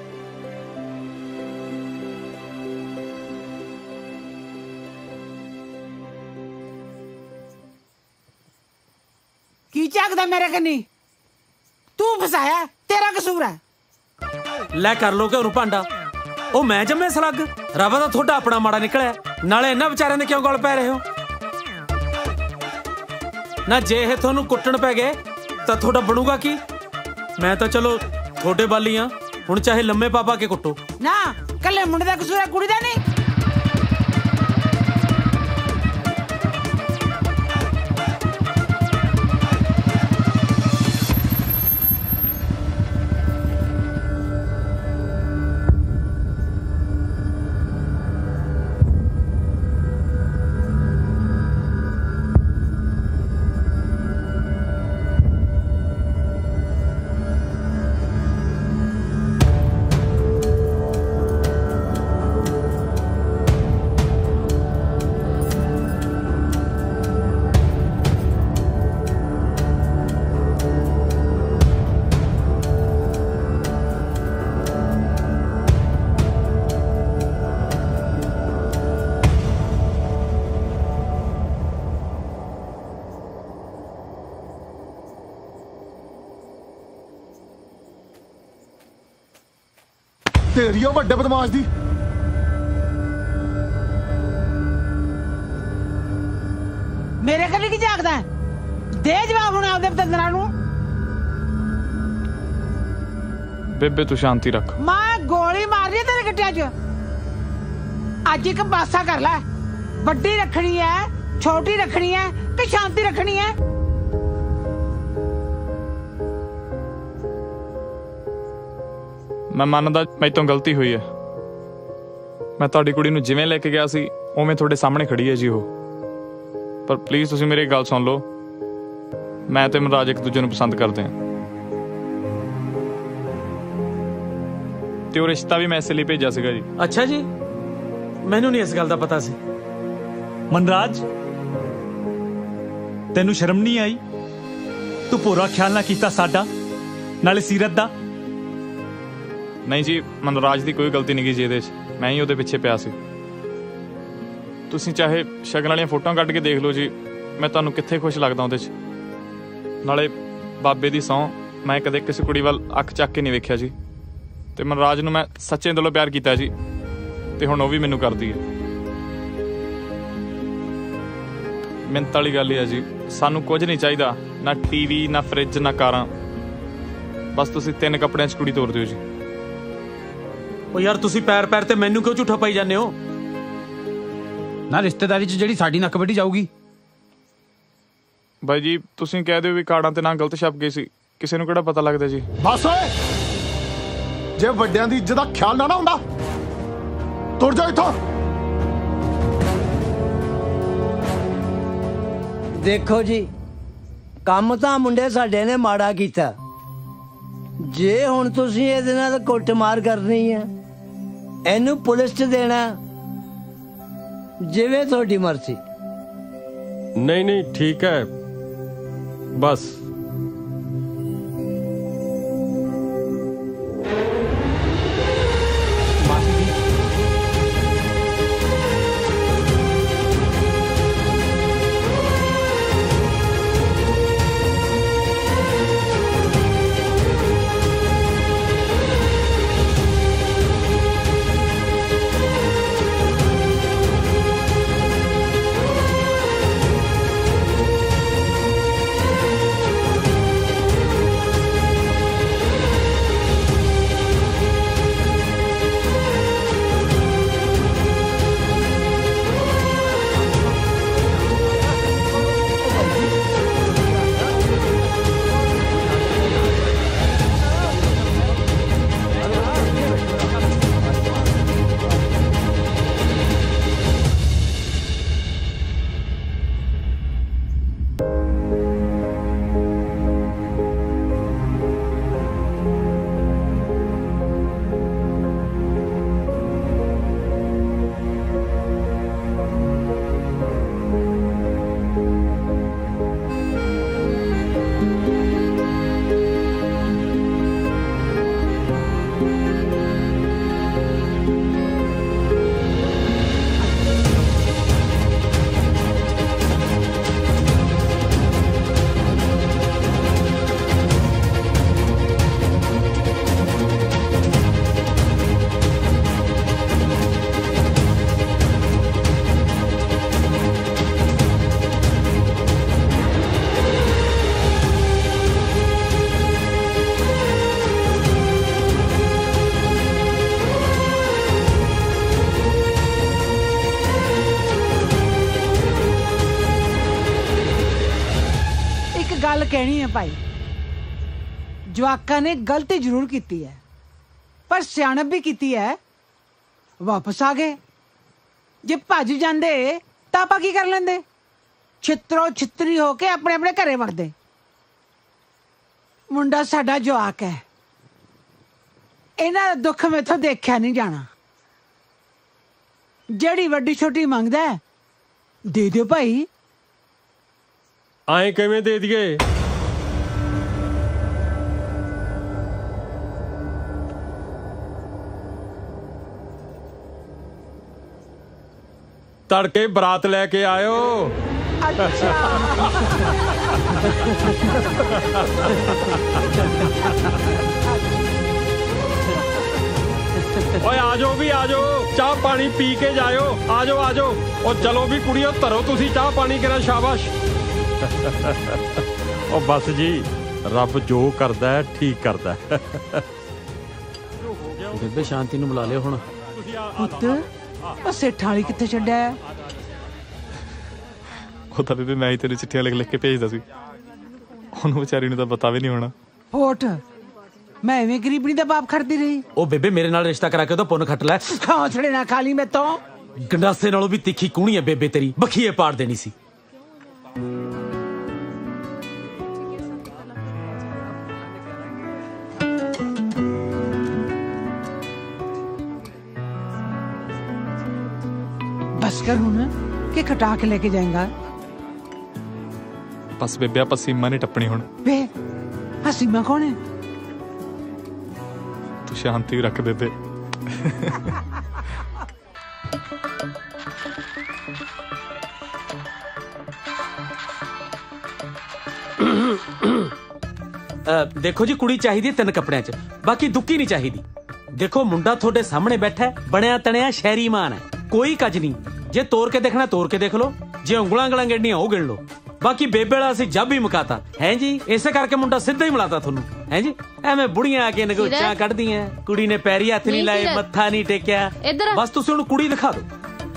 ਕੀ ਝਾਕਦਾ ਮੇਰੇ ਕੰਨੀ? ਤੂੰ ਫਸਾਇਆ, ਤੇਰਾ ਕਸੂਰ ਹੈ। ਲੈ ਕਰ ਲੋ ਕਿ ਉਹਨੂੰ ਭਾਂਡਾ। ਉਹ ਮੈਂ ਜੰਮੇ ਸਲੱਗ? ਰੱਬ ਦਾ ਤੁਹਾਡਾ ਆਪਣਾ ਮਾੜਾ ਨਿਕਲਿਆ, ਨਾਲੇ ਇਹਨਾਂ ਵਿਚਾਰਿਆਂ ਦੇ ਕਿਉਂ ਗਲ ਪੈ ਰਹੇ ਹੋ? ਨਾ ਜੇ ਇਹ ਤੁਹਾਨੂੰ ਕੁੱਟਣ ਪੈ ਗਏ ਤਾਂ ਤੁਹਾਡਾ ਬਣੂਗਾ ਕੀ? ਮੈਂ ਤਾਂ ਚਲੋ ਤੁਹਾਡੇ ਵਾਲੀ ਆ, ਹੁਣ ਚਾਹੇ ਲੰਮੇ ਪਾ ਪਾ ਕੇ ਕੁੱਟੋ। ਨਾ ਕੱਲੇ ਮੁੰਡੇ ਦਾ ਕਸੂਰ ਹੈ, ਕੁੜੀ ਦਾ ਨਹੀਂ। ਤੇਰੀ ਆ ਵੱਡੇ ਬਦਮਾਸ਼ ਦੀ। ਮੇਰੇ ਕੋਲ ਕੀ ਜਾਗਦਾ ਹੈ? ਦੇ ਜਵਾਬ ਹੁਣ ਆਪਦੇ ਪਤੰਦਰਾਂ ਨੂੰ। ਬੇਬੇ ਤੂੰ ਸ਼ਾਂਤੀ ਰੱਖ। ਮੈਂ ਗੋਲੀ ਮਾਰਨੀ ਹੈ ਤੇਰੇ ਗਿੱਟਿਆਂ 'ਚ। ਅੱਜ ਇੱਕ ਪਾਸਾ ਕਰ ਲੈ। ਵੱਡੀ ਰੱਖਣੀ ਹੈ, ਛੋਟੀ ਰੱਖਣੀ ਹੈ ਕਿ ਸ਼ਾਂਤੀ ਰੱਖਣੀ ਹੈ? ਮੈਂ ਮੰਨਦਾ ਮੇਰੇ ਤੋਂ ਗਲਤੀ ਹੋਈ ਹੈ। ਮੈਂ ਤੁਹਾਡੀ ਕੁੜੀ ਨੂੰ ਜਿਵੇਂ ਲੈ ਕੇ ਗਿਆ ਸੀ ਉਵੇਂ ਤੁਹਾਡੇ ਸਾਹਮਣੇ ਖੜੀ ਹੈ ਜੀ ਉਹ। ਪਰ ਪਲੀਜ਼ ਤੁਸੀਂ ਮੇਰੀ ਗੱਲ ਸੁਣ ਲਓ। ਮੈਂ ਤੇ ਮਨਰਾਜ ਇੱਕ ਦੂਜੇ ਨੂੰ ਪਸੰਦ ਕਰਦੇ ਹਾਂ ਤੇ ਉਹ ਰਿਸ਼ਤਾ ਵੀ ਮੈਂ ਇਸੇ ਲਈ ਭੇਜਿਆ ਸੀਗਾ ਜੀ। ਅੱਛਾ ਜੀ, ਮੈਨੂੰ ਨਹੀਂ ਇਸ ਗੱਲ ਦਾ ਪਤਾ ਸੀ। ਮਨਰਾਜ, ਤੈਨੂੰ ਸ਼ਰਮ ਨਹੀਂ ਆਈ? ਤੂੰ ਪੂਰਾ ਖਿਆਲ ਨਾ ਕੀਤਾ ਸਾਡਾ, ਨਾਲੇ ਸੀਰਤ ਦਾ। ਨਹੀਂ ਜੀ, ਮਨਰਾਜ ਦੀ ਕੋਈ ਗਲਤੀ ਨਹੀਂ ਗਈ ਜੀ ਇਹਦੇ 'ਚ। ਮੈਂ ਹੀ ਉਹਦੇ ਪਿੱਛੇ ਪਿਆ ਸੀ। ਤੁਸੀਂ ਚਾਹੇ ਸ਼ਗਨ ਵਾਲੀਆਂ ਫੋਟੋਆਂ ਕੱਢ ਕੇ ਦੇਖ ਲਓ ਜੀ, ਮੈਂ ਤੁਹਾਨੂੰ ਕਿੱਥੇ ਖੁਸ਼ ਲੱਗਦਾ ਉਹਦੇ 'ਚ। ਨਾਲੇ ਬਾਬੇ ਦੀ ਸਹੁੰ, ਮੈਂ ਕਦੇ ਕਿਸੇ ਕੁੜੀ ਵੱਲ ਅੱਖ ਚੱਕ ਕੇ ਨਹੀਂ ਵੇਖਿਆ ਜੀ। ਤੇ ਮਨਰਾਜ ਨੂੰ ਮੈਂ ਸੱਚੇ ਦਿਲੋਂ ਪਿਆਰ ਕੀਤਾ ਜੀ, ਤੇ ਹੁਣ ਉਹ ਵੀ ਮੈਨੂੰ ਕਰਦੀ ਹੈ। ਮਿਹਨਤ ਵਾਲੀ ਗੱਲ ਹੀ ਆ ਜੀ। ਸਾਨੂੰ ਕੁਝ ਨਹੀਂ ਚਾਹੀਦਾ, ਨਾ ਟੀਵੀ, ਨਾ ਫਰਿੱਜ, ਨਾ ਕਾਰਾਂ। ਬਸ ਤੁਸੀਂ ਤਿੰਨ ਕੱਪੜਿਆਂ 'ਚ ਕੁੜੀ ਤੋਰ ਦਿਓ ਜੀ। ਉਹ ਯਾਰ ਤੁਸੀਂ ਪੈਰ ਪੈਰ ਤੇ ਮੈਨੂੰ ਕਿਉਂ ਝੂਠਾ ਪਾਈ ਜਾਂਦੇ ਹੋ? ਨਾ ਰਿਸ਼ਤੇਦਾਰੀ 'ਚ ਜਿਹੜੀ ਸਾਡੀ ਨੱਕ ਵੱਢੀ ਜਾਊਗੀ। ਬਾਈ ਜੀ ਤੁਸੀਂ ਕਹਿ ਦਿਓ ਵੀ ਕਾਰਡਾਂ ਤੇ ਨਾਂ ਗਲਤ ਛਪ ਗਏ ਸੀ, ਕਿਸੇ ਨੂੰ ਕਿਹੜਾ ਪਤਾ ਲੱਗਦਾ ਜੀ। ਬਸ ਓਏ, ਜੇ ਵੱਡਿਆਂ ਦੀ ਇੱਜ਼ਤ ਦਾ ਖਿਆਲ ਨਾ ਨਾ ਹੁੰਦਾ, ਤੁਰ ਜਾ ਇੱਥੋਂ। ਦੇਖੋ ਜੀ, ਕੰਮ ਤਾਂ ਮੁੰਡੇ ਸਾਡੇ ਨੇ ਮਾੜਾ ਕੀਤਾ। ਜੇ ਹੁਣ ਤੁਸੀਂ ਇਹਦੇ ਨਾਲ ਕੁੱਟਮਾਰ ਕਰਨੀ ਹੈ, ਇਹਨੂੰ ਪੁਲਿਸ 'ਚ ਦੇਣਾ, ਜਿਵੇਂ ਤੁਹਾਡੀ ਮਰਜ਼ੀ। ਨਹੀਂ ਨਹੀਂ ਠੀਕ ਹੈ, ਬਸ ਕਹਿਣੀ ਹੈ ਭਾਈ, ਜਵਾਕਾਂ ਨੇ ਗਲਤੀ ਜ਼ਰੂਰ ਕੀਤੀ ਹੈ ਪਰ ਸਿਆਣਪ ਵੀ ਕੀਤੀ ਹੈ। ਵਾਪਸ ਆ ਗਏ। ਜੇ ਭੱਜ ਜਾਂਦੇ ਤਾਂ ਆਪਾਂ ਕੀ ਕਰ ਲੈਂਦੇ? ਛਿੱਤਰੋ ਛਿੱਤਰੀ ਹੋ ਕੇ ਆਪਣੇ ਆਪਣੇ ਘਰੇ ਵੜਦੇ। ਮੁੰਡਾ ਸਾਡਾ ਜਵਾਕ ਹੈ, ਇਹਨਾਂ ਦਾ ਦੁੱਖ ਮੈਥੋਂ ਦੇਖਿਆ ਨਹੀਂ ਜਾਣਾ। ਜਿਹੜੀ ਵੱਡੀ ਛੋਟੀ ਮੰਗਦਾ ਦੇ ਦਿਓ ਭਾਈ। ਆਏ ਕਿਵੇਂ ਦੇ ਦਈਏ? ਤੜਕੇ ਬਰਾਤ ਲੈ ਕੇ ਆਇਓ। ਓਏ ਆ ਜਾਓ ਵੀ ਆ ਜਾਓ, ਚਾਹ ਪਾਣੀ ਪੀ ਕੇ ਜਾਇਓ। ਆ ਜਾਓ ਆ ਜਾਓ। ਉਹ ਚਲੋ ਵੀ ਕੁੜੀਓ, ਧਰੋ ਤੁਸੀਂ ਚਾਹ ਪਾਣੀ ਕਰਾਂ। ਸ਼ਾਬਾਸ਼। ਉਹ ਬਸ ਜੀ, ਰੱਬ ਜੋ ਕਰਦਾ ਹੈ ਠੀਕ ਕਰਦਾ ਹੈ। ਬੇਬੇ ਸ਼ਾਂਤੀ ਨੂੰ ਬੁਲਾ ਲਿਓ ਹੁਣ। ਪੁੱਤ ਉਹ ਸੇਠਾਂ ਵਾਲੀ ਕਿੱਥੇ ਛੱਡਿਆ? ਉਹ ਤਾਂ ਬੇਬੇ ਮੈਂ ਹੀ ਤੈਨੂੰ ਚਿੱਠੀਆਂ ਲਿਖ ਲਿਖ ਕੇ ਭੇਜਦਾ ਸੀ, ਉਹਨੂੰ ਵਿਚਾਰੀ ਨੂੰ ਤਾਂ ਪਤਾ ਵੀ ਨਹੀਂ ਹੋਣਾ। ਹੋਠ ਮੈਂ ਐਵੇਂ ਗਰੀਬਣੀ ਦਾ ਬਾਪ ਖੜਦੀ ਰਹੀ। ਉਹ ਬੇਬੇ ਮੇਰੇ ਨਾਲ ਰਿਸ਼ਤਾ ਕਰਾ ਕੇ ਉਹਦਾ ਪੁੰਨ ਖੱਟ ਲੈ। ਹੌਸਲੇ ਨਾ ਖਾਲੀ ਮੈਂ ਤੋਂ ਗੰਡਾਸੇ ਨਾਲੋਂ ਵੀ ਤਿੱਖੀ ਕੂਣੀ ਹੈ ਬੇਬੇ ਤੇਰੀ, ਬਖੀਏ ਪਾੜ ਦੇਣੀ ਸੀ। बस कर हूं कि कटा के लेके जाएगा। बस बेबे आप सीमा ने टप्पनी हुण। बे हाँ सीमा कौन है? तू शांति रख बेबे। देखो जी कुड़ी चाहिए तीन कपड़ियां च, बाकी दुक्की नहीं चाहिए। देखो मुंडा थोड़े सामने बैठा है, बनया तणिया शहरी मान है, कोई कज नहीं। जे तोड़ के देखना तोड़ के देख लो, जे उंगलां उंगलां गिणनियां ओ गिण लो। बाकी बेबे वाला असीं जब ही मुकाता है जी, इसे करके मुंडा सीधा ही मिलाता थोनू है जी। एवें बुढ़ियां आके नगोचा कढदियां, कुड़ी ने पैरी हथ नहीं लाए, मत्था नहीं टेकिया, बस तुसीं हुण कुड़ी दिखा दो।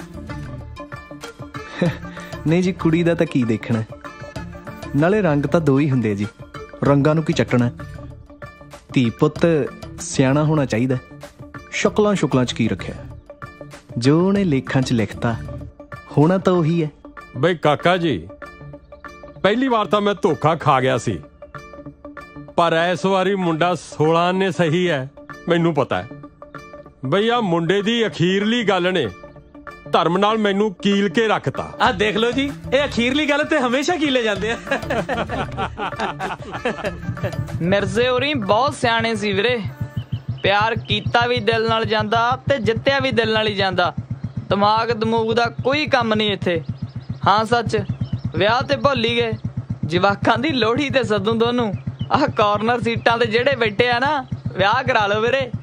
नहीं जी कुड़ी दा तां की देखना, नाले रंग तां दो ही हुंदे जी, रंगां नूं की चट्टना। धी पुत्त सियाणा होना चाहिए, शक्लां शुक्लां च की रखिया, जो उन्हें लेखां च लिखता होना तो वही है। बई काका जी पहली बार तो मैं धोखा खा गया सी, पर इस वारी मुंडा सोलह ने सही है, मैनू पता है। बई आ मुंडे दी अखीरली गल ने धर्म नाल मैनू कील के रखता। आ देख लो जी, ये अखीरली गल ते हमेशा कीले जांदे आ। मिर्जे होरी बहुत सियाणे सी वीरे, प्यार कीता भी दिल नाल जांदा ते जित्तिया भी दिल नाल ही जांदा, दिमाग दमूग दा कोई काम नहीं इत्थे। हाँ सच विआह ते भुल ही गए, जवाकां दी लोहड़ी ते सदूं दोनों। आह कॉर्नर सीटां ते जेड़े बैठे आ ना, विआह करा लो वीरे।